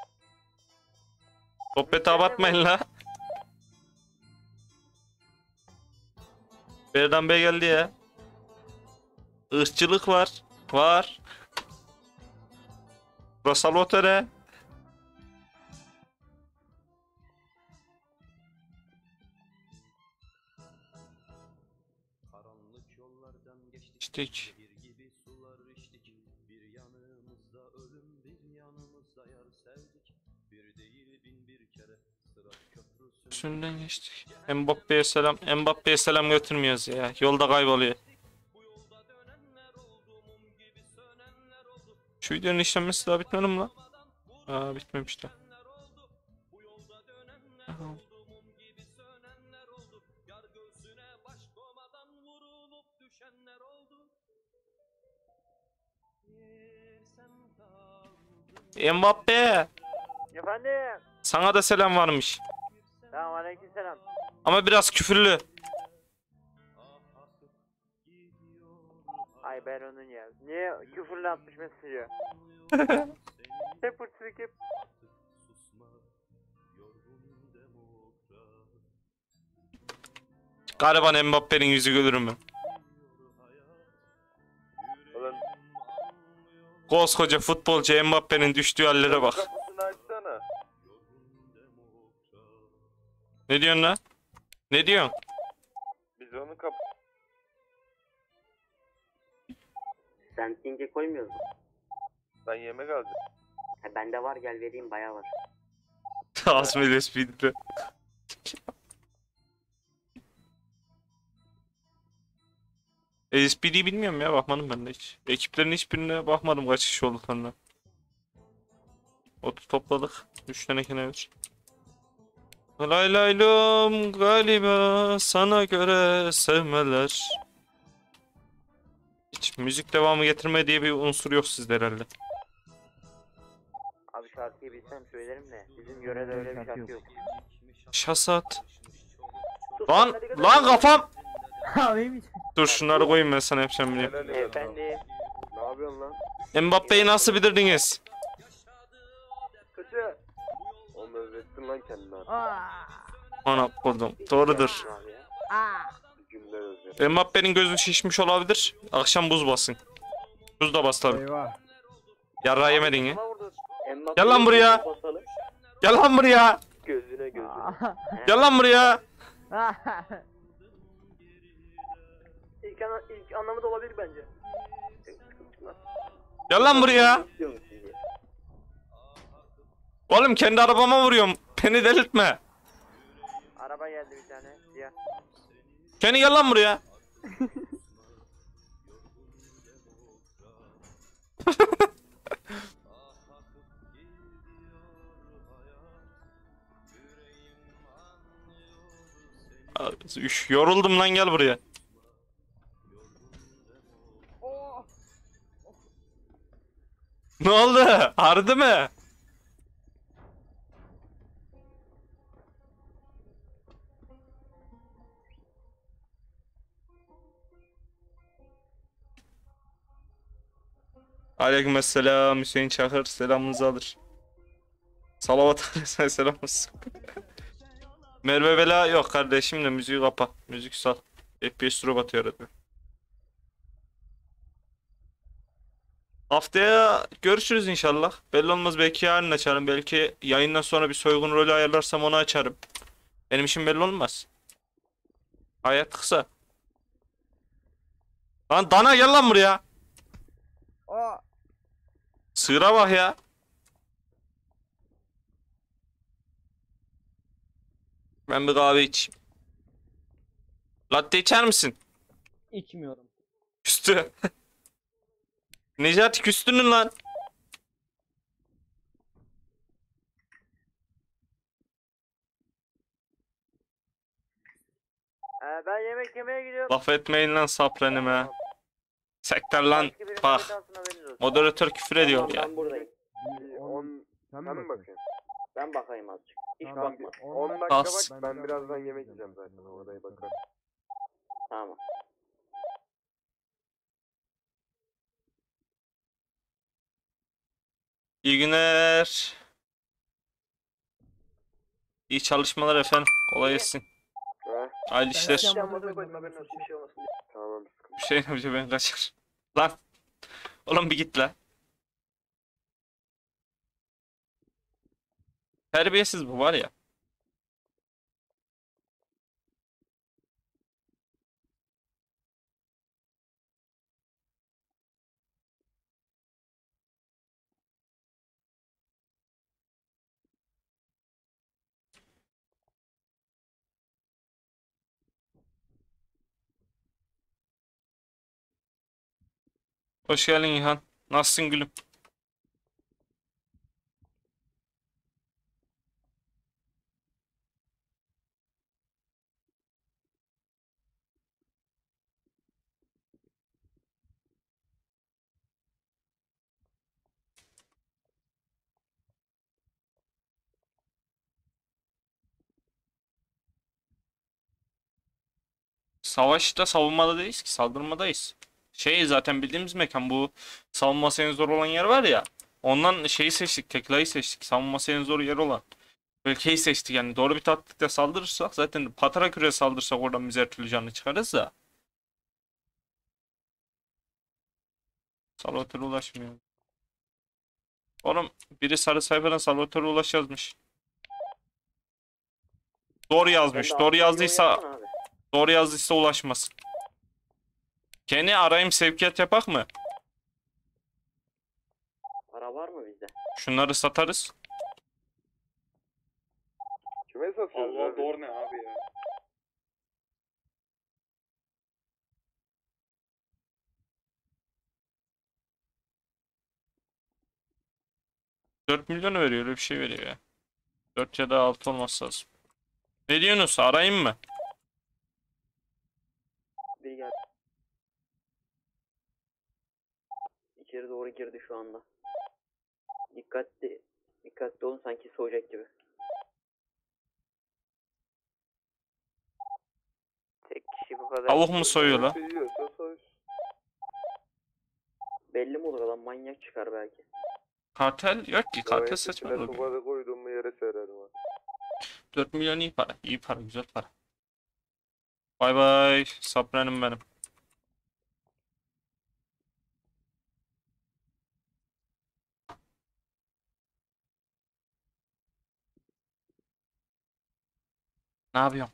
Sohbeti abartmayın la. Berdan Bey geldi ya. Irkçılık var. Var. Burası Otere. İçtik. Üstünden geçtik. Mbappe'ye selam. Mbappe'ye selam götürmüyoruz ya. Yolda kayboluyor. Şu videonun işlenmesi daha bitmedi mi lan? Aa bitmemiş de. Aha. Mbappe. Efendim. Sana da selam varmış. Tamam aleykümselam. Ama biraz küfürlü. Ay ben onun ya. Niye küfürle atmış mesajı? Hep hırsızlık hep. Gariban Mbappe'nin yüzü gülür mü? Koskoca futbolcu Mbappe'nin düştüğü hallere bak. Kapısını açsana. Ne diyorsun lan? Ne diyorsun? Biz onu kap... Sen tinge koymuyoruz mu? Ben yemek alacağım. Ha, bende var gel vereyim bayağı var. Asmel espriydi. S P D'yi bilmiyorum ya, bakmadım ben de hiç. Ekiplerin hiçbirine bakmadım kaç kişi olduklarına. Otu topladık. Üç tane kenevir. Lay lay lom galiba sana göre sevmeler. Hiç müzik devamı getirme diye bir unsur yok sizde herhalde. Abi şarkıyı bilsem söylerim de. Bizim yörede öyle bir şarkı yok. Şasat. Lan lan kafam. Abi Dur şunları koyayım ben sana yapacağım biliyorum. Efendim. Ne yapıyorsun lan? Mbappe'yi nasıl bilirdiniz? Kötü. Onu özettin lan kendine. Ana vurdum. Doğrudur. Cümle özet. Mbappe'nin gözü şişmiş olabilir. Akşam buz basın. Buz da bas tabi. Eyvah. Yarrağı yemedin ya. Gel lan buraya. Gel lan buraya. Gözüne gözüne. Gel lan buraya. İlk, ana, ilk anlamı da olabilir bence. Gel lan buraya. Oğlum kendi arabama vuruyorum. Beni delirtme. Araba geldi bir tane. Siyah. Kendi gel lan buraya. Üş, yoruldum lan gel buraya. Ne oldu? Ağrıdı mı? Aleykümselam Hüseyin Çakır selamınızı alır. Salavat sen selam olsun. Merve Bela yok kardeşim de müziği kapa. Müzik sal. F P S drop atıyor arada. Haftaya görüşürüz inşallah. Belli olmaz belki yarın açarım. Belki yayından sonra bir soygun rolü ayarlarsam onu açarım. Benim işim belli olmaz. Hayat kısa. Lan Dana gel lan buraya. Sığıra bak ya. Ben bir kahve içeyim. Latte içer misin? İçmiyorum. Küstü. Necati küstünün lan. ben yemek yemeye gidiyorum. Laf etmeyin lan saprenime. Sektör lan. Başka birinin Bak. hatasına haberiniz olsun. Moderatör küfür ediyor ya. Ben buradayım. on, sen mi bakıyorsun? Ben bakayım azıcık. Hiç Tamam, bakma. on dakika Bas. bak, ben birazdan yemek yiyeceğim zaten, oraya bakarım. Tamam. İyi günler. İyi çalışmalar efendim. Kolay gelsin. Ha? Hayırlı işler. Tamam. Bir şey yapacağım ben kaçar. Lan. Oğlum bir git lan. Terbiyesiz bu var ya. Hoş geldin İlhan. Nasılsın gülüm? Savaşta savunmada değiliz ki, saldırmadayız. Şey zaten bildiğimiz mekan, bu savunması en zor olan yer var ya. Ondan şeyi seçtik, Tekla'yı seçtik. Savunması en zor yer olan ülkeyi seçtik yani. Doğru bir taktikle saldırırsak zaten patara küre saldırsak oradan biz her türlü canlı çıkarız da. Salvatore ulaşmıyor. Oğlum biri sarı sayfadan Salvatore Ulaş yazmış. Doğru yazmış. Ben de Doğru abi, yazdıysa yapsana abi. doğru yazdıysa ulaşmasın. Kendi arayayım, sevkiyat yapak mı? Para var mı bizde? Şunları satarız. Kime satıyoruz Allah abi? doğru ne abi ya? dört milyonu veriyor, öyle bir şey veriyor ya. dört ya da altı olması lazım. Ne diyorsunuz? Arayayım mı? Bir gel. İçeri doğru girdi şu anda. Dikkatli. Dikkatli olun, sanki soğuyacak gibi. Tek kişi bu kadar. Tavuk mu soyuyor la? Yiyorsa soy. Belli mi olur, adam manyak çıkar belki. Kartel yok ki. Kartel saçma olur. Tubalı koyduğumu yere sererim abi. dört milyon iyi para. İyi para. Güzel para. Bay bay. Saprenim benim. Ne yapıyorsun?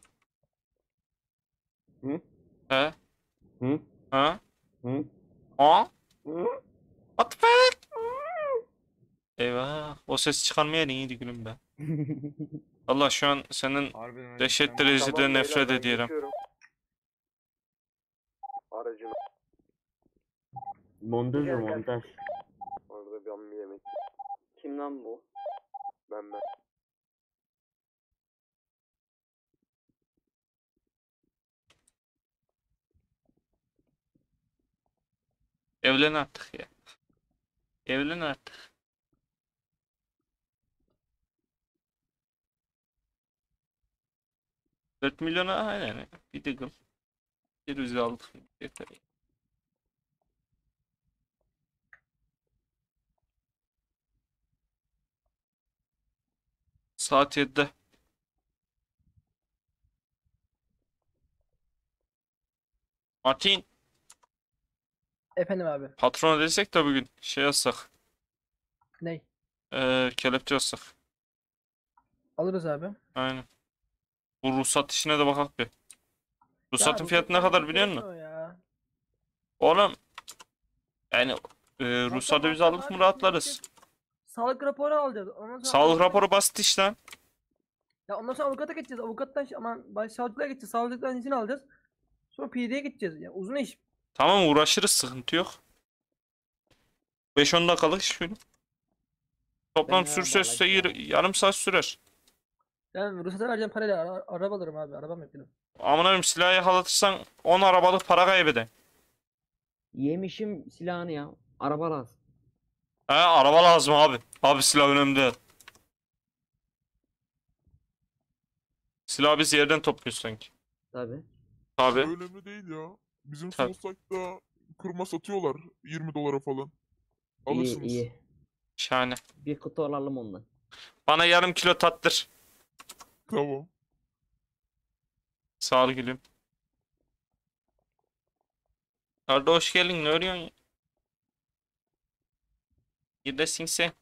Hı? He? Hı? Ha? Hı? Ha? Hı? What the fuck? Eyvah. O ses çıkarmayan iyiydi gülüm be. Allah şu an senin dehşet derecede nefret ediyorum. Aracını. Montaj o montaj. Orada bir bir yemek. Kim lan bu? Ben ben. Evlen artık ya. Evlen artık. dört milyona aynen. Bir de bir yüz aldık. Yeter. Saat yedide. Martin. Efendim abi. Patrona desek de bugün şey yazsak. Ney? Ee, kelepçe yazsak. Alırız abi. Aynen. Bu ruhsat işine de bakak bir. Ruhsatın ruhsat fiyatı ne falan kadar biliyor gerekmiyor musun? ya. Oğlum. Yani e, ruhsatı biz aldık mı rahatlarız. Sağlık raporu alacağız. Ondan sonra Sağlık raporu basit iş lan. Ya ondan sonra avukata geçeceğiz. Avukattan şey- aman başsavcılığa geçeceğiz. Savcılıktan izin alacağız. Sonra P D'ye gideceğiz. Ya uzun iş. Tamam uğraşırız, sıkıntı yok. beş on dakikalık iş şöyle. Toplam Ben sürse ya, üstü vallahi yir- yarım saat sürer. Ben ruhsatı vereceğim parayla ara araba alırım abi. Araba mı yapayım? Amına koyayım silahı yakalatırsan on arabalık para kaybeder. Yemişim silahını ya. Araba lazım. He araba lazım abi. Abi silah önemli değil. Silahı biz yerden topluyoruz sanki. Tabi. Abi. Önemli değil ya. Bizim Tabii. Soulsite'da kırma satıyorlar yirmi dolara falan. İyi Alırsınız. iyi. Şahane. Bir kutu alalım ondan. Bana yarım kilo tattır. Tamam. Sağ ol gülüm. Arda hoş geldin. Ne arıyorsun ya? Neredesin sen?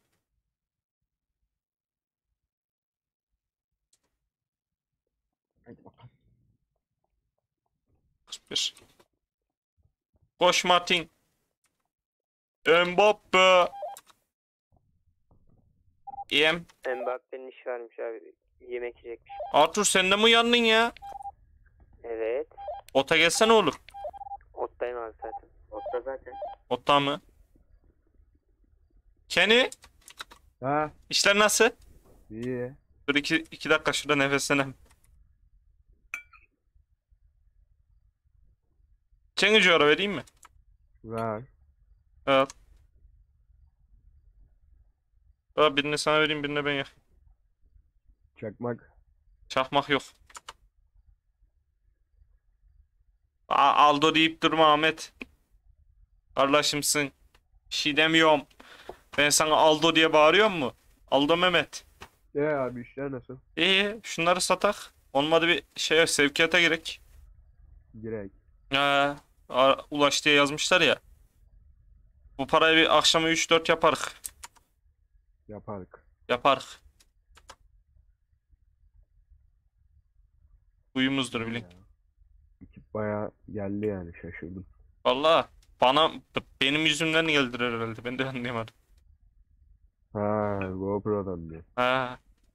Hadi bakalım. Bir. Koş Martin. Mbappe. Yem. Mbappe'nin iş varmış abi. Yemek yiyecekmiş. Arthur sen de mi uyandın ya? Evet. Ota gelsene oğlum. Ottayım abi zaten. Otta zaten. Ota mı? Kenny. Ha, İşler nasıl? iyi. Dur iki, iki dakika şurada nefeslenem. Çengici ara vereyim mi? Ver. Evet. Aa, birini sana vereyim birini ben yakayım. Çakmak. Çakmak yok. Aa, Aldo deyip durma Ahmet. Kardeşimsin. Bir şey demiyorum. Ben sana Aldo diye bağırıyor mu? Aldo Mehmet. E abi işler nasıl? İyi şunları satak. Olmadı bir şeye sevkiyata gerek. Girek. Ee, a- Ulaş diye yazmışlar ya. Bu parayı bir akşama üç dört yaparık. Yaparık. Yaparık. Uyumuzdur bilin. Ekip bayağı geldi yani şaşırdım. Vallahi bana b- benim yüzümden geldiler herhalde. Ben de anlayamadım. Ha, GoPro'dan diye. Ha,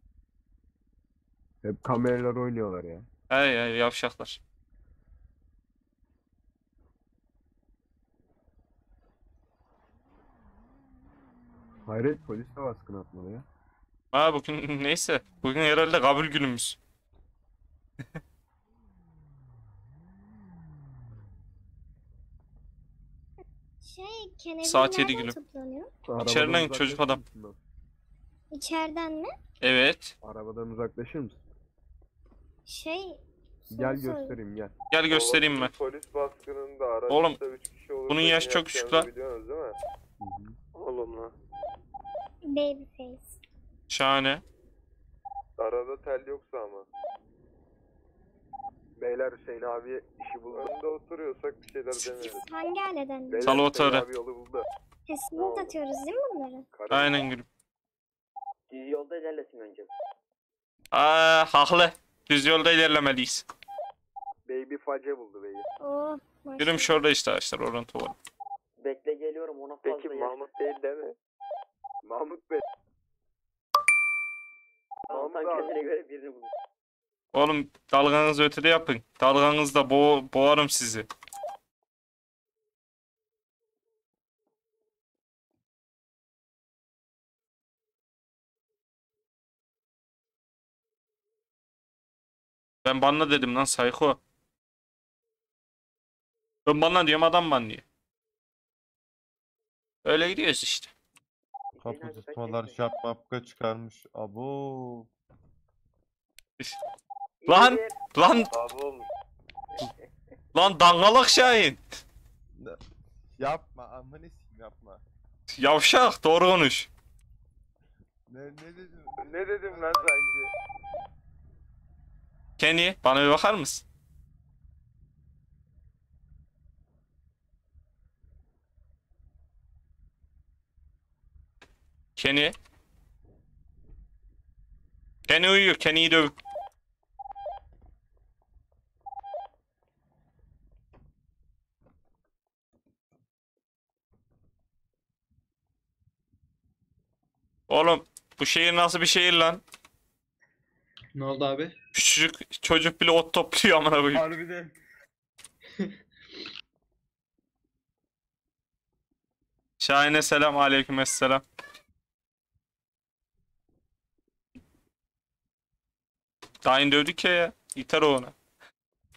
Hep kameralar oynuyorlar ya. hey, hey, yavşaklar. Hayret polis de baskın atmalı ya. Ha bugün neyse. Bugün herhalde kabul günümüz. Şey, Kennedy Saat yedi nereden gülüm. toplanıyor? İçeriden Arabadan çocuk uzaklaşır adam. mısın lan? İçeriden mi? Evet. Arabadan uzaklaşır mısın? Şey, Gel soru sor- göstereyim gel. Gel göstereyim ben. Polis baskınında araçta Oğlum, üç kişi olursa bunun yaşı ne çok küçük yapacağınızı lan. biliyorsunuz değil mi? Oğlum lan. Babyface. Şahane. Arada tel yoksa ama. Beyler Hüseyin abi işi buldu. Önde oturuyorsak bir şeyler demeriz. Hangi aileden? Beyler Salvatore. Hüseyin abi yolu buldu. Kesinlikle atıyoruz değil mi bunları? Aynen gülüm. Düz yolda ilerlesin önce. Aa, haklı. Düz yolda ilerlemeliyiz. Baby face buldu baby. Oo, Gülüm şurada işte arkadaşlar oradan tuvalet. Bekle geliyorum ona fazla Peki yer- Mahmut değil değil mi? Mahmut Bey. Tamam, sen Mahmut abi. kendine göre birini bul. Oğlum dalganızı ötede yapın. Dalganızda bo boğarım sizi. Ben banla dedim lan sayko. Ben banla diyorum adam banlıyor. Öyle gidiyoruz işte. Kapı tutmalar şapka çıkarmış. Abo. Lan lan Abi olmuş. lan dangalak Şahin. Yapma amına sikeyim yapma. Yavşak doğru konuş. Ne ne dedim? Ne dedim lan sanki? Kenny bana bir bakar mısın? Kenny. Kenny uyuyor. Kenny'yi döv. Oğlum bu şehir nasıl bir şehir lan? Ne oldu abi? Küçücük çocuk bile ot topluyor amına koyayım. Harbiden. Şahin'e selam aleykümselam. Daha yeni dövdük ya ya. Yeter o ona.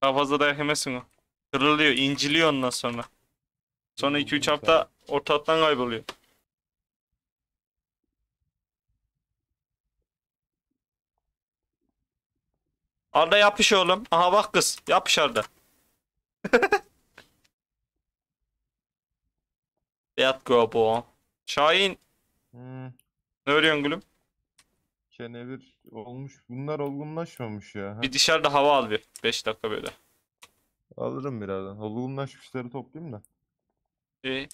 Daha fazla dayak yemezsin o. Kırılıyor, inciliyor ondan sonra. Sonra iki üç hafta ortalıktan kayboluyor. Arda yapış oğlum. Aha bak kız. Yapış Arda. Beyat go bu. Şahin. Hmm. Ne örüyorsun gülüm? Kenevir olmuş. Bunlar olgunlaşmamış ya. ha. Bir dışarıda hava al bir. beş dakika böyle. Alırım birazdan. Olgunlaşmışları toplayayım da. İyi.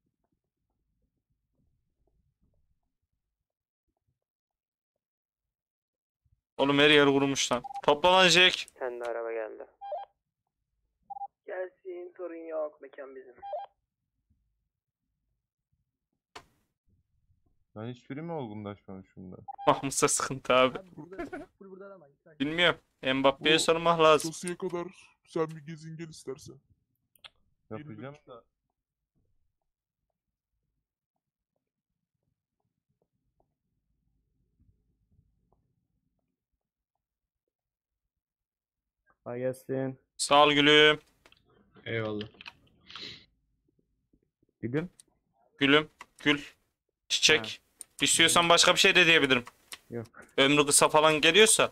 Oğlum her yer kurumuş lan. Toplanan Jack. Sen de araba geldi. Gelsin, sorun yok, mekan bizim. Lan hiçbiri mi olgunlaşmamış bunda? Mahmut'a sıkıntı abi. Bilmiyorum. Mbappe'ye Bu sormak lazım. Sosiye kadar sen bir gezin gel istersen. Yapacağım da. Kolay gelsin. Sağ ol gülüm. Eyvallah. Gülüm. Gülüm. Gül. Çiçek. İstiyorsan başka bir şey de diyebilirim. Yok. Ömrü kısa falan geliyorsa.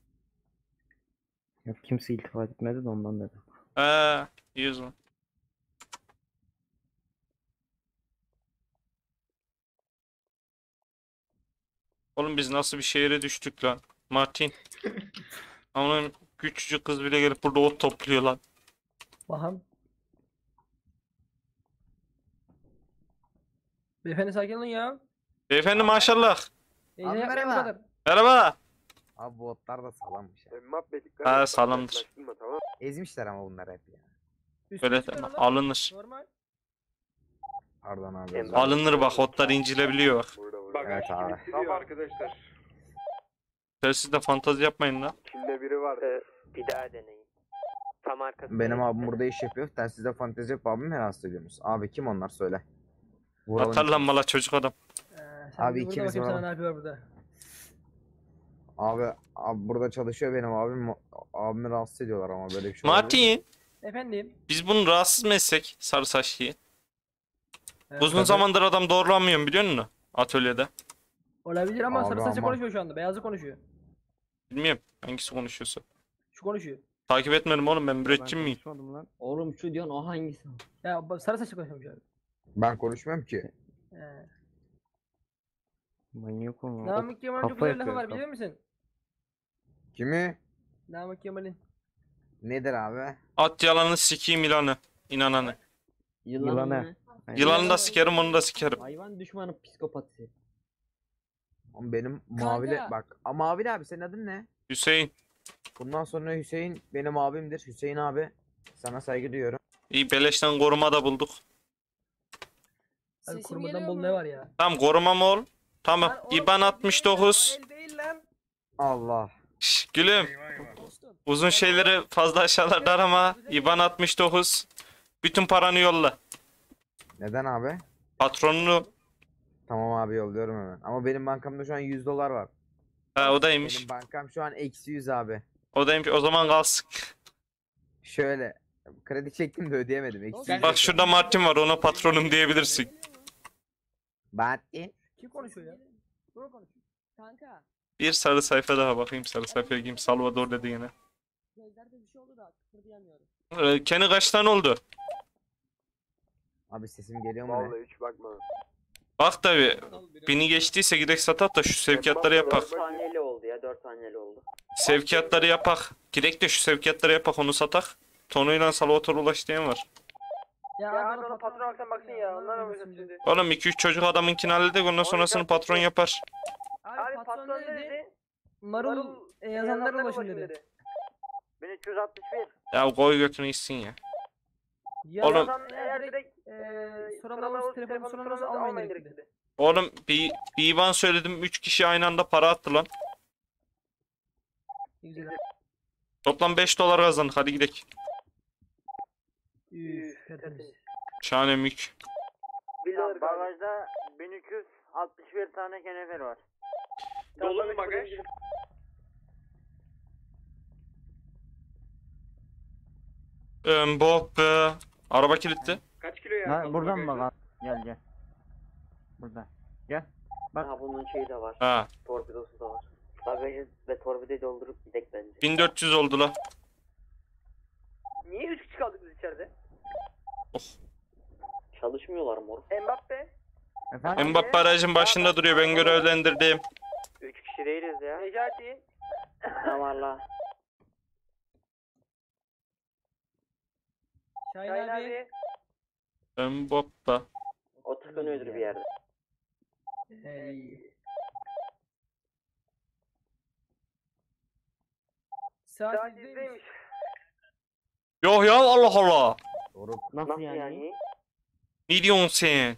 Yok kimse iltifat etmedi de ondan dedim. Eee. İyi o zaman. Oğlum biz nasıl bir şehire düştük lan? Martin. Ama küçücük kız bile gelip burada ot topluyor lan. Bakalım. Beyefendi sakin olun ya. Beyefendi maşallah. Heyecan yapmayın bu kadar. Merhaba. Abi bu otlar da salanmış ya. Ha sağlamdır. Ezmişler ama bunlar hep ya. Böyle alınır. Pardon abi. Alınır bak otlar incilebiliyor bak. Evet abi. Tamam arkadaşlar. Siz de fantezi yapmayın lan. Kimde biri var. Bir daha deneyin. Tam arkasında. Benim abim burada iş yapıyor. Telsizde fantezi yapıp abimi rahatsız ediyorsunuz. Abi kim onlar söyle. Vuralım Atar lan ikimiz. mala çocuk adam. Sen Abi bir burada ikimiz bakayım sana vuralım. ne yapıyor burada. Abi, abi burada çalışıyor benim abim. Abimi rahatsız ediyorlar ama böyle bir şey olabilir mi? Martin. Efendim. Biz bunu rahatsız mı etsek sarı saçlıyı? Evet. Uzun zamandır adam doğrulamıyorum biliyor musun? Atölyede. Olabilir ama Abi sarı saçlı ama- konuşmuyor şu anda. Beyazı konuşuyor. Bilmiyorum hangisi konuşuyorsa. Şu konuşuyor. Takip etmedim oğlum ben müreccim miyim? Lan. Oğlum şu diyorsun o hangisi? Ya bu sarı saçlı konuşuyormuş abi. Ben konuşmuyorum ki. He. Manyak olma. Namık Kemal'in çok kafa güzel lafı yapıyor, var biliyor musun? Kimi? Namık Kemal'in. Nedir abi? At yalanı sikeyim ilanı. İnananı. Yılanı. Aynen. Yılanı da sikerim onu da sikerim. Hayvan düşmanı psikopatı. Oğlum benim Mavili bak. A, Mavili abi senin adın ne? Hüseyin. Bundan sonra Hüseyin benim abimdir. Hüseyin abi. Sana saygı duyuyorum. İyi beleşten koruma da bulduk. Hadi kurmadan bol ne var ya? Tamam koruma mı ol? Tamam. İban altmış dokuz. Allah. Şş, gülüm. Uzun şeyleri fazla aşağılarda arama. İban altmış dokuz. Bütün paranı yolla. Neden abi? Patronunu. Tamam abi yolluyorum hemen. Ama benim bankamda şu an yüz dolar var. Ha o daymış. Benim bankam şu an eksi yüz abi. O daymış. O zaman kalsın. Şöyle. Kredi çektim de ödeyemedim. Eksi yüz. Bak şurada Martin var ona patronum diyebilirsin. Martin. Kim konuşuyor ya? Kim konuşuyor? Kanka. Bir sarı sayfa daha bakayım sarı sayfaya gireyim. Salvador dedi yine. Gözlerde bir şey oldu da kıpırdayamıyorum. Ee, Kenny kaç tane oldu? Abi sesim geliyor mu ne? hiç bakma. Bak tabi. Bini geçtiyse gidek satat da şu sevkiyatları yapak. dört saniyeli oldu ya, dört saniyeli oldu. Sevkiyatları yapak. Gidek de şu sevkiyatları yapak onu satak. Tonuyla Salvatore ulaş diyen var. Ya, Ya abi hadi ona patron aksan baksın ya. Onlar mı şimdi? Oğlum iki üç çocuk adamınkini halledek ondan sonrasını patron yapar. Abi, Abi patron ne dedi? Marul e, yazanlar ulaşın dedi. bin üç yüz altmış bir. Ya koy götünü içsin ya. Ya Oğlum- yazan eğer direkt eee soranlarınız telefonu soranlarınız almayın direkt dedi. Oğlum bir, bir İvan söyledim üç kişi aynı anda para attı lan. Güzel. Toplam beş dolar kazandık hadi gidelim. Üf, tertemiz. Şahane mük. Tamam, bagajda bin üç yüz altmış bir tane kenefer var. Dolu mu bagaj? Ee, Bob be. Araba kilitli. Kaç kilo ya? Ha, buradan mı bak? Gel gel. Burada. Gel. Bak. Ha bunun şeyi de var. Ha. Torpidosu da var. Bagajı ve torpidoyu doldurup gidek bence. bin dört yüz oldu la. Niye üç kişi kaldık biz içeride? Çalışmıyorlar mor. Mbappe. Efendim? Mbappe aracın başında duruyor. Ben görevlendirdim. Üç kişi değiliz ya. Necati. Ne var la? Şahin abi. Mbappe. O tıkanıyordur bir yerde. Hey. Saat yüzdeymiş. Yok ya Allah Allah. Nasıl, Nasıl yani? yani? Ne diyorsun sen?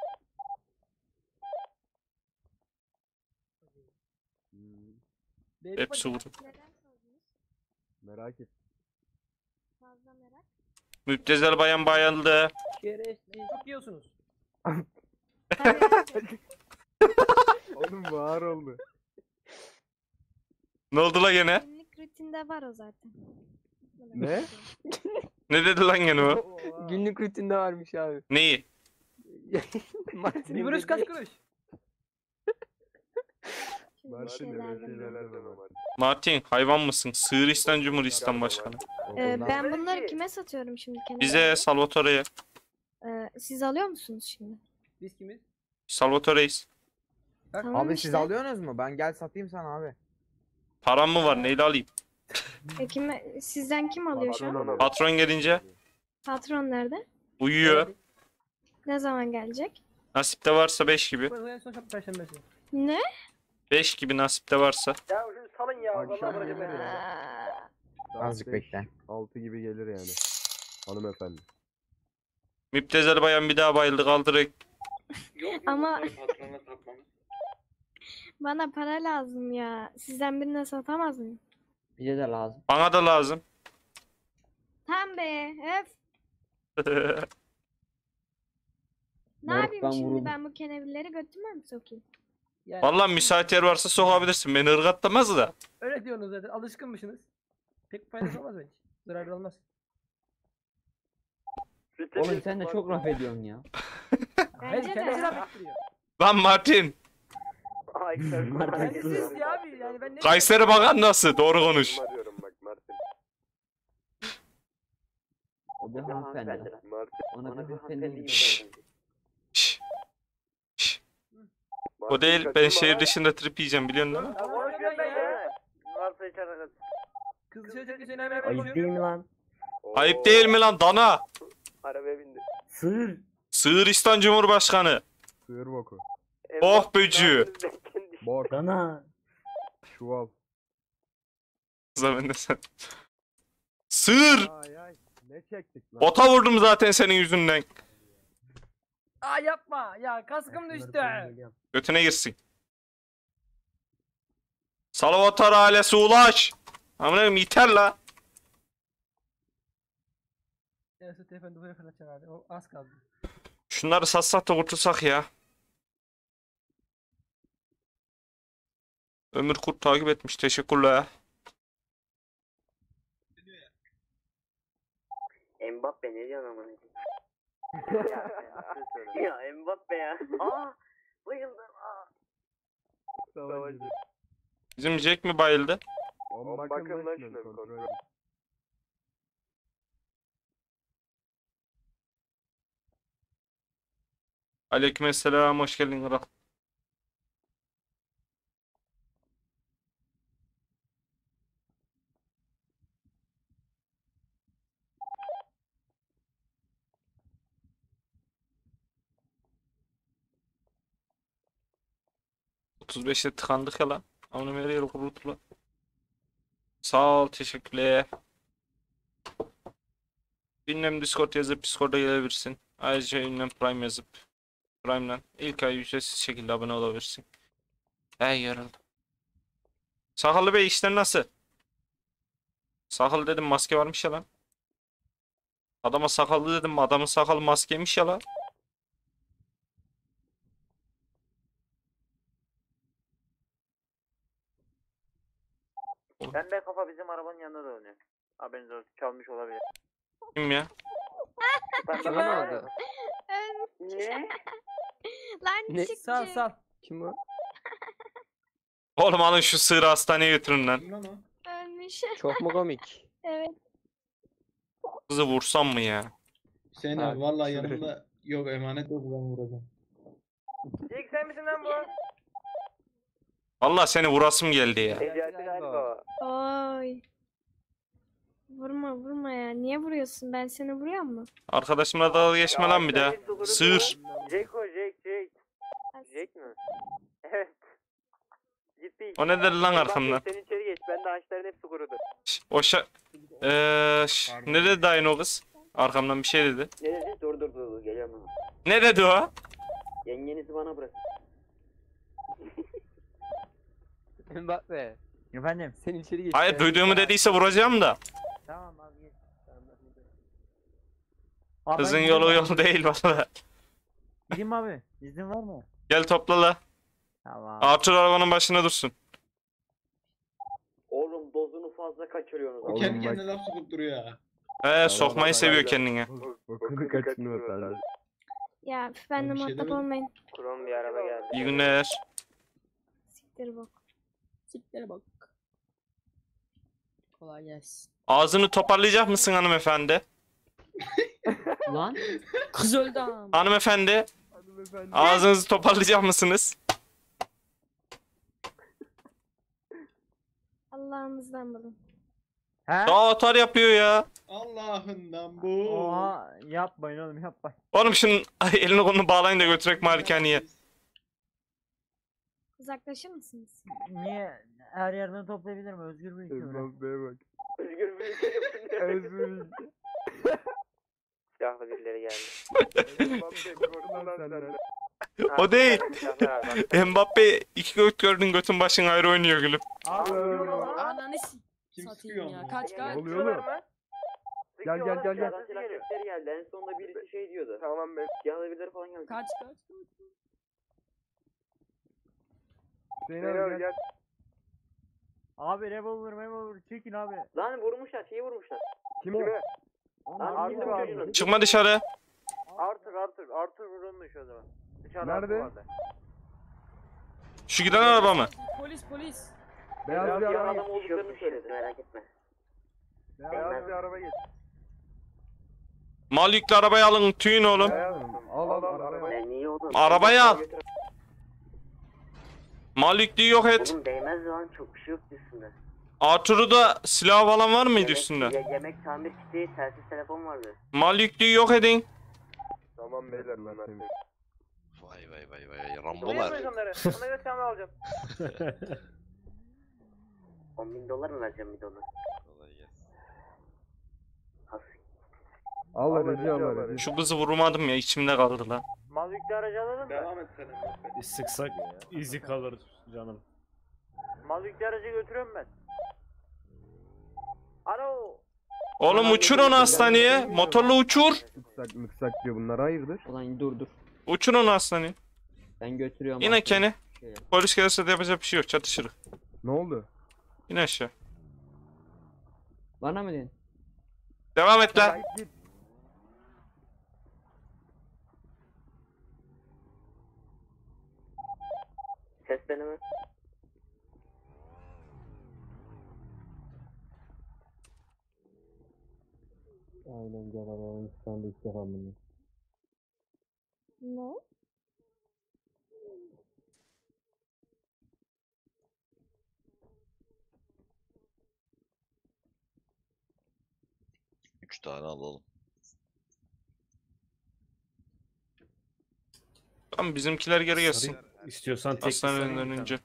Hepsi vurdu. Merak et. Fazla merak. Müptezel bayan bayıldı. Şerefsiz. Çok yiyorsunuz. Oğlum bağır oldu. Ne oldu la gene? Günlük rutinde var o zaten. Ne? Ne dedi lan gene o? Günlük rutinde varmış abi. Neyi? Bir vuruş kaç kuruş? Martin hayvan mısın? Sığıristan Cumhuriyet'ten başkanı. Ee, ben bunları kime satıyorum şimdi? Bize Salvatore'ye. Ee, siz alıyor musunuz şimdi? Biz kimiz? Salvatore'yiz. Tamam Abi işte. siz alıyorsunuz mu? Ben gel satayım sana abi. Param mı var? Neyle alayım? E, kime, sizden kim alıyor şu an? Patron gelince Patron nerede? uyuyor. Ne zaman gelecek? Nasipte varsa beş gibi. Bu en son şap perşembesi. Ne? beş gibi nasipte varsa. Ya şunu salın ya. Vallahi Akşam bırakın gelir beni. ya. Azıcık bekle. altı gibi gelir yani. Hanımefendi. Müptezel bayan bir daha bayıldı kaldırık. Ama bana para lazım ya. Sizden birine satamaz mıyım? Bize de lazım. Bana da lazım. Tam be. Öf. Ne Moruk, yapayım ben şimdi vuruldum. ben bu kenevirleri götürme mi sokayım? Yani Vallahi müsait yer varsa sokabilirsin. Beni ırgatlamaz da. öyle diyorsunuz zaten. Alışkınmışsınız. Pek faydası olmaz bence. Zararlı olmaz. Oğlum sen de çok laf ediyorsun ya. Hayır Bence kendisi de. laf ettiriyor. Lan Martin. Kendisi istiyor abi. Yani ben ne Kayseri bakan nasıl? Doğru konuş. Diyorum bak Martin. O bir hanımefendi. Martin. Ona bir hanımefendi Şşş. gibi. Şşş. Şşş. O değil. Ben şehir dışında trip yiyeceğim biliyorsun değil mi? Ya konuşuyorsun ya. Varsa içeride. Kız dışarı çıktı seni hemen konuşuyor. mi lan? Ayıp değil mi lan dana? Arabaya bindi. Sığır. Sığıristan Cumhurbaşkanı. Sığır boku. Oh böcüğü. Bok. Dana. Çuval. Zaten de sen. Sığır. Ay ay. Ne çektik lan? Ota vurdum zaten senin yüzünden. Aa yapma. Ya kaskım düştü. Götüne girsin. Salvatore ailesi ulaş. Amına koyayım yeter la. Neyse telefonu buraya fırlatacağım abi. O az kaldı. Şunları satsak da kurtulsak ya. Ömür Kurt takip etmiş. Teşekkürler. Mbappe ne diyorsun amına ya, ya Mbappe ya. Aa bayıldım. Aa. Savaşçı. Bizim Jack mi bayıldı? On bakın lan şuna kontrol edin. Aleykümselam. Hoş geldin kral. otuz beşte tıkandık ya lan. Ama her yeri kuruldu lan. Sağ ol, teşekkürler. Ünlem Discord yazıp Discord'a gelebilirsin. Ayrıca ünlem Prime yazıp Prime'den ilk ay ücretsiz şekilde abone olabilirsin. Hey yoruldum. Sakallı Bey işler nasıl? Sakallı dedim maske varmış ya lan. Adama sakallı dedim adamın sakalı maskeymiş ya lan. Pembe kafa bizim arabanın yanında da oynuyor. Haberiniz olsun. Çalmış olabilir. Kim ya? Kime ne oldu? Ne? Lan Ne? çık Sal çık. sal. Kim o? Oğlum alın şu sığırı hastaneye götürün lan. Ölmüş. Çok mu komik? Evet. Kızı vursam mı ya? Hüseyin Ha, abi vallahi şuraya. yanımda yok emanet yok ben vuracağım. Jack sen misin lan bu? Allah seni vurasım geldi ya. Necati galiba. Oy. Vurma vurma ya. Niye vuruyorsun? Ben seni vuruyor mu? Arkadaşımla dalga geçme lan bir daha. Sığır. Jack o Jack Jack. Jack mi? Evet. Gitti. O ne dedi lan arkamdan? Sen içeri geç. Ben de ağaçların hepsi kurudu. Şş, O şa... Eee... şş, Ne dedi dayın o kız? Arkamdan bir şey dedi. Ne dedi? Dur dur dur. dur. Geliyorum hemen. Ne dedi o? Yengenizi bana bırak. Mbappe. Efendim? Sen içeri geç. Hayır duyduğumu dediyse vuracağım da. Tamam abi geç. Tamam, Abi Kızın ben yolu gidiyorum yol değil valla. Gideyim mi abi? İznin var mı? Gel topla la. Tamam. Arthur arabanın başına dursun. Oğlum dozunu fazla kaçırıyorsunuz. O kendi kendine laf sokup duruyor ya. He sokmayı seviyor kendine. Bokunu kaçırmıyor tabii. Ya üf, ben de Bir şey muhatap demedim. olmayın. Kurum bir araba geldi. İyi günler. Siktir bok. Siktir bak. Kolay gelsin. Ağzını toparlayacak mısın hanımefendi? Lan. Kız öldü ama. Hanımefendi. Ağzınızı toparlayacak mısınız? Allah'ınızdan bulun. He? Daha atar yapıyor ya. Allah'ından bu. Oha yapmayın oğlum yapmayın. Oğlum şunun elini kolunu bağlayın da götürek malikaneye. Uzaklaşır mısınız? Niye? Her yerden toplayabilirim. Özgür bir ülke burası. Mbappe'ye bak. Özgür bir ülke yapın. Özgür ülke. Silahlı birileri geldi. Mbappe korkma lan senden. O değil. Silahlar var, bak. Mbappe iki göt gördün götün başın ayrı oynuyor gülüm. Ananı s- Kim satayım sıkıyor ya. ama? Kaç Ne kaç. oluyor oğlum? Gel gel gel gel. Silahlı birileri geldi. En sonunda birisi şey diyordu. Tamam ben. Silahlı birileri falan geldi. Kaç kaç. Hüseyin abi gel. Abi revolver revolver çekin abi. Lan vurmuşlar. Şeyi vurmuşlar. Kime? Lan Arthur abi. Çıkma dışarı. Arthur Arthur Arthur vurulmuş o zaman. Dışarıda Nerede? Arthur vardı. Şu giden araba mı? Polis polis. Beyaz Beyaz bir bir araba. adam olduklarını söyledi. Merak etme. Beyaz bir araba geç. Mal yüklü arabayı alın tüyün oğlum. Beyaz. Al al arabaya. Ben niye oldum? Arabayı al. Mal yüklüyü yok et. Oğlum değmez lan. Çok bir şey yok üstünde. Arthur'u da silah falan var mıydı Yemek- üstünde? ye- yemek tamir kiti, telsiz telefon vardı. Mal yüklüyü yok edin. Tamam beyler ben atayım. Vay vay vay vay Duyuyor Rambolar. muyuz onları? Ona göre kamera alacağım. on bin dolar mı vereceğim bir dolar? Kolay gelsin. Al aracı al aracı. Şu kızı vurmadım ya içimde kaldı lan. Mal yüklü aracı alalım mı? Devam et sen Mbappe. Bir sıksak izi kalır canım. Mal yüklü aracı götürüyorum ben. Alo. Oğlum uçur onu hastaneye. Motorla uçur. Mıksak mıksak diyor bunlar hayırdır? Ulan dur dur. Uçur onu hastaneye. Ben götürüyorum. Yine aslında. Kenny. Şey yap. Polis gelirse de yapacak bir şey yok çatışırız. Ne oldu? İn aşağı. Bana mı dedin? Devam et lan. Git. Ses deneme. Aynen gel arabanın standı ilk defa bunu. Ne? Üç tane alalım. Tamam bizimkiler geri gelsin. Sarı- İstiyorsan tek Hastaneden önce.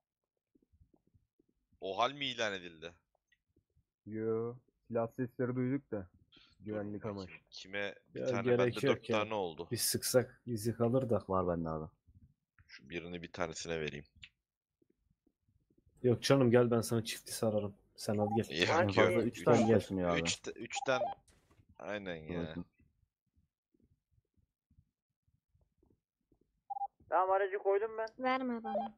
O hal mi ilan edildi? Yo. Silah sesleri duyduk da. Güvenlik amaçlı. Kime bir Ya tane gerek bende yok dört ya. tane oldu. Bir sıksak izi kalır da. Var bende abi. Şu birini bir tanesine vereyim. Yok canım gel ben sana çifti sararım. Sen al gel. Yok En yok. fazla üç tane gelsin abi. Üç, üçten aynen ya. Tamam aracı koydum ben. Verme bana.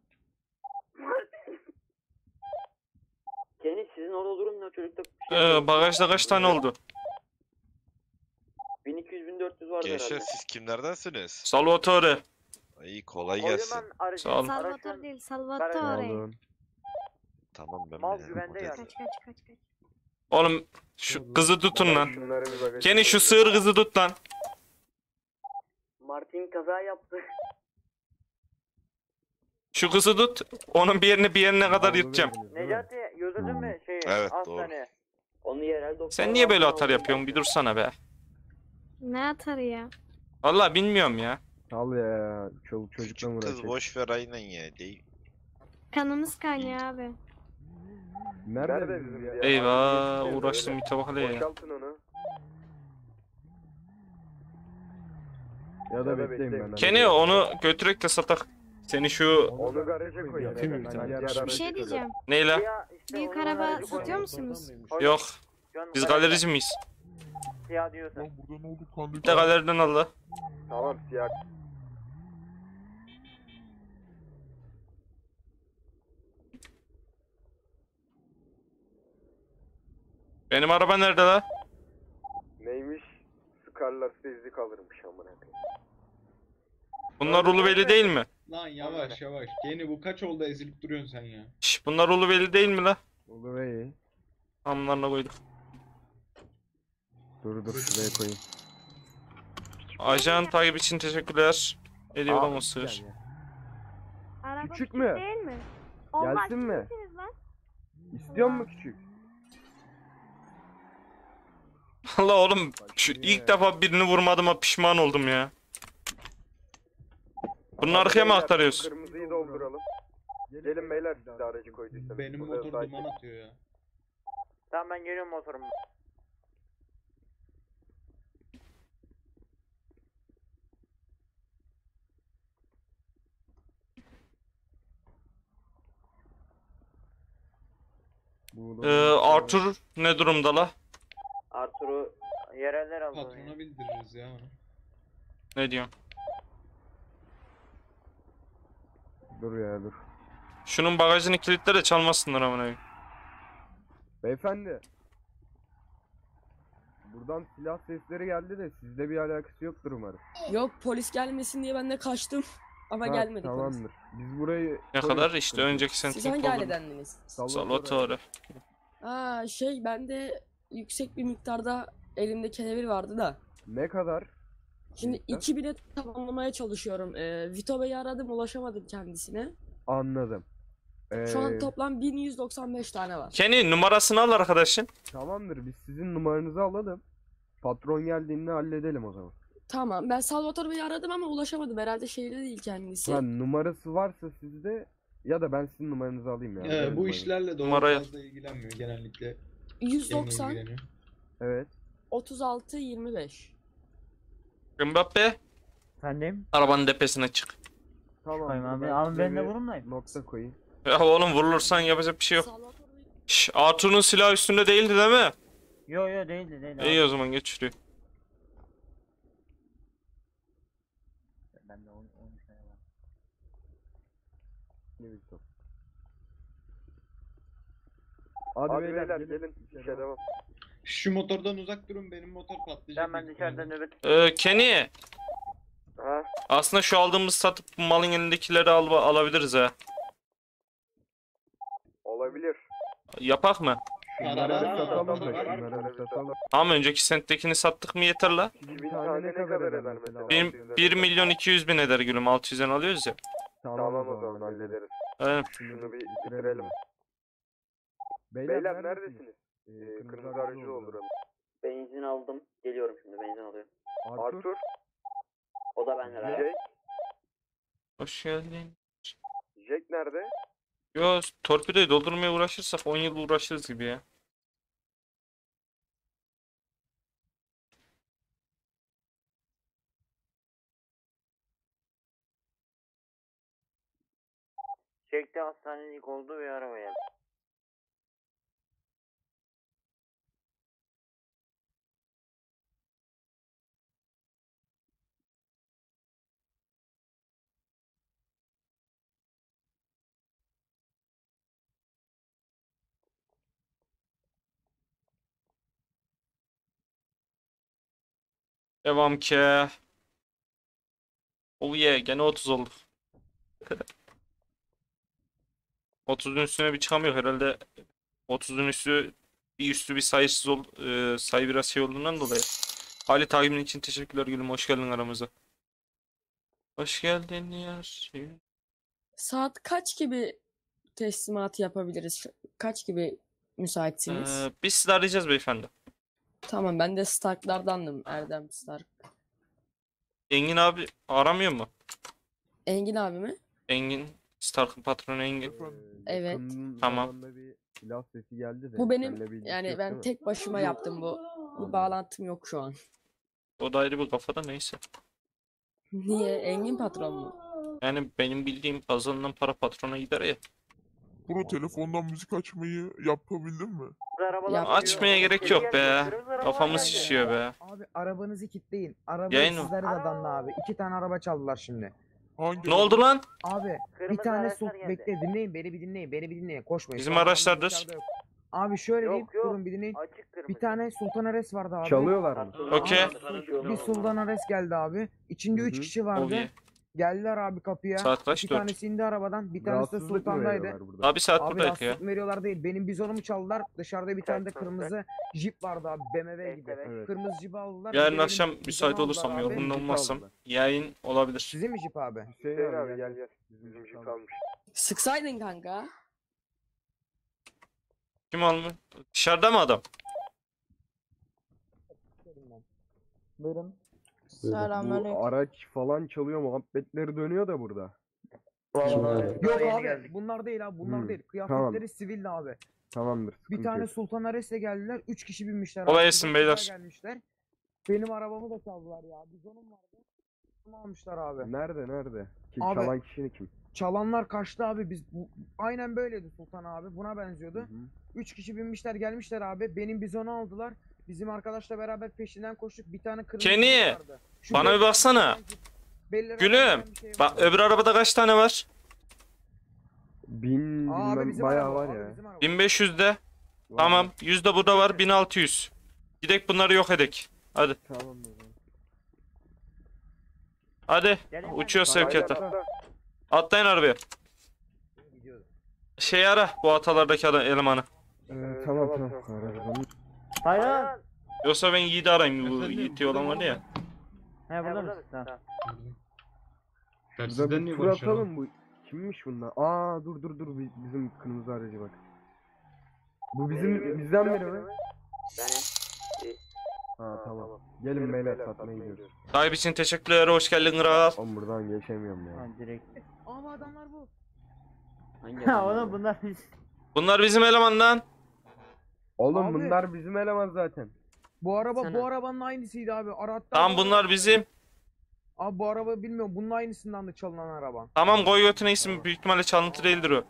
Kenny sizin orada durum ne çocukta? Ee, bagajda kaç tane oldu? vardı Gençler herhalde. siz kimlerdensiniz? Salvatore. İyi kolay Koydum gelsin. ben aracı. Sağ olun. Araç şu Salvatore an değil, Sağ Salvatore. olun. Tamam ben mal bilirim, güvende o ya. dedi. Kaç kaç kaç kaç. Oğlum şu kızı tutun lan. Şunları bir bagajı Kenny şu koyayım. sığır kızı tut lan. Martin kaza yaptı. Şu kızı tut. Onun bir yerine bir yerine kadar Yavru yırtacağım. verdiniz, değil mi? Necati gözledin mi şeyi? Evet, doğru. Hastaneye. Onu yerel doktor. Sen niye böyle atar yapıyorsun? Bir dursana be. Ne atarı ya? Vallahi bilmiyorum ya. Al ya. Çoluk çocukla Küçük mı kız uğraşacak? boş ver aynen ya değil. Kanımız kaynıyor abi. Nerede, Nerede bizim bizim ya? ya? Eyvah Öyle. uğraştım ite bak hele ya. Boşaltın onu. Ya da bekleyin ben. Kenny onu götürek de satak. Seni şu Onu garaja koyun. Yapayım mı bir Ben tane? diğer Bir aracı şey koyacağım. diyeceğim. neyle? Ya işte Büyük onun araba aracı satıyor koydum. musunuz? Yok. Şu an Biz garajda. galerici miyiz? Siyah diyorsan. Lan burada ne oldu? Kandı Bir de galeriden al da. Tamam siyah. Benim araba nerede la? Neymiş? Scarlarsa izi kalırmış amına koyayım. Bunlar Ulubeli değil mi? Lan yavaş yavaş. Yeni bu kaç oldu ezilip duruyorsun sen ya. Şş, bunlar Ulubeli değil mi la? Olur be iyi. Amlarına koyduk. Dur dur şuraya koyayım. Ajan takip için teşekkürler. Ediyor Aa, lan o sığır. gel ya. Araba Küçük küçük mü? değil mi? Allah Gelsin mi? kimsiniz lan? İstiyor mu küçük? Allah oğlum şu ilk defa birini vurmadığıma pişman oldum ya. Bunu arkaya mı Beyler, aktarıyoruz? Kırmızıyı dolduralım. Gelin beyler siz de aracı koyduysanız. Benim Burada motor sakin. duman atıyor ya. Tamam ben geliyorum motorum. Bu Ee, Arthur ne durumda la? Artur'u Yereller aldı. Patrona bildiririz ya onu. Ne diyorsun? Dur ya dur. Şunun bagajını kilitle de çalmasınlar amına koyayım. Beyefendi. Buradan silah sesleri geldi de sizde bir alakası yoktur umarım. Yok polis gelmesin diye ben de kaçtım. Ama Ha, gelmedi polis. tamamdır. Biz burayı... Ne polis kadar işte tuttuk. önceki Siz sentin hangi problemi. ailedendiniz? Salvatore. Aa şey bende yüksek bir miktarda elimde kenevir vardı da. Ne kadar? Şimdi Miktar? iki bine tamamlamaya çalışıyorum. Ee, Vito Bey'i aradım ulaşamadım kendisine. Anladım. Şu an Ee, toplam bin yüz doksan beş tane var. Kenny numarasını al arkadaşın. Tamamdır biz sizin numaranızı alalım. Patron geldiğinde halledelim o zaman. Tamam ben Salvatore Bey'i aradım ama ulaşamadım. Herhalde şehirde değil kendisi. Ha, numarası varsa sizde ya da ben sizin numaranızı alayım ya. Ee, Verin bu numaranızı. işlerle de o Numarayı- fazla ilgilenmiyor genellikle. yüz Yeni doksan ilgileniyor. Evet. otuz altı yirmi beş. Mbappe Efendim? arabanın tepesine çık. Tamam. Koyayım abi. ben Abi size ben de bir vurulmayayım. Nokta koyayım. Ya oğlum vurulursan yapacak bir şey yok. Salvatore Bey Şş, Arthur'un silahı üstünde değildi değil mi? Yo yo değildi değil. İyi o zaman geç şuraya. Ben de on üç tane var. Ne bileyim. Hadi, Hadi beyler, beyler gelin. gelin. İşe devam. Şu motordan uzak durun benim motor patlayacak. Ben ben büyük dışarıda ihtimalle. nöbet. Ee, Kenny Ha? aslında şu aldığımız satıp bu malın elindekileri al alabiliriz ha. Olabilir. Yapak mı? Şunları Para bir var mı? satalım da Para var mı? şunları bir satalım. Ama önceki senttekini sattık mı yeter la. iki bin tane ne kadar eder mesela? Bir, bir milyon iki yüz bin eder gülüm. altı yüzden alıyoruz ya. Tamam o zaman hallederiz. Aynen. Şunu bir bitirelim. Beyler, Beyler neredesiniz? Ee, Ee, kırmızı aracı dolduralım. benzin aldım. Geliyorum şimdi benzin alıyorum. Arthur. Arthur, O da benimle beraber. Jack, Hoş geldin. Jack nerede? Yo torpidoyu doldurmaya uğraşırsak on yıl uğraşırız gibi ya. Çekti hastanenin ilk olduğu bir arabaya. Devam ki. Oh yeah, gene otuz olduk. otuzun üstüne bir çıkamıyor herhalde. otuzun üstü bir üstü bir sayısız ol, e, sayı biraz şey olduğundan dolayı. Ali takibin için teşekkürler gülüm. Hoş geldin aramıza. Hoş geldin ya. Saat kaç gibi teslimatı yapabiliriz? Kaç gibi müsaitsiniz? Ee, biz sizi arayacağız beyefendi. Tamam, ben de Stark'lardandım. Erdem Stark. Engin abi aramıyor mu? Engin abi mi? Engin, Stark'ın patronu Engin. Evet. Yakın Tamam. zamanda bir silah sesi geldi de. Bu benim, seninle bir ilgisi yani yok ben değil mi? tek başıma yaptım bu. Bir bağlantım yok şu an. O da ayrı bir kafada, neyse. Niye? Engin patron mu? Yani benim bildiğim kazanılan para patrona gider ya. Bro telefondan müzik açmayı yapabildin mi? Ya, Açmaya gerek yok be. Kafamız şişiyor be. Abi arabanızı kilitleyin. Araba Yayın- hırsızları da dandı abi. İki tane araba çaldılar şimdi. Hangi Ne oldu lan? Abi bir tane sul bekle dinleyin beni bir dinleyin beni bir dinleyin koşmayın. Bizim Şu an araçlardır. dışarıda yok. Abi şöyle Yok, diyeyim yok. durun bir dinleyin. Açık kırmızı. Bir tane Sultan Ares vardı abi. Çalıyorlar mı? Okey. Bir Sultan Ares geldi abi. İçinde Hı üç hı. kişi vardı. Okey. Geldiler abi kapıya. Saat kaç? İki Dört. tanesi indi arabadan. Bir tanesi de Rahatsızlık mı Sultan'daydı. veriyorlar burada? Abi saat Abi buradayız ya. rahatsızlık veriyorlar değil. Benim bizonumu çaldılar. Dışarıda bir tane de Çak, çak, kırmızı Jeep vardı abi. B M W gibi. Evet. Kırmızı Jeep'i aldılar. Yarın Bir de benim akşam bizonu müsait aldılar olursam, abi. yorgun Jeep olmazsam aldılar. yayın olabilir. Sizin mi Jeep abi? Hüseyin abi gel gel. Bizim Jeep almış. Sıksaydın kanka. Kim almış? Dışarıda mı adam? Buyurun. Bu araç falan çalıyor muhabbetleri dönüyor da burada. Yok abi bunlar değil abi bunlar Hmm, değil. tamam. Kıyafetleri sivildi abi. Tamamdır. Bir sıkıntı tane yok. Sultan Ares'le geldiler. Üç kişi binmişler. Kolay abi. gelsin Bizon beyler. kızlar Gelmişler. Benim arabamı da çaldılar ya. Bizonum vardı. Bunu almışlar abi. Nerede nerede? Kim Abi- çalan kişinin kim? Çalanlar kaçtı abi. Biz bu, aynen böyleydi Sultan abi. Buna benziyordu. Hı hı. Üç kişi binmişler gelmişler abi. Benim bizonu aldılar. Bizim arkadaşla beraber peşinden koştuk. Bir tane kırmızı Kenny, Jeep vardı. Şu bana bir belli- baksana. belli- Gülüm. bir şey Bak vardı. öbür arabada kaç tane var? Bin Aa, abi bilmem bizim bayağı araba, var abi ya. bizim araba. bin beş yüzde. Var Tamam. ya. yüz de burada var. bin altı yüz. Gidek bunları yok edek. Hadi. Tamam o zaman. Hadi. Gelin Uçuyor hadi. sevkiyata. Atlayın arabaya. Şey ara bu atalardaki adam, elemanı. Ee, tamam tamam. Arabanın- Hayır. Yoksa ben Yiğit'i arayayım. Bu Yiğit diye olan var ya. He burada mısın? Tamam. Burada bir tur atalım bu. Kimmiş bunlar? Aa dur dur dur bi- bizim kırmızı aracı bak. Bu bizim bizden biri mi? Benim. Ha tamam. Gelin beyler satmaya gidiyoruz. Sahip için teşekkürler. Hoş geldin kral. Oğlum buradan geçemiyorum ya. Ha direkt. Abi adamlar bu. Hangi Ha adam oğlum bu? bunlar biz. Bunlar bizim elemandan. Oğlum Abi. bunlar bizim eleman zaten. Bu araba Sana. bu arabanın aynısıydı abi. Ara hatta Tamam bu bunlar araba- bizim. Abi bu araba bilmiyorum. Bunun aynısından da çalınan araba. Tamam koy götüne isim. Büyük ihtimalle çalıntı değildir o.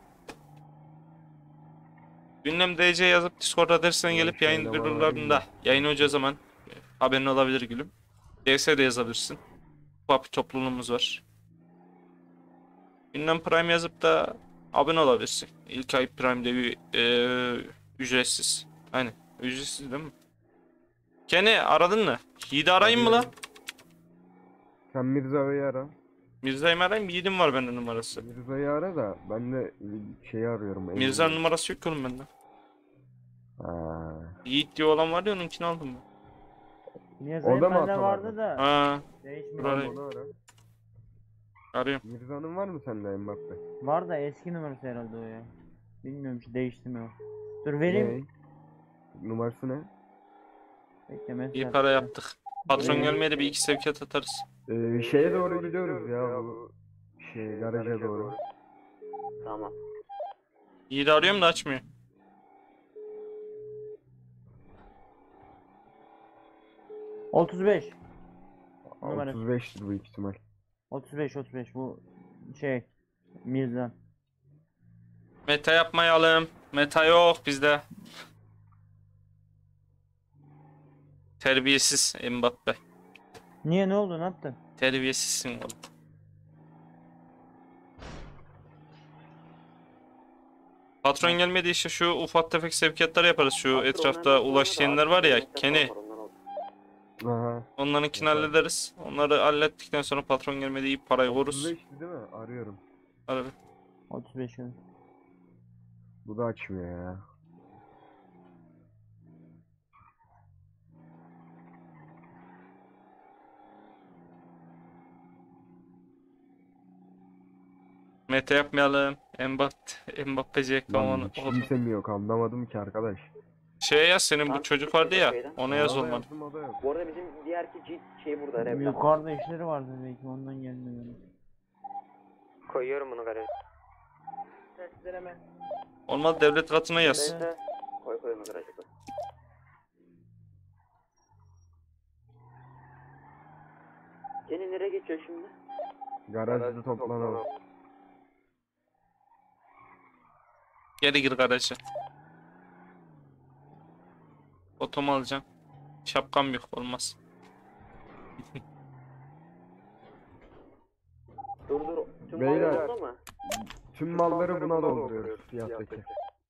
Gündem D C yazıp Discord'a dersen Ulan gelip şu yayın elemanı duyurularında arayayım yayın hoca zaman haberin olabilir gülüm. D S de yazabilirsin. Ufak bir topluluğumuz var. Gündem Prime yazıp da abone olabilirsin. İlk ay Prime'de bir eee, ücretsiz. Aynen. Ücretsiz değil mi? Kenny aradın mı? Yiğit'i arayayım mı lan? Sen Mirza'yı ara. Mirza'yı mı arayayım? Yiğit'in var bende numarası. Mirza'yı ara da ben de şeyi arıyorum. Emin'i. Mirza'nın numarası yok ki oğlum bende. Ha. Yiğit diye olan var ya, onunkini aldım ben. Niye O da mı bende atalarda? vardı da. Ha, Değişmiyor. Burayı- Onu ara. arıyorum. Mirza'nın var mı sende Mbappe? Var da eski numarası herhalde o ya. Bilmiyorum ki değiştirmiyor. Dur vereyim. Ne? Numarası ne? Bekle mesaj İyi at. para yaptık. Patron Ee, gelmeye de bir iki sevkiyat atarız. Ee, şeye doğru gidiyoruz ya bu şey garaja doğru. Tamam. Yiğit'i arıyorum da açmıyor. otuz beş. Numara. otuz beştir büyük ihtimal. otuz beş otuz beş bu şey Mirza. Meta yapmayalım. Meta yok bizde. Terbiyesiz Mbappe. Niye ne oldu ne yaptın? Terbiyesizsin oğlum. Patron gelmedi işte, şu ufak tefek sevkiyatlar yaparız. Şu etrafta ulaş diyenler var ya. Kenny. Aha. Onlarınkini hallederiz. Onları hallettikten sonra patron gelmedi iyi parayı vururuz. otuz beş değil mi? Arıyorum. Ara bir. otuz beş evet. Bu da açmıyor ya. Mete yapmayalım. Mbappe, Mbappe, Lan onu. hiç kimse mi yok anlamadım ki arkadaş. Şey yaz senin bu çocuk vardı ya. Ona yaz Ona da olmadı. yazdım, o da yok. Bu arada bizim diğer ki şey burada. Revla. Yukarıda işleri vardı belki ondan gelmiyor. Koyuyorum bunu garaja. Testler hemen. Olmadı devlet katına yaz. Neyse. Koy koy bunu garaja koy. Kenny nereye geçiyor şimdi? Garajda toplanalım. Geri gir garaja. Otomu alacağım. Şapkam yok olmaz. Dur dur. Tüm Beyler, mallar oldu mu? Tüm malları buna dolduruyoruz fiyattaki.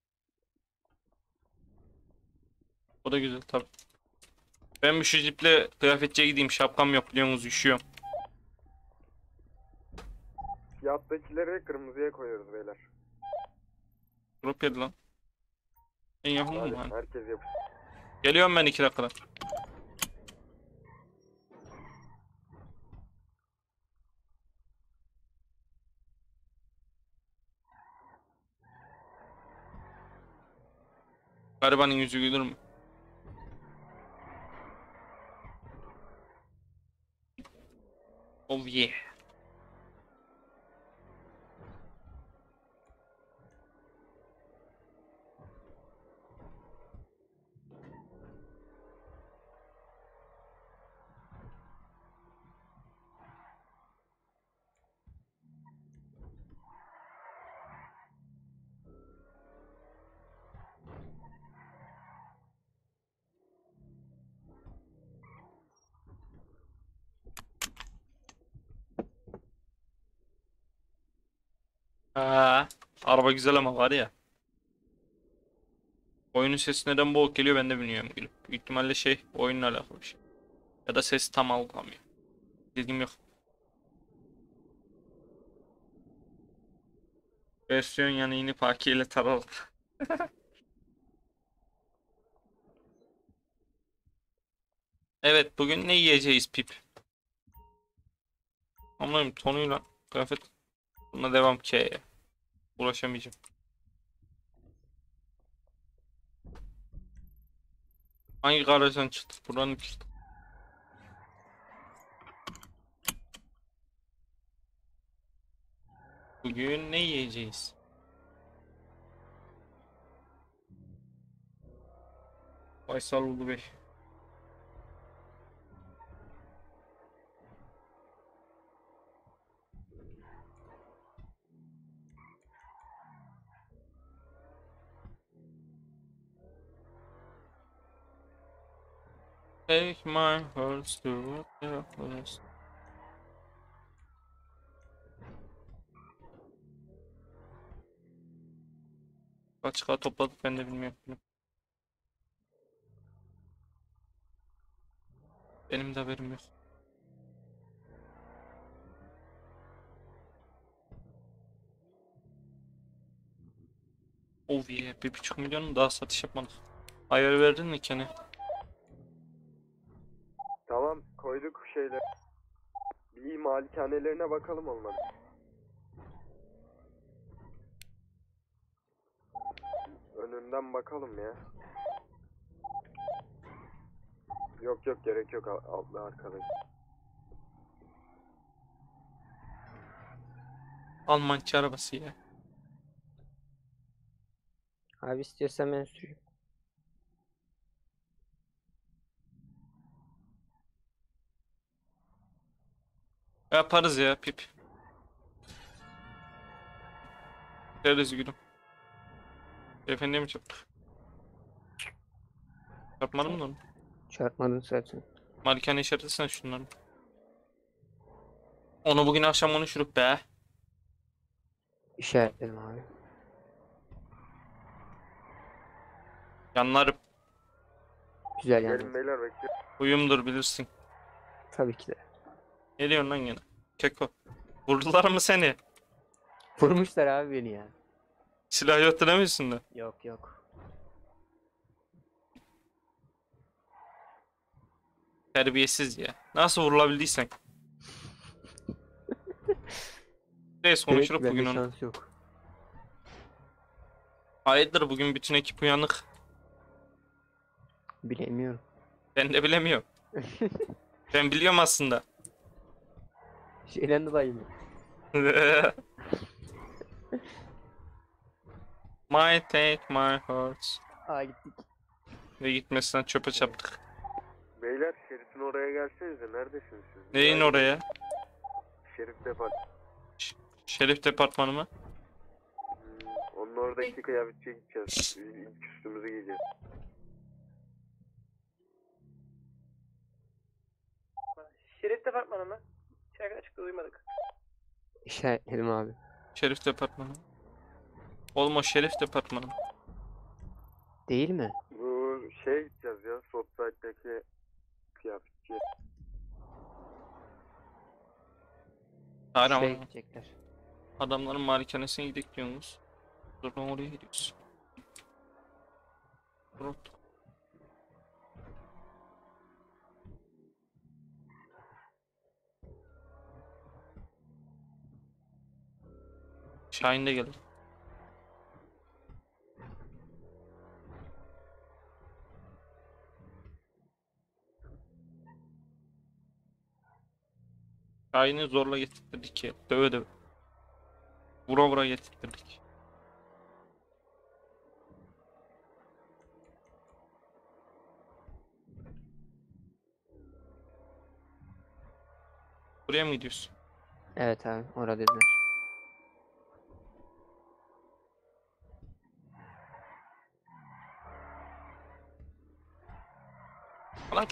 O da güzel tabi. Ben bir şu ciple kıyafetçiye gideyim. Şapkam yok biliyorsunuz üşüyorum. Fiyattakileri kırmızıya koyuyoruz beyler. Drop yedi lan. En yakın mı lan? Herkes yapıyor. Geliyorum ben iki dakikada. Garibanın yüzü gülür mü? Oh yeah. Ha, araba güzel ama var ya. Oyunun sesi neden boğuk geliyor ben de bilmiyorum. Büyük ihtimalle şey oyunla alakalı bir şey. Ya da ses tam algılamıyor. Bilgim yok. Versiyon yani yine Paki ile taralı. Evet bugün ne yiyeceğiz Pip? Anlayayım tonuyla kıyafet. Buna devam ki. Uğraşamayacağım. Hangi garajdan çıktık? Buradan çıktık. Bugün ne yiyeceğiz? Faysal Ulu Bey. Take my horse to the west. Kaç K topladık ben de bilmiyorum. Benim de haberim yok. Oh yeah, bir buçuk milyon daha satış yapmadık. Ayar verdin mi Kenny? Tamam koyduk şeyler. Bir malikanelerine bakalım onların. Önünden bakalım ya. Yok yok gerek yok altlı arkadaş. Almanca arabası ya. Abi istiyorsan ben süreyim. Yaparız ya Pip. Deriz gülüm. Efendim mi çarptık? Çarpmadın mı onu? Çarpmadın zaten. Malikane işaretlesene şunları. Onu bugün akşam konuşuruz be. İşaretledim abi. Yanlarım. Güzel yani. beyler bekliyorum. Uyumdur bilirsin. Tabii ki de. Ne diyorsun lan gene? Keko. Vurdular mı seni? Vurmuşlar abi beni ya. Silah yok demiyorsun da. Yok yok. Terbiyesiz ya. Nasıl vurulabildiysen. Reis Demek ki konuşurup bende bugün onu. şans yok. Hayırdır bugün bütün ekip uyanık. Bilemiyorum. Ben de bilemiyorum. Ben biliyorum aslında. Şeyden dolayı mı? My take my heart. Aa gittik. Ve gitmesinden çöpe çaptık. Beyler şerifin oraya gelsenize. Neredesiniz siz? Neyin oraya? Şerif depart. Şerif departmanı mı? Onun oradaki kıyafetçiye gideceğiz. İlk üstümüzü giyeceğiz. Şerif departmanı mı? Şarkı açıkta duymadık. İşaretledim abi. Şerif departmanı. Oğlum o şerif departmanı. Değil mi? Bu şeye gideceğiz ya. Sosyetedeki kıyafetçiye. Hayır Şuraya ama gidecekler. adamların malikanesine gidelim diyorsunuz. Dur lan oraya gidiyoruz. Dur. Şahin de gelir. Şahin'i zorla getirttirdik ya. Döve döve. Vura vura getirttirdik. Buraya mı gidiyorsun? Evet abi orada dediler. Lan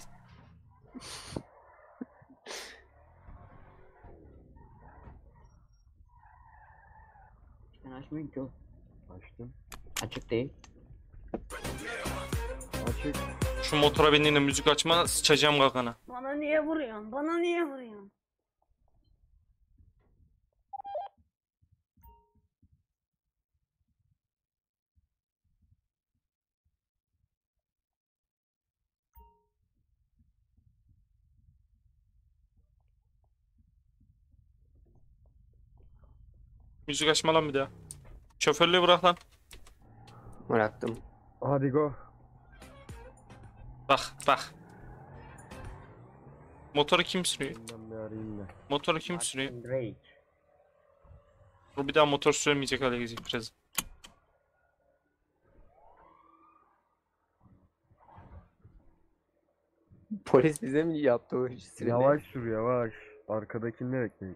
Sen açmıyorsun ki o. Açtım. Açık değil. Açık. şu motora bindiğinde müzik açma sıçacağım kakana. Bana niye vuruyorsun? Bana niye vuruyorsun? Müzik açma lan bir daha. Şoförlüğü bırak lan. Bıraktım. Hadi go. Bak bak. Motoru kim sürüyor? Ben bir arayayım da. Motoru kim sürüyor? Drake. Bu bir daha motor süremeyecek hale gelecek biraz. Polis bize mi yaptı o sireni? Yavaş sür yavaş. Arkadakini de bekleyin.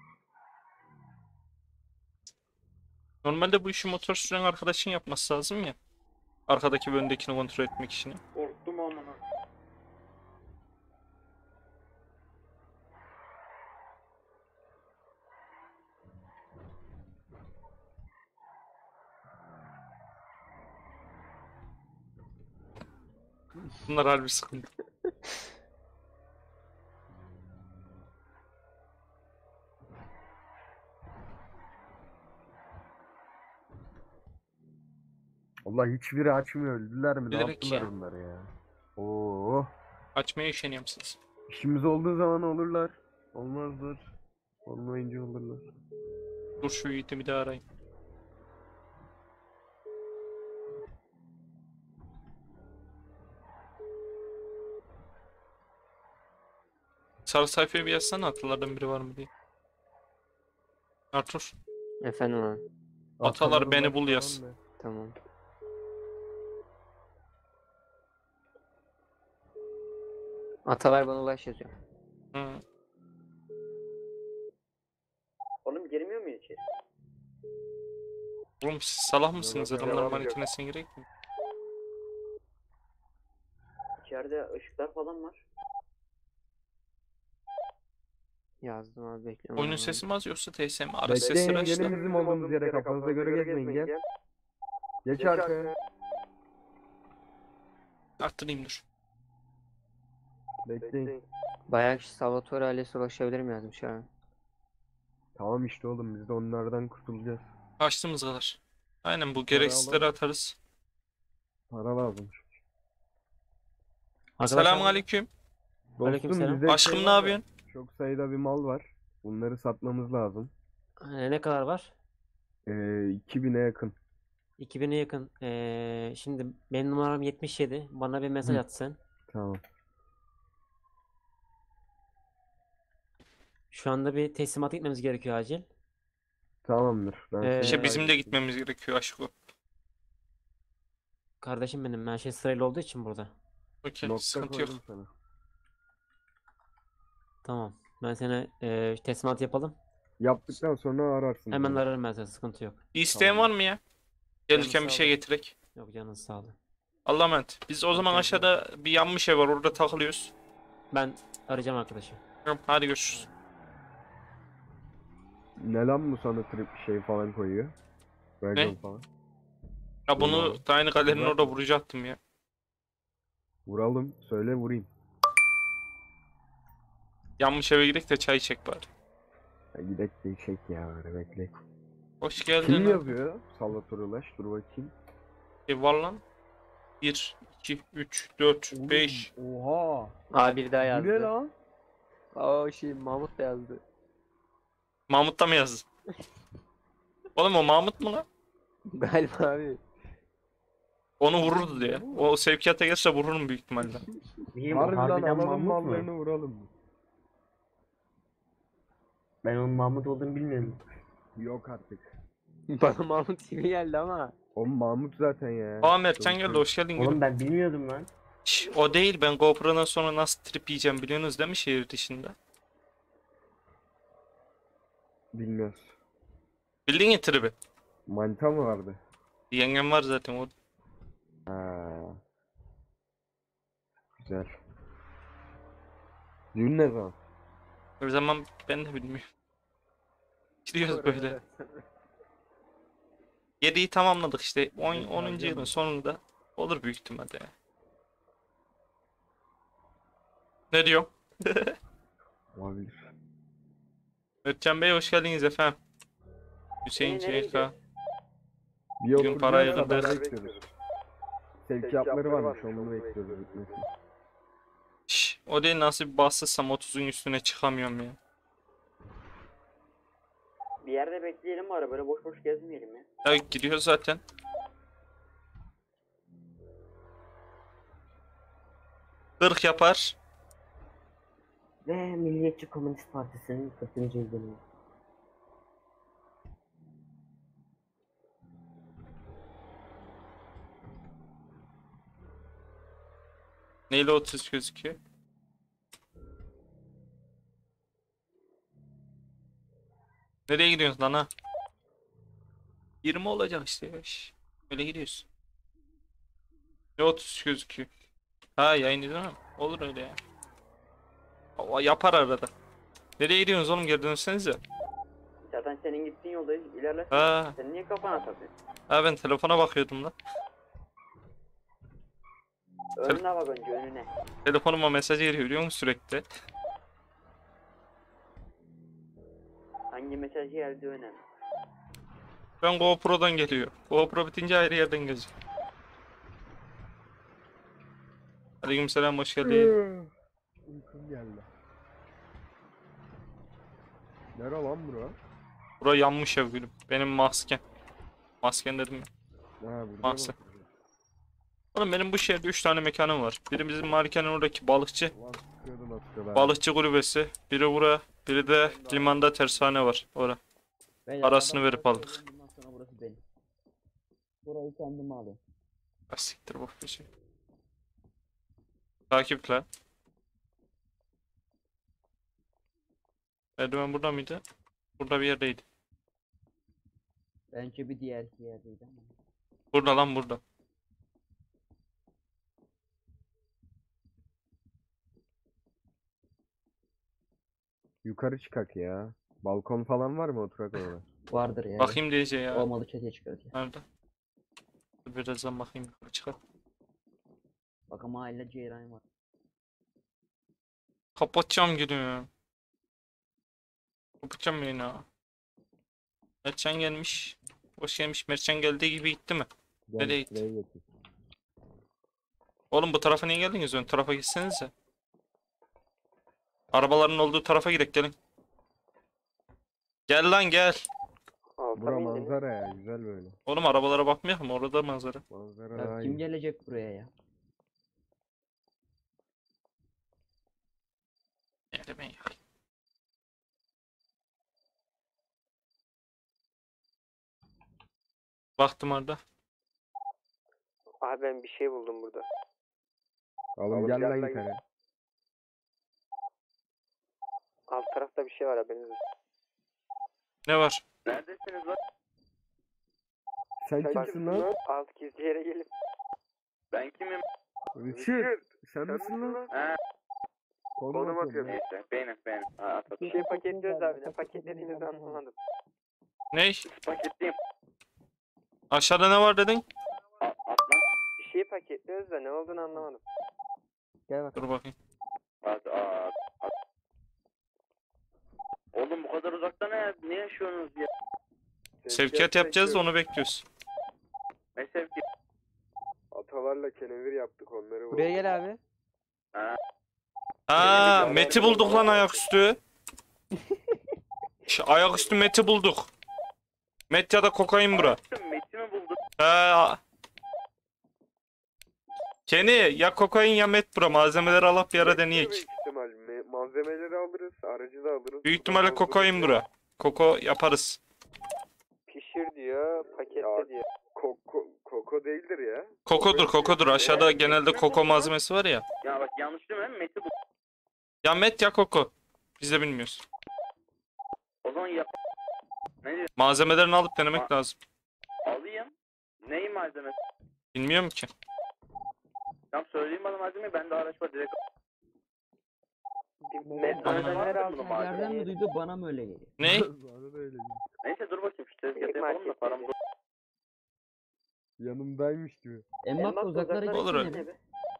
Normalde bu işi motor süren arkadaşın yapması lazım ya. Arkadaki ve öndekini kontrol etmek için. Korktum amına. Bunlar harbi sıkıntı. Allah hiçbiri açmıyor. Öldüler mi? Ne Bilerek yaptılar ya. bunlar ya? Oo. Açmaya üşeniyorum siz. İşimiz olduğu zaman olurlar. Olmazlar. Olmayınca olurlar. Dur şu Yiğit'i bir daha arayayım. Sarı sayfaya bir yazsana atalardan biri var mı diye. Artur. Efendim abi. Atalar beni bul yaz. Tamam. Atalar bana ulaş yazıyor. Hı. Oğlum girmiyor muyuz içeri? Oğlum siz salak mısınız? Yok, Adamlar yok. malikanesine gerek mi? İçeride ışıklar falan var. Yazdım abi bekliyorum. Oyunun abi. sesi mi az yoksa T S mi? Ara sesleri Bekleyin aç gelin da. bizim olduğumuz yere kafanıza göre gezmeyin gel. Geç arkaya. Arttırayım dur. Bekleyin. Bayağı kişi Salvatore ailesi ulaşabilir mi yazmış abi. Tamam işte oğlum biz de onlardan kurtulacağız. Kaçtığımız kadar. Aynen bu gereksizleri atarız. Para lazım. Selamun aleyküm. Dostum Aleykümselam. bizde Aşkım şey ne var ya, yapıyorsun? Çok sayıda bir mal var. Bunları satmamız lazım. Ee, ne kadar var? Ee, iki bine yakın. iki bine yakın. Ee, şimdi benim numaram yetmiş yedi. Bana bir mesaj Hı. at sen. Tamam. Şu anda bir teslimata gitmemiz gerekiyor acil. Tamamdır. Ben Ee, seni İşte bizim de takip gitmemiz gerekiyor aşkım. Kardeşim benim. Ben şey sırayla olduğu için burada. Okey, Nokta sıkıntı yok. koydum sana. Tamam. Ben seni e, teslimat yapalım. Yaptıktan sonra ararsın. Hemen beni. ararım ben seni. Sıkıntı yok. Bir isteğin var mı ya? Gelirken Canın bir sağ şey olun. getirek. Yok canın sağ olun. Allah'a emanet. Biz o zaman aşağıda bir yanmış ev var, orada takılıyoruz. Ben arayacağım arkadaşı. Tamam, hadi görüşürüz. Ne lan bu sana trip şey falan koyuyor? Racon falan. Ya bunu Dur da aynı galerinin Bırak orada mı? vuracaktım ya. Vuralım. Söyle vurayım. Yanmış eve gidelim de çay içek bari. Ya gidek de çek ya öyle bekle. Hoş geldin. Kim lan. yazıyor? Salvatore Ulaş. Dur bakayım. E var lan. bir, iki, üç, dört, beş. Oha. Aa bir daha Bu yazdı. ne lan? Aa şey Mahmut da yazdı. Mahmut da mı yazdın? Oğlum o Mahmut mu lan? Galiba abi. Onu vururdu diye. O sevkiyata gelirse vururum büyük ihtimalle. Harbiden alalım mallarını vuralım. Ben onun Mahmut olduğunu bilmiyorum. Yok artık. Bana Mahmut gibi geldi ama. O Mahmut zaten ya. Aa Mertcan geldi, hoş geldin gülüm. ben bilmiyordum lan. Şş, o değil, ben GoPro'dan sonra nasıl trip yiyeceğim biliyorsunuz değil mi şehir dışında? Bilmiyoruz. Bildin ya tribi. Manita mı vardı? Yengem var zaten o. Ha. Güzel. Düğün ne zaman? O zaman ben de bilmiyorum. Gidiyoruz böyle. yediyi tamamladık işte. on, onuncu yılın sonunda olur büyük ihtimalle. Ne diyor? Olabilir. Mertcan Bey hoş geldiniz efendim. Hüseyin Ee, nereye C K. Bir Bugün oturacağız, parayı haber öderiz. bekliyoruz. Sevkiyatları varmış onu bekliyoruz bitmesini. Şş, o değil, nasıl bir bassızsam otuzun üstüne çıkamıyorum ya. Bir yerde bekleyelim mi ara, böyle boş boş gezmeyelim ya. Ya gidiyor zaten. kırk yapar. Ve Milliyetçi Komünist Partisi'nin kırkıncı yıl dönümü. Neyle otuz gözüküyor? Nereye gidiyorsun lan ha? yirmi olacak işte ya. şş. Öyle gidiyorsun. Ne otuz gözüküyor? Ha yayın değil mi? Olur öyle ya. O yapar arada. Nereye gidiyorsunuz oğlum, geri dönsenize. Zaten senin gittiğin yoldayız, ilerle. Ha. Sen niye kafana takıyorsun? Ha ben telefona bakıyordum lan. Önüne bak önce, önüne. Telefonuma mesaj geliyor biliyor musun sürekli? Hangi mesaj geldi önemli. Ben GoPro'dan geliyor. GoPro bitince ayrı yerden gelecek. Aleykümselam, hoş geldin. Uykum geldi. Nere lan bura? Bura yanmış ev gülüm. Benim masken. Masken dedim ya. Ha burada Mahsen. bak. Oğlum benim bu şehirde üç tane mekanım var. Biri bizim malikanenin oradaki balıkçı. Ulan sıkıyordun atıyorlar. Balıkçı kulübesi. Biri bura. Biri de limanda tersane var. Ora. Parasını verip aldık. Bundan sonra burası benim. Burayı kendim alıyorum. Ah, siktir bu bir şey. Takiple. Merdiven burada mıydı? Burada bir yerdeydi. Bence bir diğer yerdeydi ama. Burada lan burada. Yukarı çıkak ya. Balkon falan var mı oturak orada? Vardır ya. Bakayım diyeceğim ya. Olmadı çatıya çıkarız ya. Nerede? Dur birazdan bakayım yukarı çıkar. Bak ama hala Ceyran var. Kapatacağım günü. Kapatacağım yayını ha. Mertcan gelmiş. Hoş gelmiş. Mertcan geldiği gibi gitti mi? Nereye gitti? Oğlum bu tarafa niye geldiniz? Ön tarafa gitsenize. Arabaların olduğu tarafa gidelim gelin. Gel lan gel. Bura manzara ya, güzel böyle. Oğlum arabalara bakmayalım mı? Orada manzara. Manzara Ya daha kim iyi. gelecek buraya ya? Nerede ben ya? Baktım orada. Abi ben bir şey buldum burada. Oğlum gel lan yukarı. Alt tarafta bir şey var haberiniz olsun. Ne var? Neredesiniz lan? Sen kimsin lan? Alt gizli yere gelin. Ben kimim? Richard. Sen misin lan? Ha, Konum atıyorum. neyse benim benim. Ha, bir şey paketliyoruz abi. Ne paketlediğinizi anlamadım. Ne? Paketliyim. Aşağıda ne var dedin? Bir şey paketliyoruz da ne olduğunu anlamadım. Gel bak. Dur bakayım. At, at, at. Oğlum bu kadar uzakta ne, ne yaşıyorsunuz ya? Sevkiyat yapacağız da onu bekliyoruz. Ne sevki? Atalarla kenevir yaptık onları. Buraya gel abi. Ha. Aa, Met'i bulduk lan ayaküstü. Şu ayaküstü Met'i bulduk. Met ya da kokain bura. Met'i mi buldun? Ha. Kenny ya kokain ya met bura. Malzemeleri alıp bir ara deneyek. ihtimal malzemeleri alırız, aracı da alırız. Büyük ihtimalle kokain bura. Koko yaparız. Pişir diyor, paketle diyor. Koko, koko değildir ya. Kokodur kokodur. Aşağıda genelde koko malzemesi var ya. Ya bak yanlış değil mi? Met'i buldum. Ya met ya koko. Biz de bilmiyoruz. O zaman yap. Ne diyor? Malzemelerini alıp denemek lazım. Alayım. Neyin malzemesi? Bilmiyorum ki. Tamam söyleyeyim bana malzemeyi. Bende araç var direkt. Anladım. Nereden mi duydu bana mı öyle geliyor? Ne? Bana da öyle. Neyse dur bakayım şu tezgahı yapalım da paramız olur. Yanımdaymış gibi. Emmak uzaklara Olur gitsene öyle. be.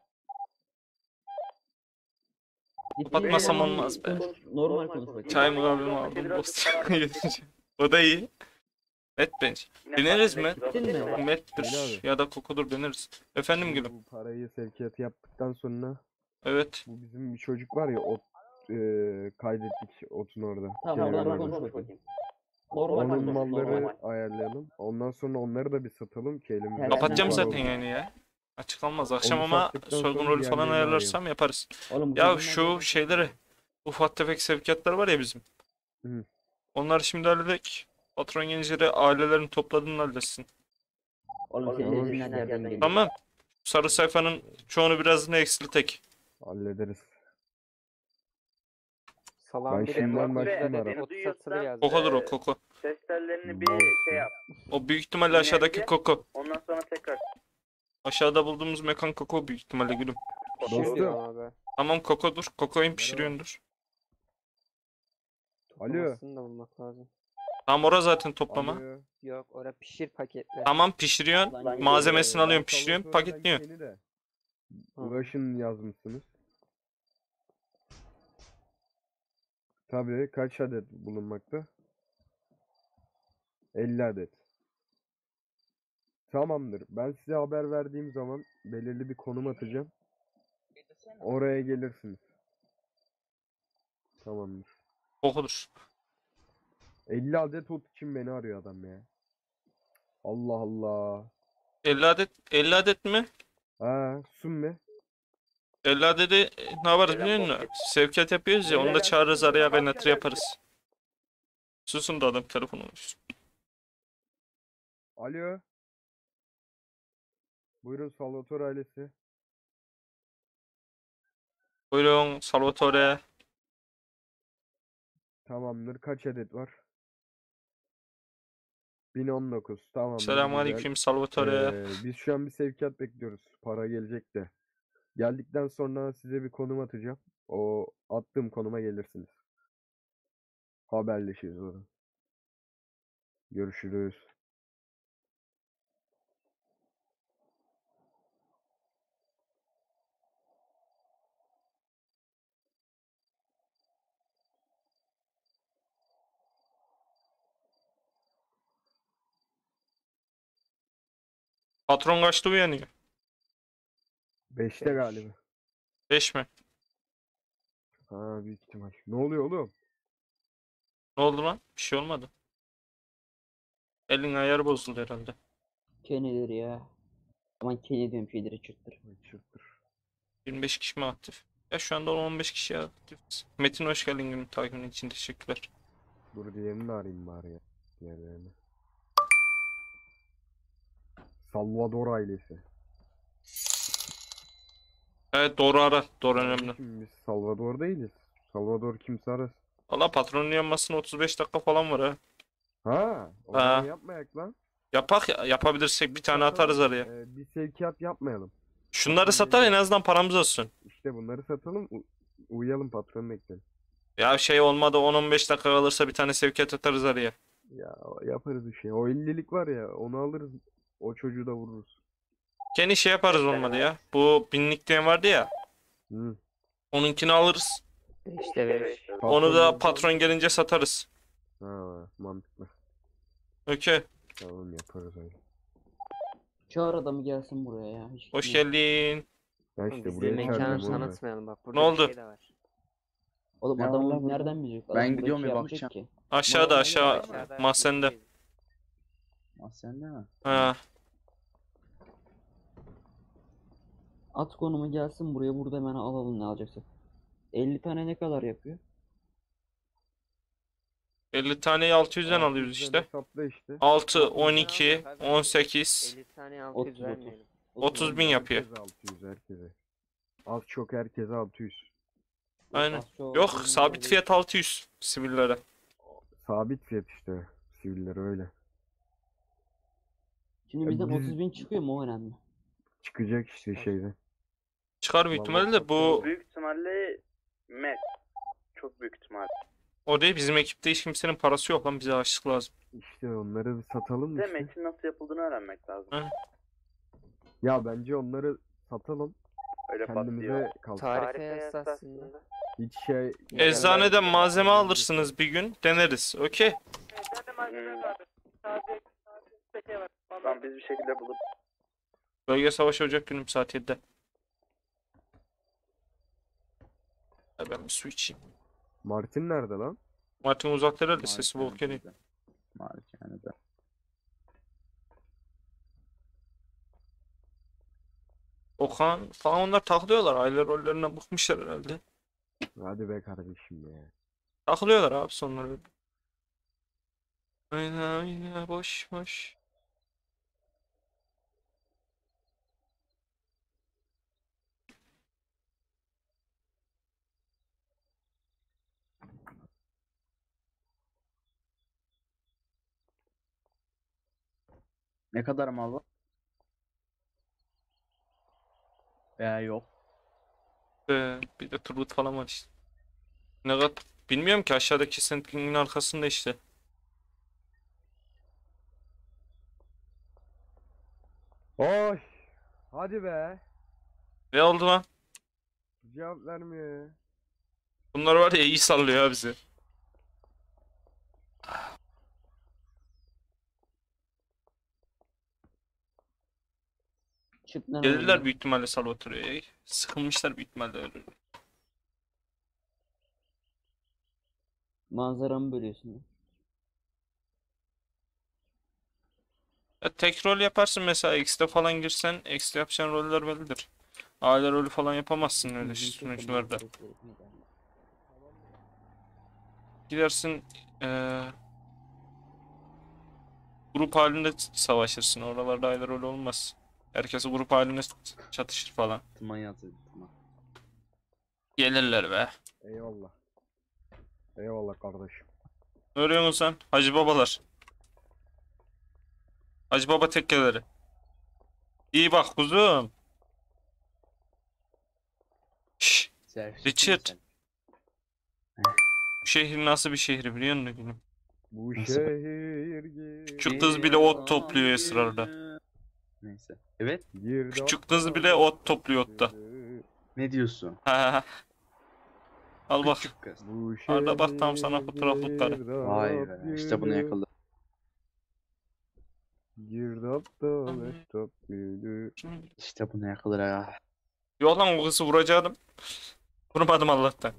Kapatmasam olmaz be. Normal konuş bakayım. Çay mı kahve mi aldım? Dost. O da iyi. Met bence. Bineriz Met. Gittin mi? Met'tir ya da kokudur bineriz. Efendim gülüm. Bu parayı sevkiyat yaptıktan sonra Evet. bu bizim bir çocuk var ya ot e, kaydettik otun orada. Tamam Kenevir normal orada. konuş bakayım. Normal Onun konuş. malları Normal. ayarlayalım. Ondan sonra onları da bir satalım ki elimizde. Kapatacağım para zaten olsun. yani ya. Açıklanmaz. Akşam Onu ama sattıktan soygun sonra rolü falan diğerlerini ayarlarsam yaparız. Oğlum, bu Ya kadınlar şu böyle- şeyleri ufak tefek sevkiyatlar var ya bizim. Hı. Onları şimdi halledek. Patron gençleri ailelerini topladığını halletsin. Oğlum senin Tamam dediğin işte. nereden geliyor? Tamam. Sarı sayfanın çoğunu biraz ne eksiltek. Hallederiz. Salam Ben bir şimdiden Emrah başlayayım Bey, ara. beni duyuyorsan Kokodur o koko. ses tellerini bir şey yap. O büyük ihtimalle aşağıdaki Dinle. koko. Ondan sonra tekrar. Aşağıda bulduğumuz mekan koko büyük ihtimalle gülüm. Dostum. Tamam kokodur. Kokoin pişiriyordur. Alo. da bulmak lazım. Tamam ora zaten toplama. Alo. Yok orada pişir paketle. Tamam pişiriyorsun. Malzemesini alıyorsun pişiriyorsun paketliyorsun. Seni de uğraşın yazmışsınız. Tabii kaç adet bulunmakta? elli adet. Tamamdır. Ben size haber verdiğim zaman belirli bir konum atacağım. Oraya gelirsiniz. Tamamdır. Kokudur. elli adet ot için beni arıyor adam ya. Allah Allah. elli adet elli adet mi? Ha, sun be. elli adedi e, ne yaparız biliyor musun? Sevkiyat yapıyoruz ya onu da çağırırız araya kaynatır yaparız. Susun da adam telefonu konuşsun. Alo. Buyurun Salvatore ailesi. Buyurun Salvatore. Tamamdır. Kaç adet var? bin on dokuz. Tamamdır. Selamünaleyküm güzel. Salvatore. Ee, biz şu an bir sevkiyat bekliyoruz. Para gelecek de. Geldikten sonra size bir konum atacağım. O attığım konuma gelirsiniz. Haberleşiriz orada. Görüşürüz. Patron kaçta uyanıyor? Beşte galiba. beş mi? Ha büyük ihtimal. Ne oluyor oğlum? Ne oldu lan? Bir şey olmadı. Elin ayarı bozuldu herhalde. Kennedir ya. Aman Kenny diyorum şeyleri çırptır. Çırptır. yirmi beş kişi mi aktif? Ya şu anda on beş kişi aktif. Metin hoş geldin, günün takibinin için teşekkürler. Dur diğerini de arayayım bari ya. Diğerlerini. Salvador ailesi. Evet doğru ara. Doğru önemli. Şimdi biz Salvador değiliz. Salvador kimse arasın. Valla patronun yanmasına otuz beş dakika falan var ha. Ha, o Ha. zaman yapmayak lan. Yapak ya, yapabilirsek bir tane atarız araya. Ee, bir sevkiyat yapmayalım. Şunları satar, en azından paramız olsun. İşte bunları satalım, u- uyuyalım, patronun bekleyelim. Ya şey olmadı, on on beş dakika kalırsa bir tane sevkiyat atarız araya. Ya yaparız bir şey. O ellilik var ya, onu alırız. O çocuğu da vururuz. Kendi şey yaparız olmadı ya. Bu binlik diyen vardı ya. Hı. Onunkini alırız. İşte beş. Onu da patron gelince satarız. Ha, mantıklı. Okey. Tamam, yaparız öyle. Çağır adamı gelsin buraya ya. Hiç Hoş gitmiyor. geldin. Ya işte Biz de buraya mekanı çağırdım oğlum ben. tanıtmayalım bak. Ne Burada oldu? bir şey de var. Oğlum Ne adamı var lan burada? nereden bilecek? Ben Adam buraya gidiyorum şey bir yapmayacak bakacağım. ki. Aşağıda aşağı Aşağıda mahzende. bildiğin. Ah sen de mi? Ha. At konumu gelsin buraya, burada hemen alalım ne alacaksak. elli tane ne kadar yapıyor? elli taneyi altı yüzden alıyoruz işte. Hesapla işte. altı, on iki, on sekiz, elli tane otuz, altı yüz otuz. vermeyelim. otuz bin yapıyor. Herkese altı yüz herkese. Az çok herkese altı yüz. Aynen. Az çok Yok, otuz bin sabit değil. fiyat altı yüz sivillere. Sabit fiyat işte. Siviller öyle. Şimdi Ya bizden biz- otuz bin çıkıyor mu, o önemli. Çıkacak işte şeyden. Çıkar büyük ihtimalle de bu Büyük ihtimalle Met. Çok büyük ihtimal. o değil, bizim ekipte hiç kimsenin parası yok lan, bize açlık lazım. İşte onları bir satalım Ve işte. Met'in nasıl yapıldığını öğrenmek lazım. Hı. Ya bence onları satalım. Öyle patlıyor. Kendimize kalsın. Tarife esasında. Hiç şey... Eczaneden malzeme alırsınız bir gün, deneriz. Okey. Tamam, biz bir şekilde bulup Bölge savaşı Ocak günü saat yedide. Ya ben bir su içeyim. Martin nerede lan? Martin uzakta herhalde, sesi bol geliyor. Malikanede. Okan falan, onlar takılıyorlar. Aile rollerinden bıkmışlar herhalde. Hadi be kardeşim ya. Takılıyorlar abi sonları. Aynen aynen, boş boş. Ne kadar mal var? Veya yok. Ee, bir de Turgut falan var işte. Ne kadar bilmiyorum ki, aşağıdaki Sentinel'in arkasında işte. Oy. Hadi be. Ne oldu lan? Cevap vermiyor ya. Bunlar var ya, iyi sallıyor ha bizi. Çık lan Gelirler oradan. büyük ihtimalle Salvatore'ye. Sıkılmışlar büyük ihtimalle öyle. Manzaramı bölüyorsun lan. Ya tek rol yaparsın mesela, X'de falan girsen, X'de yapacağın roller bellidir. Aile rolü falan yapamazsın öyle sunucularda. Gidersin eee, grup halinde savaşırsın. Oralarda aile rolü olmaz. Herkes grup halinde çatışır falan. Tıman yazıyor. Tıman. Gelirler be. Eyvallah. Eyvallah kardeşim. Ne arıyorsun sen? Hacı babalar. Hacı baba tekkeleri. İyi bak kuzum. Şşş. Richard. Bu şehir nasıl bir şehir biliyor musun gülüm? Bu Nasıl? şehir Küçük kız bile ot topluyor esrarda. Neyse. Evet. Küçük kız bile ot topluyor otta. Ne diyorsun? Al bak. Küçük kız. Bu Arda bak, tam sana fotoğraflıkları. Vay be. İşte bunu yakaladım. Girdap dolaş top büyüdü. İşte bu ne kadar ya. Yok lan o kızı vuracaktım. Vurmadım Allah'tan.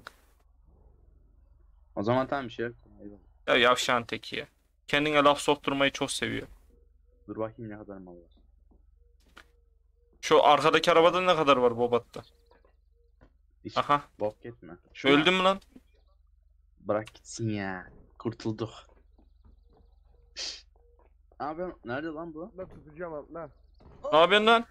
O zaman tamam bir şey yok. Eyvallah. Ya yavşağın teki ya. Kendine laf sokturmayı çok seviyor. Dur bakayım ne kadar mal var. Şu arkadaki arabada ne kadar var Bobat'ta? Hiç Aha. bok etme. Öldün mü lan? Bırak gitsin ya. Kurtulduk. Abi nerede lan bu? Atla tutacağım atla. Ne yapıyorsun lan?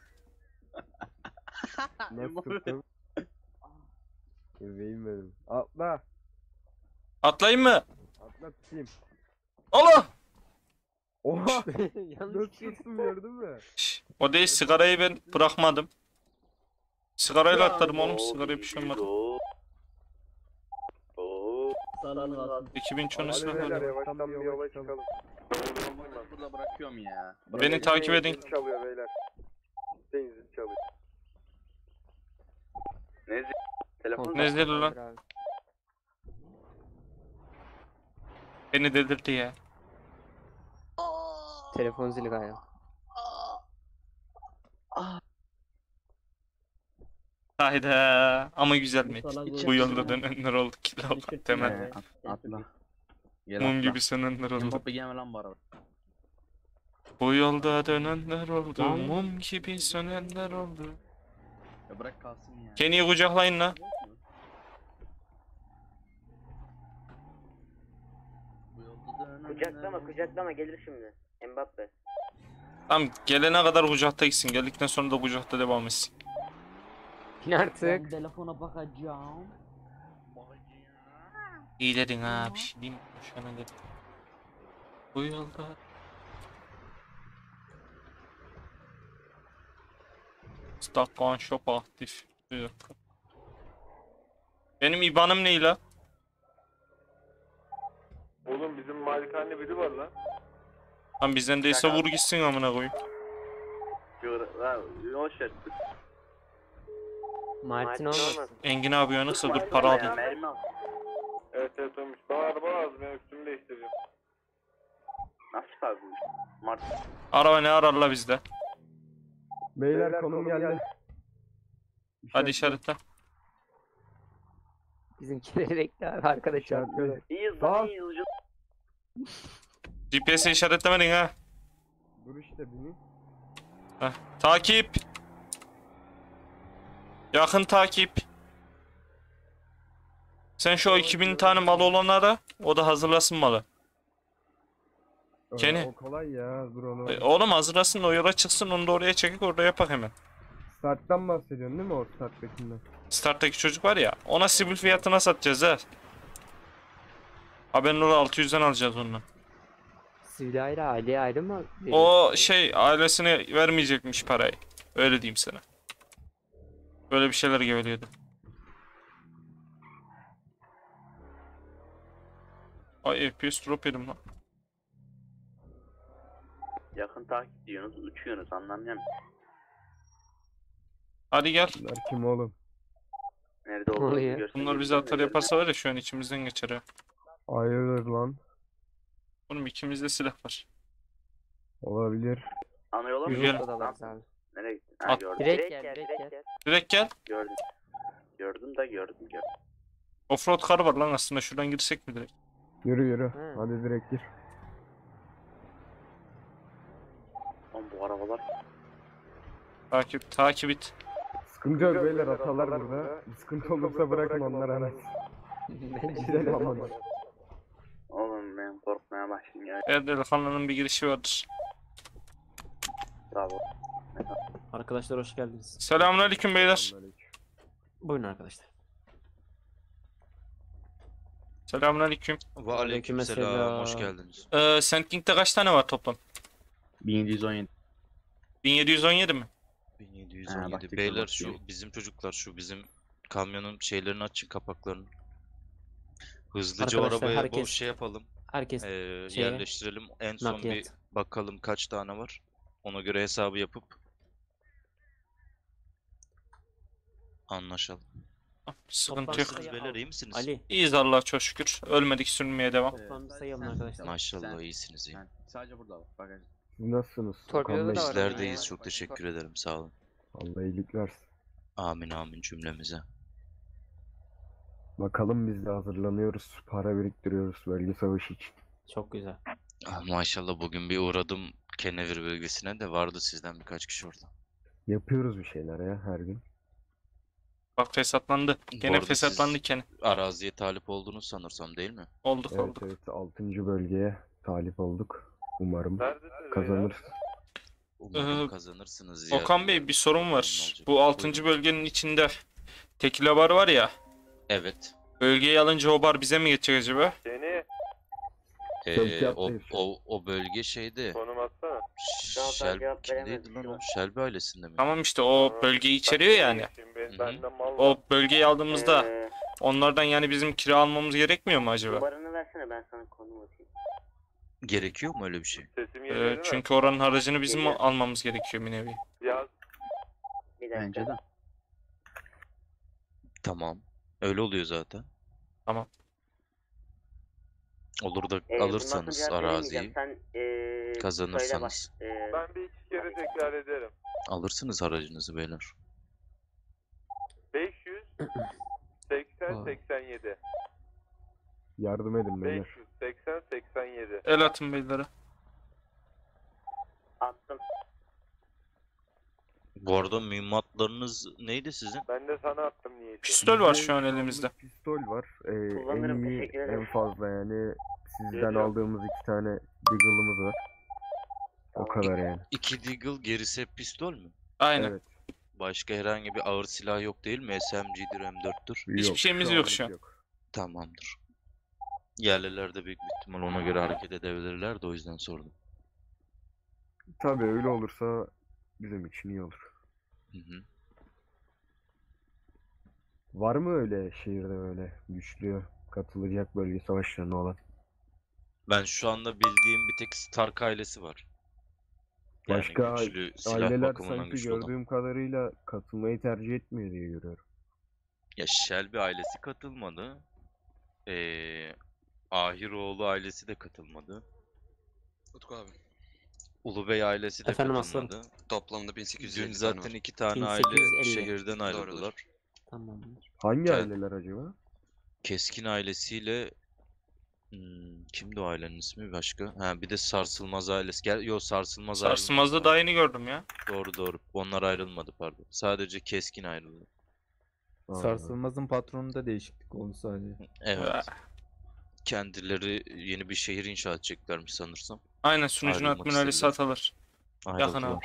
Nasıl tuttum? Bebeğim benim. Atla. Atlayayım mı? Atla tutayım. Allah! Oha! Nasıl tuttum gördün mü? Şş, o değil, sigarayı ben bırakmadım. Sigarayla atladım oğlum, sigarayı bir şey olmadı. iki bin çonusu Hadi beyler var. yavaştan bir yola çıkalım. Burada bırakıyorum ya. Beni takip edin. Zil çalıyor beyler. Hüseyin zil çalıyor. Ne zil? Telefon Ne zili lan? Beni delirtti ya. Telefon zili galiba. Hayda. Ama güzelmiş. salak Bu yolda dönenler oldu ki lan. Temel. At, atla. Gel Mum atla. gibi sönenler oldu. Mbappe gelme lan bu araba. Bu yolda dönenler oldu. Lan. Mum gibi sönenler oldu. Ya bırak kalsın ya. Kenny'yi kucaklayın la. Kucaklama kucaklama gelir şimdi. Mbappe. Tamam, gelene kadar kucakta gitsin. Geldikten sonra da kucakta devam etsin. Artık. Ben telefona bakacağım. İyi dedin ha, bir şey diyeyim mi? Şu an dedim. Bu yolda. Stock on shop aktif. Bir dakika. Benim IBAN'ım ne la? Oğlum bizim malikane biri var lan. Lan bizden değilse vur gitsin amına koyayım. Hoş geldin. Martin olmasın. Engin abi uyanıksa dur para alayım. Mermi al. Evet evet olmuş. Bana araba lazım, ben üstümü değiştireceğim. Nasıl abi? Mart. Araba ne arar la bizde? Beyler konum geldi. Hadi işaretle. Bizimkileri bekle abi arkadaşlar. İyiyiz lan, lan iyiyiz. G P S'e işaretlemedin ha. Dur işte beni. Heh. Takip. Yakın takip. Sen şu iki bin tane malı olanlara, o da hazırlasın malı. Kenny. O kolay ya, dur onu. E, Oğlum hazırlasın, o yola çıksın, onu da oraya çekip orada yapak hemen. Starttan bahsediyorsun değil mi o starttakinden? Starttaki çocuk var ya, ona sivil fiyatına satacağız ha. Haberin ola, altı yüzden alacağız ondan. Sivil ayrı, aileye ayrı mı? O şey, ailesine vermeyecekmiş parayı. Öyle diyeyim sana. Böyle bir şeyler geveliyordu. Ay F P S drop yedim lan. Yakın takip diyorsunuz, uçuyorsunuz anlamıyorum. Hadi gel. Bunlar kim oğlum? Nerede oluyor? olduğunu görsün. Bunlar bize atar yaparsa var ya, şu an içimizden geçer ha. Hayırdır lan? Oğlum ikimizde silah var. Olabilir. Ana yola mı? Yürüyelim. Abi. Nereye gittin? Ha At. gördüm. Direkt gel, direkt gel. Direkt gel. Gördüm. Gördüm da gördüm gördüm. Offroad kar var lan aslında, şuradan girsek mi direkt? Yürü yürü. Hı. Hadi direkt gir. Lan bu arabalar. Takip, takip et. Sıkıntı yok beyler, atalar burada. Bir sıkıntı olursa bırakın onları hemen. Gidelim aman. Oğlum ben korkmaya başladım ya. Her delikanlının bir girişi vardır. Bravo. Arkadaşlar hoş geldiniz. Selamünaleyküm beyler. Buyurun arkadaşlar. Selamünaleyküm. Ve aleykümselam. Hoş geldiniz. Ee, Sandking'de kaç tane var toplam? bin yedi yüz on yedi. bin yedi yüz on yedi mi? bin yedi Ha, yüz on yedi. baktık, Beyler baktık. şu bizim çocuklar, şu bizim kamyonun şeylerini açın, kapaklarını. Hızlıca o Arkadaşlar, arabaya herkes- boş şey yapalım. Herkes Ee, şeye, yerleştirelim. En son bir nakliyat. bakalım kaç tane var. Ona göre hesabı yapıp anlaşalım. Sıkıntı yok. Nasılsınız beyler, iyi misiniz? Ali. İyiyiz Allah'a çok şükür. Ölmedik, sürünmeye devam. Toplam bir sayalım arkadaşlar. Maşallah iyisiniz iyi. Yani sadece burada bak bagaj. Siz nasılsınız? Torpidoda Okan Bey? da var Bizler deyiz. Çok teşekkür ederim. Sağ olun. Allah iyilik versin. Amin amin cümlemize. Bakalım biz de hazırlanıyoruz. Para biriktiriyoruz bölge savaşı için. Çok güzel. Ah, maşallah bugün bir uğradım Kenevir bölgesine de vardı sizden birkaç kişi orada. Yapıyoruz bir şeyler ya her gün. Bak fesatlandı. Bu Gene arada fesatlandı siz Kenny. araziye talip oldunuz sanırsam değil mi? Olduk Evet olduk. evet altıncı bölgeye talip olduk. Umarım Neredesiniz kazanırız. Umarım Ee, kazanırsınız ya. Okan Bey bir sorun var. Bu altıncı bölgenin içinde tekila bar var ya. Evet. Bölgeyi alınca o bar bize mi geçecek acaba? Kenny. Ee, o, o, o bölge şeyde. Konum atsana. Şel, kimdeydi lan o? Şelbi ailesinde mi? Tamam işte o bölgeyi içeriyor yani. Şimdi benden mal var. O bölgeyi aldığımızda Ee, onlardan yani bizim kira almamız gerekmiyor mu acaba? numaranı versene ben sana konum atayım. Gerekiyor mu öyle bir şey? Sesim Ee, geliyor değil mi? çünkü oranın haracını bizim Geliyor. almamız gerekiyor bir nevi. Yaz. Bir dakika. Bence de. Tamam. Öyle oluyor zaten. Tamam. Olur da Ee, bundan sonra alırsanız cevap araziyi, veremeyeceğim. Sen ee, söyle kazanırsanız bak. Ee, Ben bir iki kere tekrar ederim. alırsınız aracınızı beyler. beş yüz seksen seksen yedi. Yardım edin beyler. beş yüz seksen seksen yedi. El atın beylere. attım. Bu arada mühimmatlarınız neydi sizin? Ben de sana attım niyeyse. Pistol var Bizde şu an şu anlık elimizde. Pistol var. Ee, Kullanırım, en iyi, teşekkür ederim. en fazla yani sizden Geliyorum. aldığımız iki tane Deagle'ımız var. O kadar yani. İki Deagle, gerisi hep pistol mü? Aynen. Evet. Başka herhangi bir ağır silah yok değil mi? S M G'dir, M dörttür. Hiçbir Yok, şeyimiz yok anlık şu an. yok. Tamamdır. Yerliler de büyük bir ihtimal ona göre hareket edebilirler de o yüzden sordum. Tabii öyle olursa bizim için iyi olur. Hı hı. Var mı öyle şehirde böyle güçlü katılacak bölge savaşlarına olan? Ben şu anda bildiğim bir tek Stark ailesi var. Yani Başka güçlü, silah aileler bakımından sanki güçlü olan. gördüğüm kadarıyla katılmayı tercih etmiyor diye görüyorum. Ya Shelby ailesi katılmadı. Ee, Ahiroğlu ailesi de katılmadı. Utku abi. Ulubey ailesi de Efendim aslanım. katılmadı. Toplamda bin sekiz yüz Dün elli tane zaten var. iki tane bin aile sekiz yüz elli. şehirden ayrıldılar. Tamamdır. Hangi Gel- aileler acaba? Keskin ailesiyle hmm, kimdi o ailenin ismi başka? Ha bir de Sarsılmaz ailesi. Gel, yo Sarsılmaz Sarsılmaz'da daha yeni gördüm ya. Doğru doğru. Onlar ayrılmadı pardon. Sadece Keskin ayrıldı. Sarsılmaz'ın patronunda değişiklik oldu sadece. Evet. Kendileri yeni bir şehir inşa edeceklermiş sanırsam. Aynen sunucunun Ayrılmak admin ailesi istediler. atılır. Yakın abi. Ayrıldılar.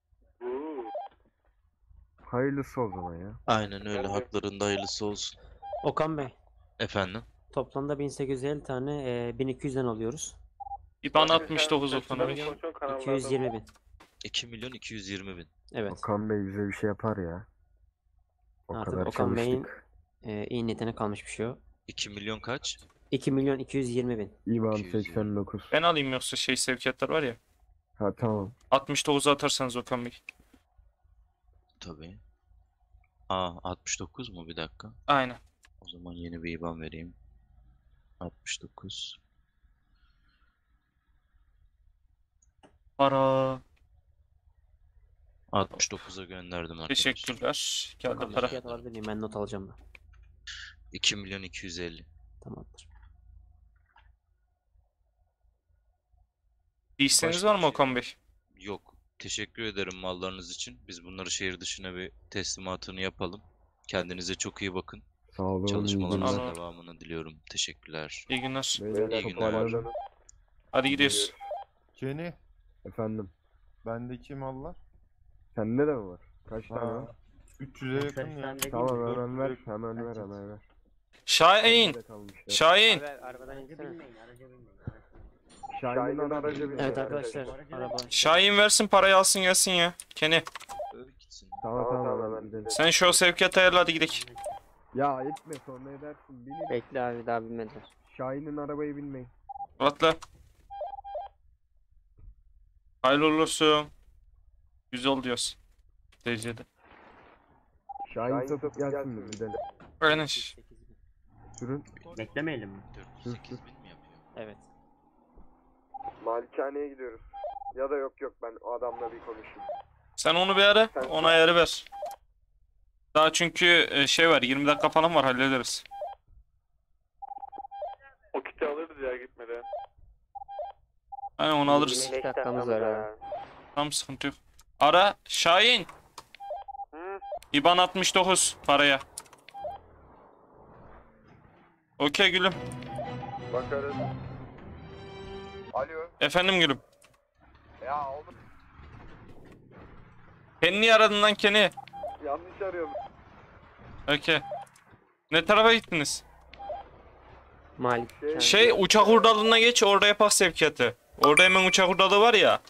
Hayırlısı o zaman ya. Aynen öyle. Haklarında hayırlısı olsun. Okan Bey, Efendim? toplamda bin sekiz yüz elli tane e, bin iki yüzden alıyoruz. İban altmış dokuz Okan Sen Bey. konuşan kanallarda iki yüz yirmi bin. iki milyon iki yüz yirmi bin. Evet. Okan Bey bize bir şey yapar ya. O Artık kadar Okan Bey'in çalıştık. e, iyi niyetine kalmış bir şey o. iki milyon kaç? iki milyon iki yüz yirmi bin. İban iki yüz yirmi. seksen dokuz. Ben alayım yoksa şey sevkiyatlar var ya. Ha tamam. altmış dokuza atarsanız Okan Bey. Tabii. Aa altmış dokuz mu? Bir dakika. Aynen. O zaman yeni bir IBAN vereyim. altmış dokuz. Para. altmış dokuza gönderdim arkadaşlar. Teşekkürler. Geldi Okan Bey, para. fiyat alabilir miyim? Ben not alacağım da. iki milyon iki yüz elli. Tamamdır. Bir isteğiniz Başka var bir mı şey Okan Bey? Yok. Teşekkür ederim mallarınız için. Biz bunları şehir dışına bir teslimatını yapalım. Kendinize çok iyi bakın. Sağ olun. iyi Çalışmalarınızın günler. devamını diliyorum. Teşekkürler. İyi günler. Beyler İyi günler. toparlanın. Hadi gidiyoruz. Kenny, Efendim. bendeki mallar. Sende de mi var? Kaç tane Ha, var? üç yüze yakın ya. Tamam dört hemen ver. yüze yakın. Hemen ver hemen ver. Şahin. Bende de kalmışlar. Şahin. Arabadan insene. Şahin'in aracı bir. Evet arkadaşlar. Araba. Şahin versin parayı alsın gelsin ya. Kenny. Gitsin. Tamam tamam hemen gidelim. Sen şu sevkiyat ayarla hadi gidelim. Ya etme sonra edersin. Binin. Bekle abi daha binmediler. Şahin'in arabaya binmeyin. Atla. Hayırlı uğurlu olsun. Güzel diyoruz. Derecede. Şahin satıp gelsin mi gidelim. Aynen. Sürün. Beklemeyelim mi? dört yüz sekiz bin mi yapıyor? Evet. Malikaneye gidiyoruz. Ya da yok yok ben o adamla bir konuşayım. Sen onu bir ara, Sen- ona ayarı ver. Daha çünkü e, şey var, yirmi dakika falan var, hallederiz. O kiti alırız ya gitmeden. Aynen onu alırız. yirmi beş dakikamız var abi. Tamam, sıkıntı yok. Ara Şahin. İban altmış dokuz paraya. Okey gülüm. Bakarız. Alo. Efendim gülüm. Ya oğlum. Beni niye aradın lan Kenny? Yanlış arıyorum. Okey. Ne tarafa gittiniz? Malik. Şey uçak hurdalığına geç, orada yapak sevkiyatı. Orada hemen uçak hurdalığı var ya.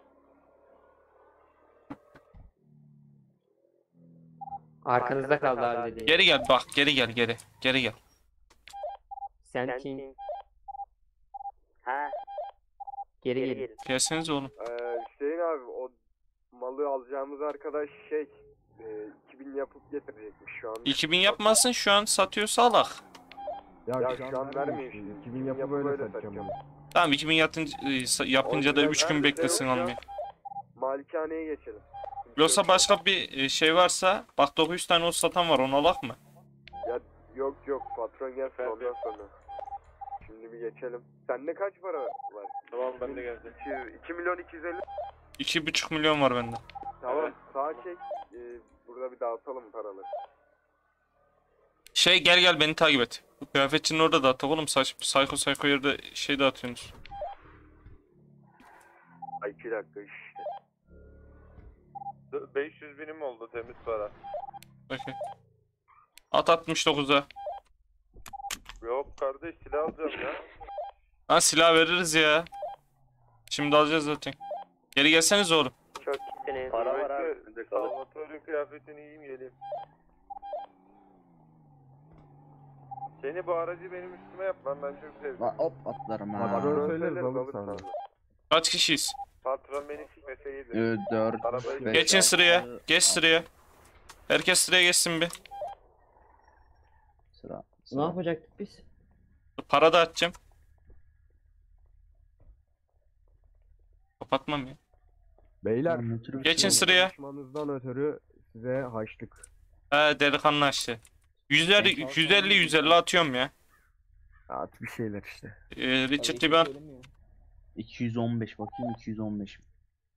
Arkanızda kaldı abi dediğin. Geri gel bak, geri gel geri. Geri gel. Sen King. Ha. Geri gel. Gelseniz oğlum. Ee, Hüseyin abi o malı alacağımız arkadaş şey e, iki bin yapıp getirecekmiş şu an. iki bin yapmasın, şu an satıyor salak. Ya, ya şu an vermiyor işte. iki bin yapıp böyle satacağım onu. Tamam, iki bin yatınca, e, yapınca da üç gün beklesin almayı. Malikaneye geçelim. Yoksa başka bir e, şey varsa, bak dokuz yüz tane o satan var, onu alak mı? Ya yok yok patron gel ondan sonra. Şimdi bir geçelim. Sende kaç para var? Tamam ben de geldim. iki milyon iki yüz elli. iki buçuk milyon var bende. Tamam sağa çek. Ee, burada bir dağıtalım paraları. Şey gel gel beni takip et. Bu kıyafetçinin orada dağıtak oğlum, saç, sayko sayko yerde şey dağıtıyorsunuz. Ay iki dakika işte. beş yüz binim oldu temiz para. Okey. At altmış dokuza. Yok kardeş silah alacağım ya. Ha silah veririz ya. Şimdi alacağız zaten. Geri gelseniz oğlum. Çok gittiniz. Para var abi. Salvatör'ün kıyafetini yiyeyim geleyim. Seni bu aracı benim üstüme yap lan, ben çok sevdim. Hop atlarım ha. Patron söyleriz alır sana. Kaç kişiyiz? Patron beni sikmeseydi. Ee, dört, Arabayı beş, Geçin altı, sıraya. Geç sıraya. Herkes sıraya geçsin bir. Sıra. Ne yapacaktık biz? Para da atacağım. Kapatmam ya. Beyler. Geçin sıraya. Konuşmanızdan ötürü size haçlık. He delikanlı açtı. yüz elli yüz elli yüz elli atıyorum ya. At bir şeyler işte. Ee, Richard Liban. iki yüz on beş bakayım iki yüz on beş.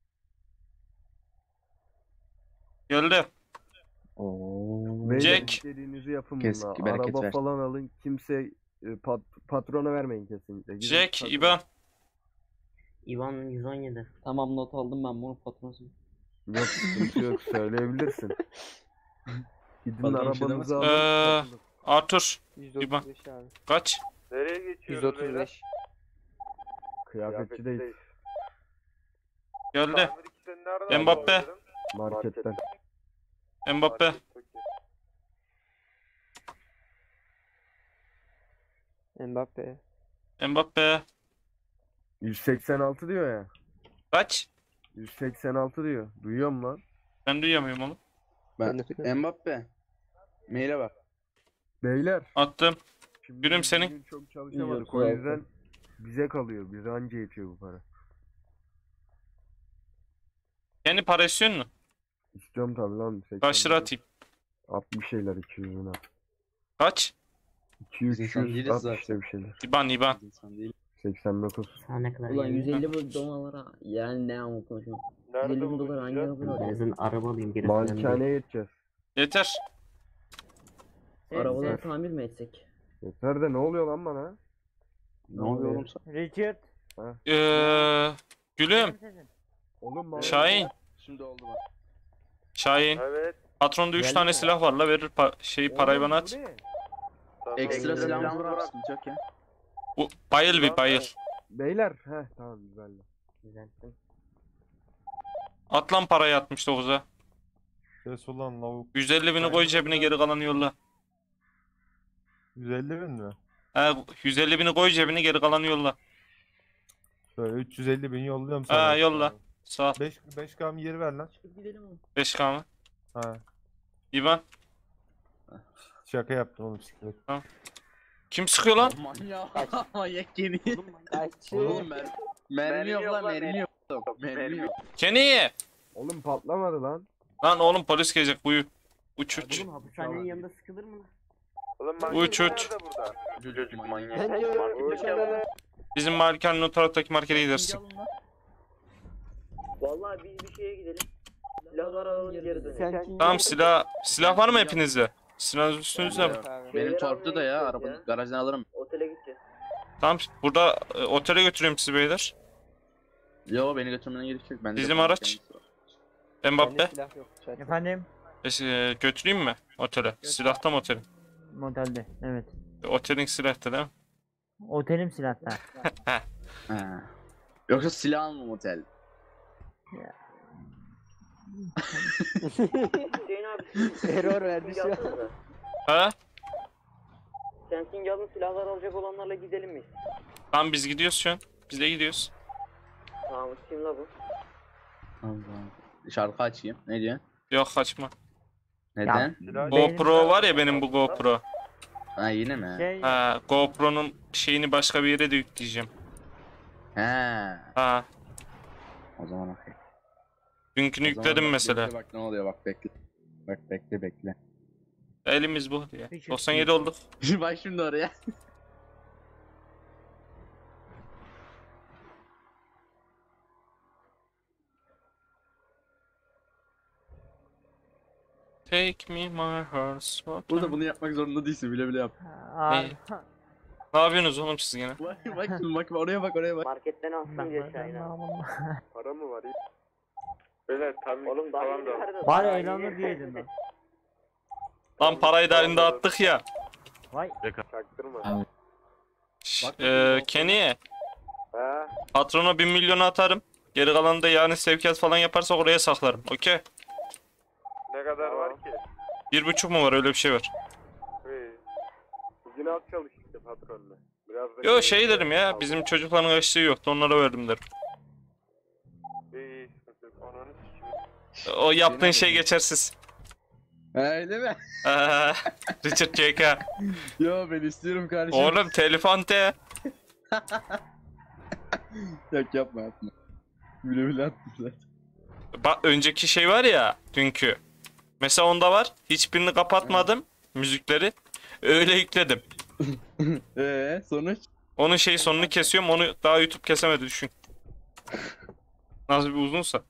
Geldi. Oo. Beyler Jack. istediğinizi yapın Kes, bununla. bereket Araba versin. falan alın. Kimse e, pat, patrona vermeyin kesinlikle. Gidin Jack, patron- İban. İvan yüz on yedi. Tamam not aldım ben bunu patronusun. Yok sıkıntı yok söyleyebilirsin. Gidin Patron bir şey arabanızı alın. Ee, takılın. Arthur. yüz İban. otuz beş abi. Kaç? Nereye yüz geçiyoruz otuz beyler? beş. Kıyafetçideyiz. Geldi. Tamir ikisini nereden Mbappe. alabilirim? Marketten. Mbappe. Market, okey. Mbappe. Mbappe. yüz seksen altı diyor ya. Kaç? yüz seksen altı diyor. Duyuyorum lan. Ben duyamıyorum oğlum. Ben Mbappe. Maile bak. Beyler. Attım. Şimdi Gülüm senin. bugün çok çalışamadık. otuz O altı. yüzden bize kalıyor. Bize anca yetiyor bu para. Kendi para istiyor musun? İstiyorum tabii lan. Kaç lira atayım? At bir şeyler iki yüzüne. Kaç? iki yüz Biz insan üç yüz değiliz at zaten. işte bir şeyler. İban İban. İnsan değil. seksen dokuz. Sana ne kadar Ulan geldi? yüz elli bu dolara yani ne ama konuşuyorum. Nerede yüz elli bin dolar hangi buluşacağız? araba alıyor? Benzin araba alayım gerisinden değil. Malikaneye geçeceğiz. Yeter. Arabaları tamir mi etsek? Yeter de ne oluyor lan bana? Ne oluyor oğlum sen? Richard. Ee, gülüm. Oğlum bana... Şahin. Şimdi oldu bak. Şahin. Evet. Patronda üç Geldi tane mi? silah var la, verir pa şeyi parayı bana at. Tamam. Ekstra silahımız var abi sıkıntı yok ya. Bu bayıl bir bayıl. Beyler. Heh tamam güzel. Düzelttim. At lan parayı altmış dokuza. Ses ulan lavuk. yüz elli bini koy cebine, geri kalanı yolla. yüz elli bin mi? He yüz elli bini koy cebine, geri kalanı yolla. Şöyle üç yüz elli bin yolluyorum sana. Ha yolla. Sağ ol. beş, beş gram yeri ver lan. Gidelim oğlum. beş K mı? Ha. İban. Şaka yaptım oğlum siktir. Kim sıkıyor lan? Manyak. Manyak gemi. Oğlum ben. Mermi yok lan mermi yok. Mermi yok. Kenny! Oğlum patlamadı lan. Lan oğlum polis gelecek buyu. Uç uç. Oğlum hapishanenin yanında sıkılır mı? Oğlum Uç uç. burada. Çocuk manyak. Bizim malikanenin o taraftaki markete gidersin. Vallahi biz bir şeye gidelim. Silahları alalım geri dönelim. Tamam silah. Silah var mı hepinizde? Silahınız üstünüzde mi? Benim torpida da ya. Arabanın garajdan alırım. Otele gideceğiz. Tamam burada e, otele götürüyorum sizi beyler. Yo beni götürmene gerek yok. Bende Bizim de araç. Mbappe. Efendim? E, götüreyim mi otele? Silahta mı otelin? Modelde. Evet. Otelin silahta değil mi? Otelim silahta. Ha. Yoksa silah almam otel. Hüseyin abi. Error verdi şu an. Ha? Sen Singal'ın silahları alacak olanlarla gidelim mi? Tamam biz gidiyoruz şu an. Biz de gidiyoruz. Tamam kim la bu? Allah. Şarkı açayım. Ne diyorsun? Yok kaçma. Neden? GoPro var ya benim bu GoPro. Ha yine mi? Şey, Ha, GoPro'nun şeyini başka bir yere de yükleyeceğim. He. Ha, O zaman okey. dünkünü O zaman yükledim bak, mesela. Bekle bak ne oluyor bak bekle. Bak bekle bekle. Elimiz bu diye. doksan yedi olduk. Bak şimdi oraya. Take me my horse. Burada bunu yapmak zorunda değilsin bile bile yap. Ne? Ne yapıyorsunuz oğlum siz gene? Bak bak şimdi bak oraya bak oraya bak. Marketten alsın diye Şahin'e. Para mı var? Beyler tam Oğlum daha falan yeni da. verdi. Bari Daha elanı yeni. diyeydin lan. Lan parayı da elinde attık ya. Vay. Çaktırma. Şş, eee Kenny, Ha? patrona bir milyon atarım. Geri kalanı da yarın sevkiyat falan yaparsak oraya saklarım. Okey. Ne kadar var ki? Bir buçuk mu var öyle bir şey var. Hey. Bugün az çalış işte patronla. Biraz da Yo şey dedim ya bizim çocukların açlığı yoktu onlara verdim derim. İyi, sıkıntı yok. Ananı sikeyim. O yaptığın şey geçersiz. Öyle mi? Aa, Richard J K. Yo ben istiyorum kardeşim. Oğlum telefon de. Yok yapma yapma. Bile bile attım zaten. Bak önceki şey var ya dünkü. Mesela onda var. Hiçbirini kapatmadım müzikleri. Öyle yükledim. Eee sonuç? Onun şey sonunu kesiyorum. Onu daha YouTube kesemedi düşün. Nasıl bir uzunsa.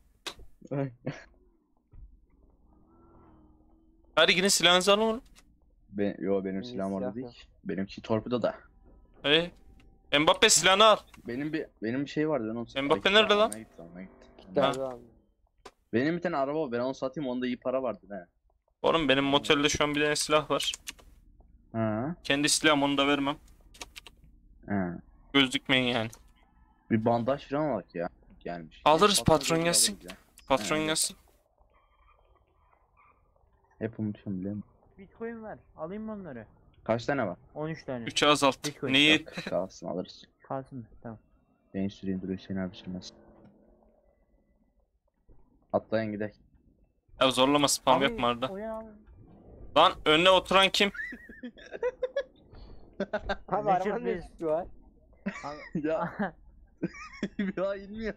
Hadi yine silahınızı alın oğlum. Ben, yo benim silahım orada değil. Benimki torpido da. Hey. Mbappe silahını al. Benim bir benim bir şey vardı ben onu satayım. Mbappe Ay, nerede lan? almaya gitti, almaya gitti. Ha. Benim bir tane araba var ben onu satayım onda iyi para vardı he. Oğlum benim motelde şu an bir tane silah var. Ha. Kendi silahım onu da vermem. Ha. Göz dikmeyin yani. Bir bandaj falan var ki ya. Gelmiş. Alırız Patron patron gelince gelsin. alırız ya. Patron Ha, gelsin. Hep unutuyorum biliyor musun? Bitcoin ver. Alayım mı onları? Kaç tane var? on üç tane. üçe azalt. Bitcoin. Neyi? Yok, kalsın alırız. Kalsın mı? Tamam. Ben süreyim duruyor Hüseyin abi sürmez. Atlayın gidelim. Ya zorlama spam Abi, yapma arada. o ya abi. Lan önüne oturan kim? Abi Richard arabanın ne Bey. suçu var? Ya. Ya inmiyor.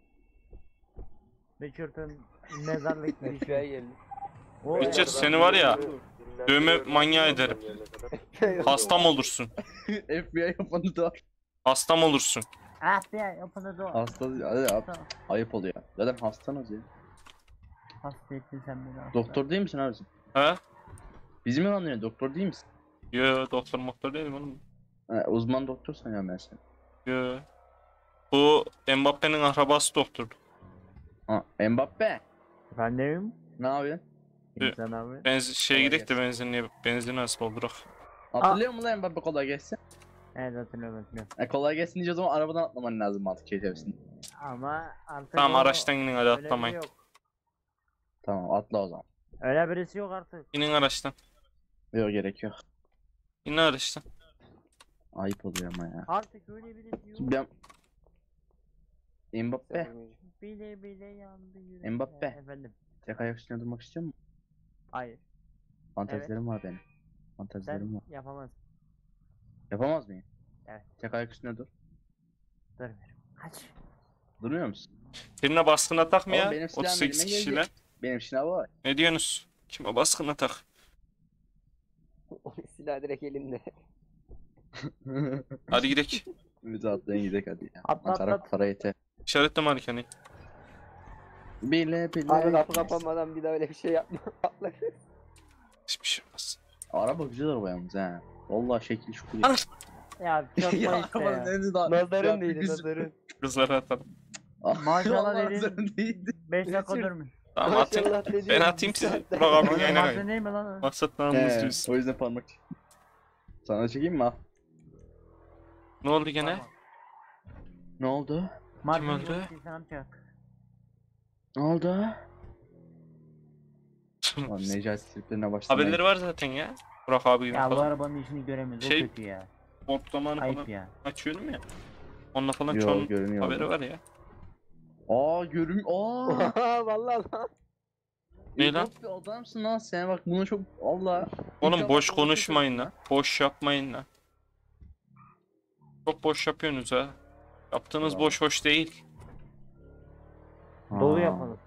Richard'ın mezarlık F girişi. B I geldi. O Richard seni var ya dövme manyağı ederim. Hastam olursun. F B I yapanı da var. Hastam olursun. Ah be yapını da. Hasta hadi abi. Ayıp oluyor. Zaten hastanız ya. Hasta ettin sen beni. hasta. Doktor değil misin abi? He? Bizi mi anlıyorsun? Doktor değil misin? Yo doktor moktor değilim oğlum. Ha, uzman doktor sanıyorum ben seni. Yo. Bu Mbappe'nin akrabası doktor. Ha, Mbappe. Efendim? Ne yapıyorsun? İnsan abi. Benzin şeye Kolay gidelim de benzinliğe benzin az doldurak. Hatırlıyor musun lan Mbappe kolay gelsin? Evet hatırlıyorum hatırlıyorum. E, kolay gelsin diyeceğiz ama arabadan atlaman lazım mantık çerçevesinde. Ama artık Tamam o- araçtan inin hadi öyle biri atlamayın. yok. Tamam atla o zaman. Öyle birisi yok artık. İnin araçtan. Yok gerek yok. İnin araçtan. Ayıp oluyor ama ya. Artık öyle birisi yok. Ben... Mbappe. Bile bile yandı yüreğim. Mbappe. Efendim. Tek ayak üstüne durmak istiyor musun? Hayır. Fantezilerim var benim. Sen Fantezilerim var. yapamazsın. Yapamaz mıyım? Evet. Tek ayak üstüne dur. Durmuyorum. Kaç. Durmuyor musun? Birine baskın atak mı Oğlum ya? benim silahım otuz sekiz elime kişiyle. geldi. Benim silahım var. Ne diyorsunuz? Kime baskın atak? Silah direkt elimde. Hadi gidelim. Bizi atlayın gidelim hadi ya. Atla, Makara atla. para yeter. İşaretle malikani. Bile bile. Abi kapı kapanmadan bir daha öyle bir şey yapma. Atla. Hiçbir şey olmaz. Araba güzel araba yalnız ha. Vallahi şekil şukul ya. Ya çok Ya işte arabanın ya. önü daha- Nazarın Ya değdi biz- nazarın. Kızlara atalım. Maşallah Vallahi dedin. hazır değildi. beş dakika durmuş. Tamam atayım. Maşallah dedi. Ben atayım sizi. Burak abinin yayına Maşallah kayın. değil mi lan? Maksat He, namımız diyorsun. o yüzden parmak çek. Sana çekeyim mi? Al. Ne oldu gene? Ne oldu? Kim öldü? Ne oldu? Lan Necati triplerine başlamayın. Haberleri var zaten ya. Burak abi gibi Ya bu falan. arabanın işini göremiyoruz. Şey- O kötü ya. Bot zamanı Ayıp falan ya. açıyorum ya. Onunla falan Yo, çoğun görünüyor haberi orada. var ya. Aa görün. Aa. Vallahi lan. Ne lan? Yok bir adamsın lan sen bak buna çok Allah. Oğlum boş konuşmayın lan. Boş yapmayın lan. Çok boş yapıyorsunuz ha. Yaptığınız boş hoş değil. Dolu yapalım.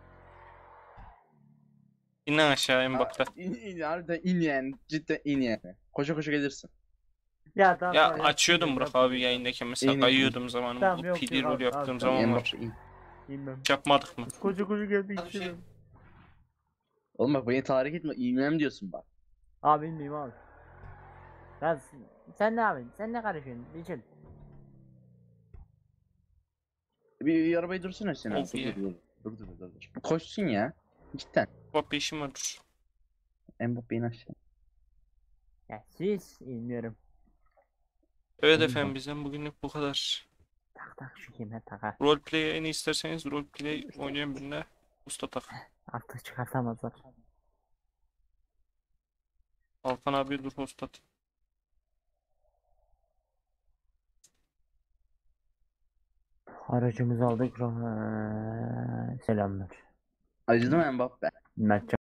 İn lan aşağı en bakta. İn in harbiden in yani. Cidden in yani. Koşa koşa gelirsin. Ya tamam. Ya tamam, açıyordum yapayım, Burak abi yayındayken mesela İyi, iyi. kayıyordum zaman. Tamam, Bu yok, P D yok, rol abi, yaptığım abi, zaman En var. başta in. Bilmem. Hiç yapmadık mı? Koca koca geldi içeri. Oğlum bak beni tahrik etme. İnmem diyorsun bak. Abi bilmiyorum abi. Ya sen, sen ne yapıyorsun? Sen ne karışıyorsun? İçin. Bir, bir arabayı dursana sen abi. Of Dur ya. dur dur. Dur dur dur. dur. Bu koşsun ya. Cidden. Bak bir işim var dur. Mbappe'yi aşağı. Ya siz bilmiyorum. Evet Oğlum efendim bak. bizden bugünlük bu kadar. Tak tak şu kime taka. Roleplay en iyi isterseniz roleplay oynayan birine usta tak. Artık çıkartamazlar. Altan abi dur host at. Aracımızı aldık. Eee, Selamlar. Acıdı mı Mbappe? Mertcan.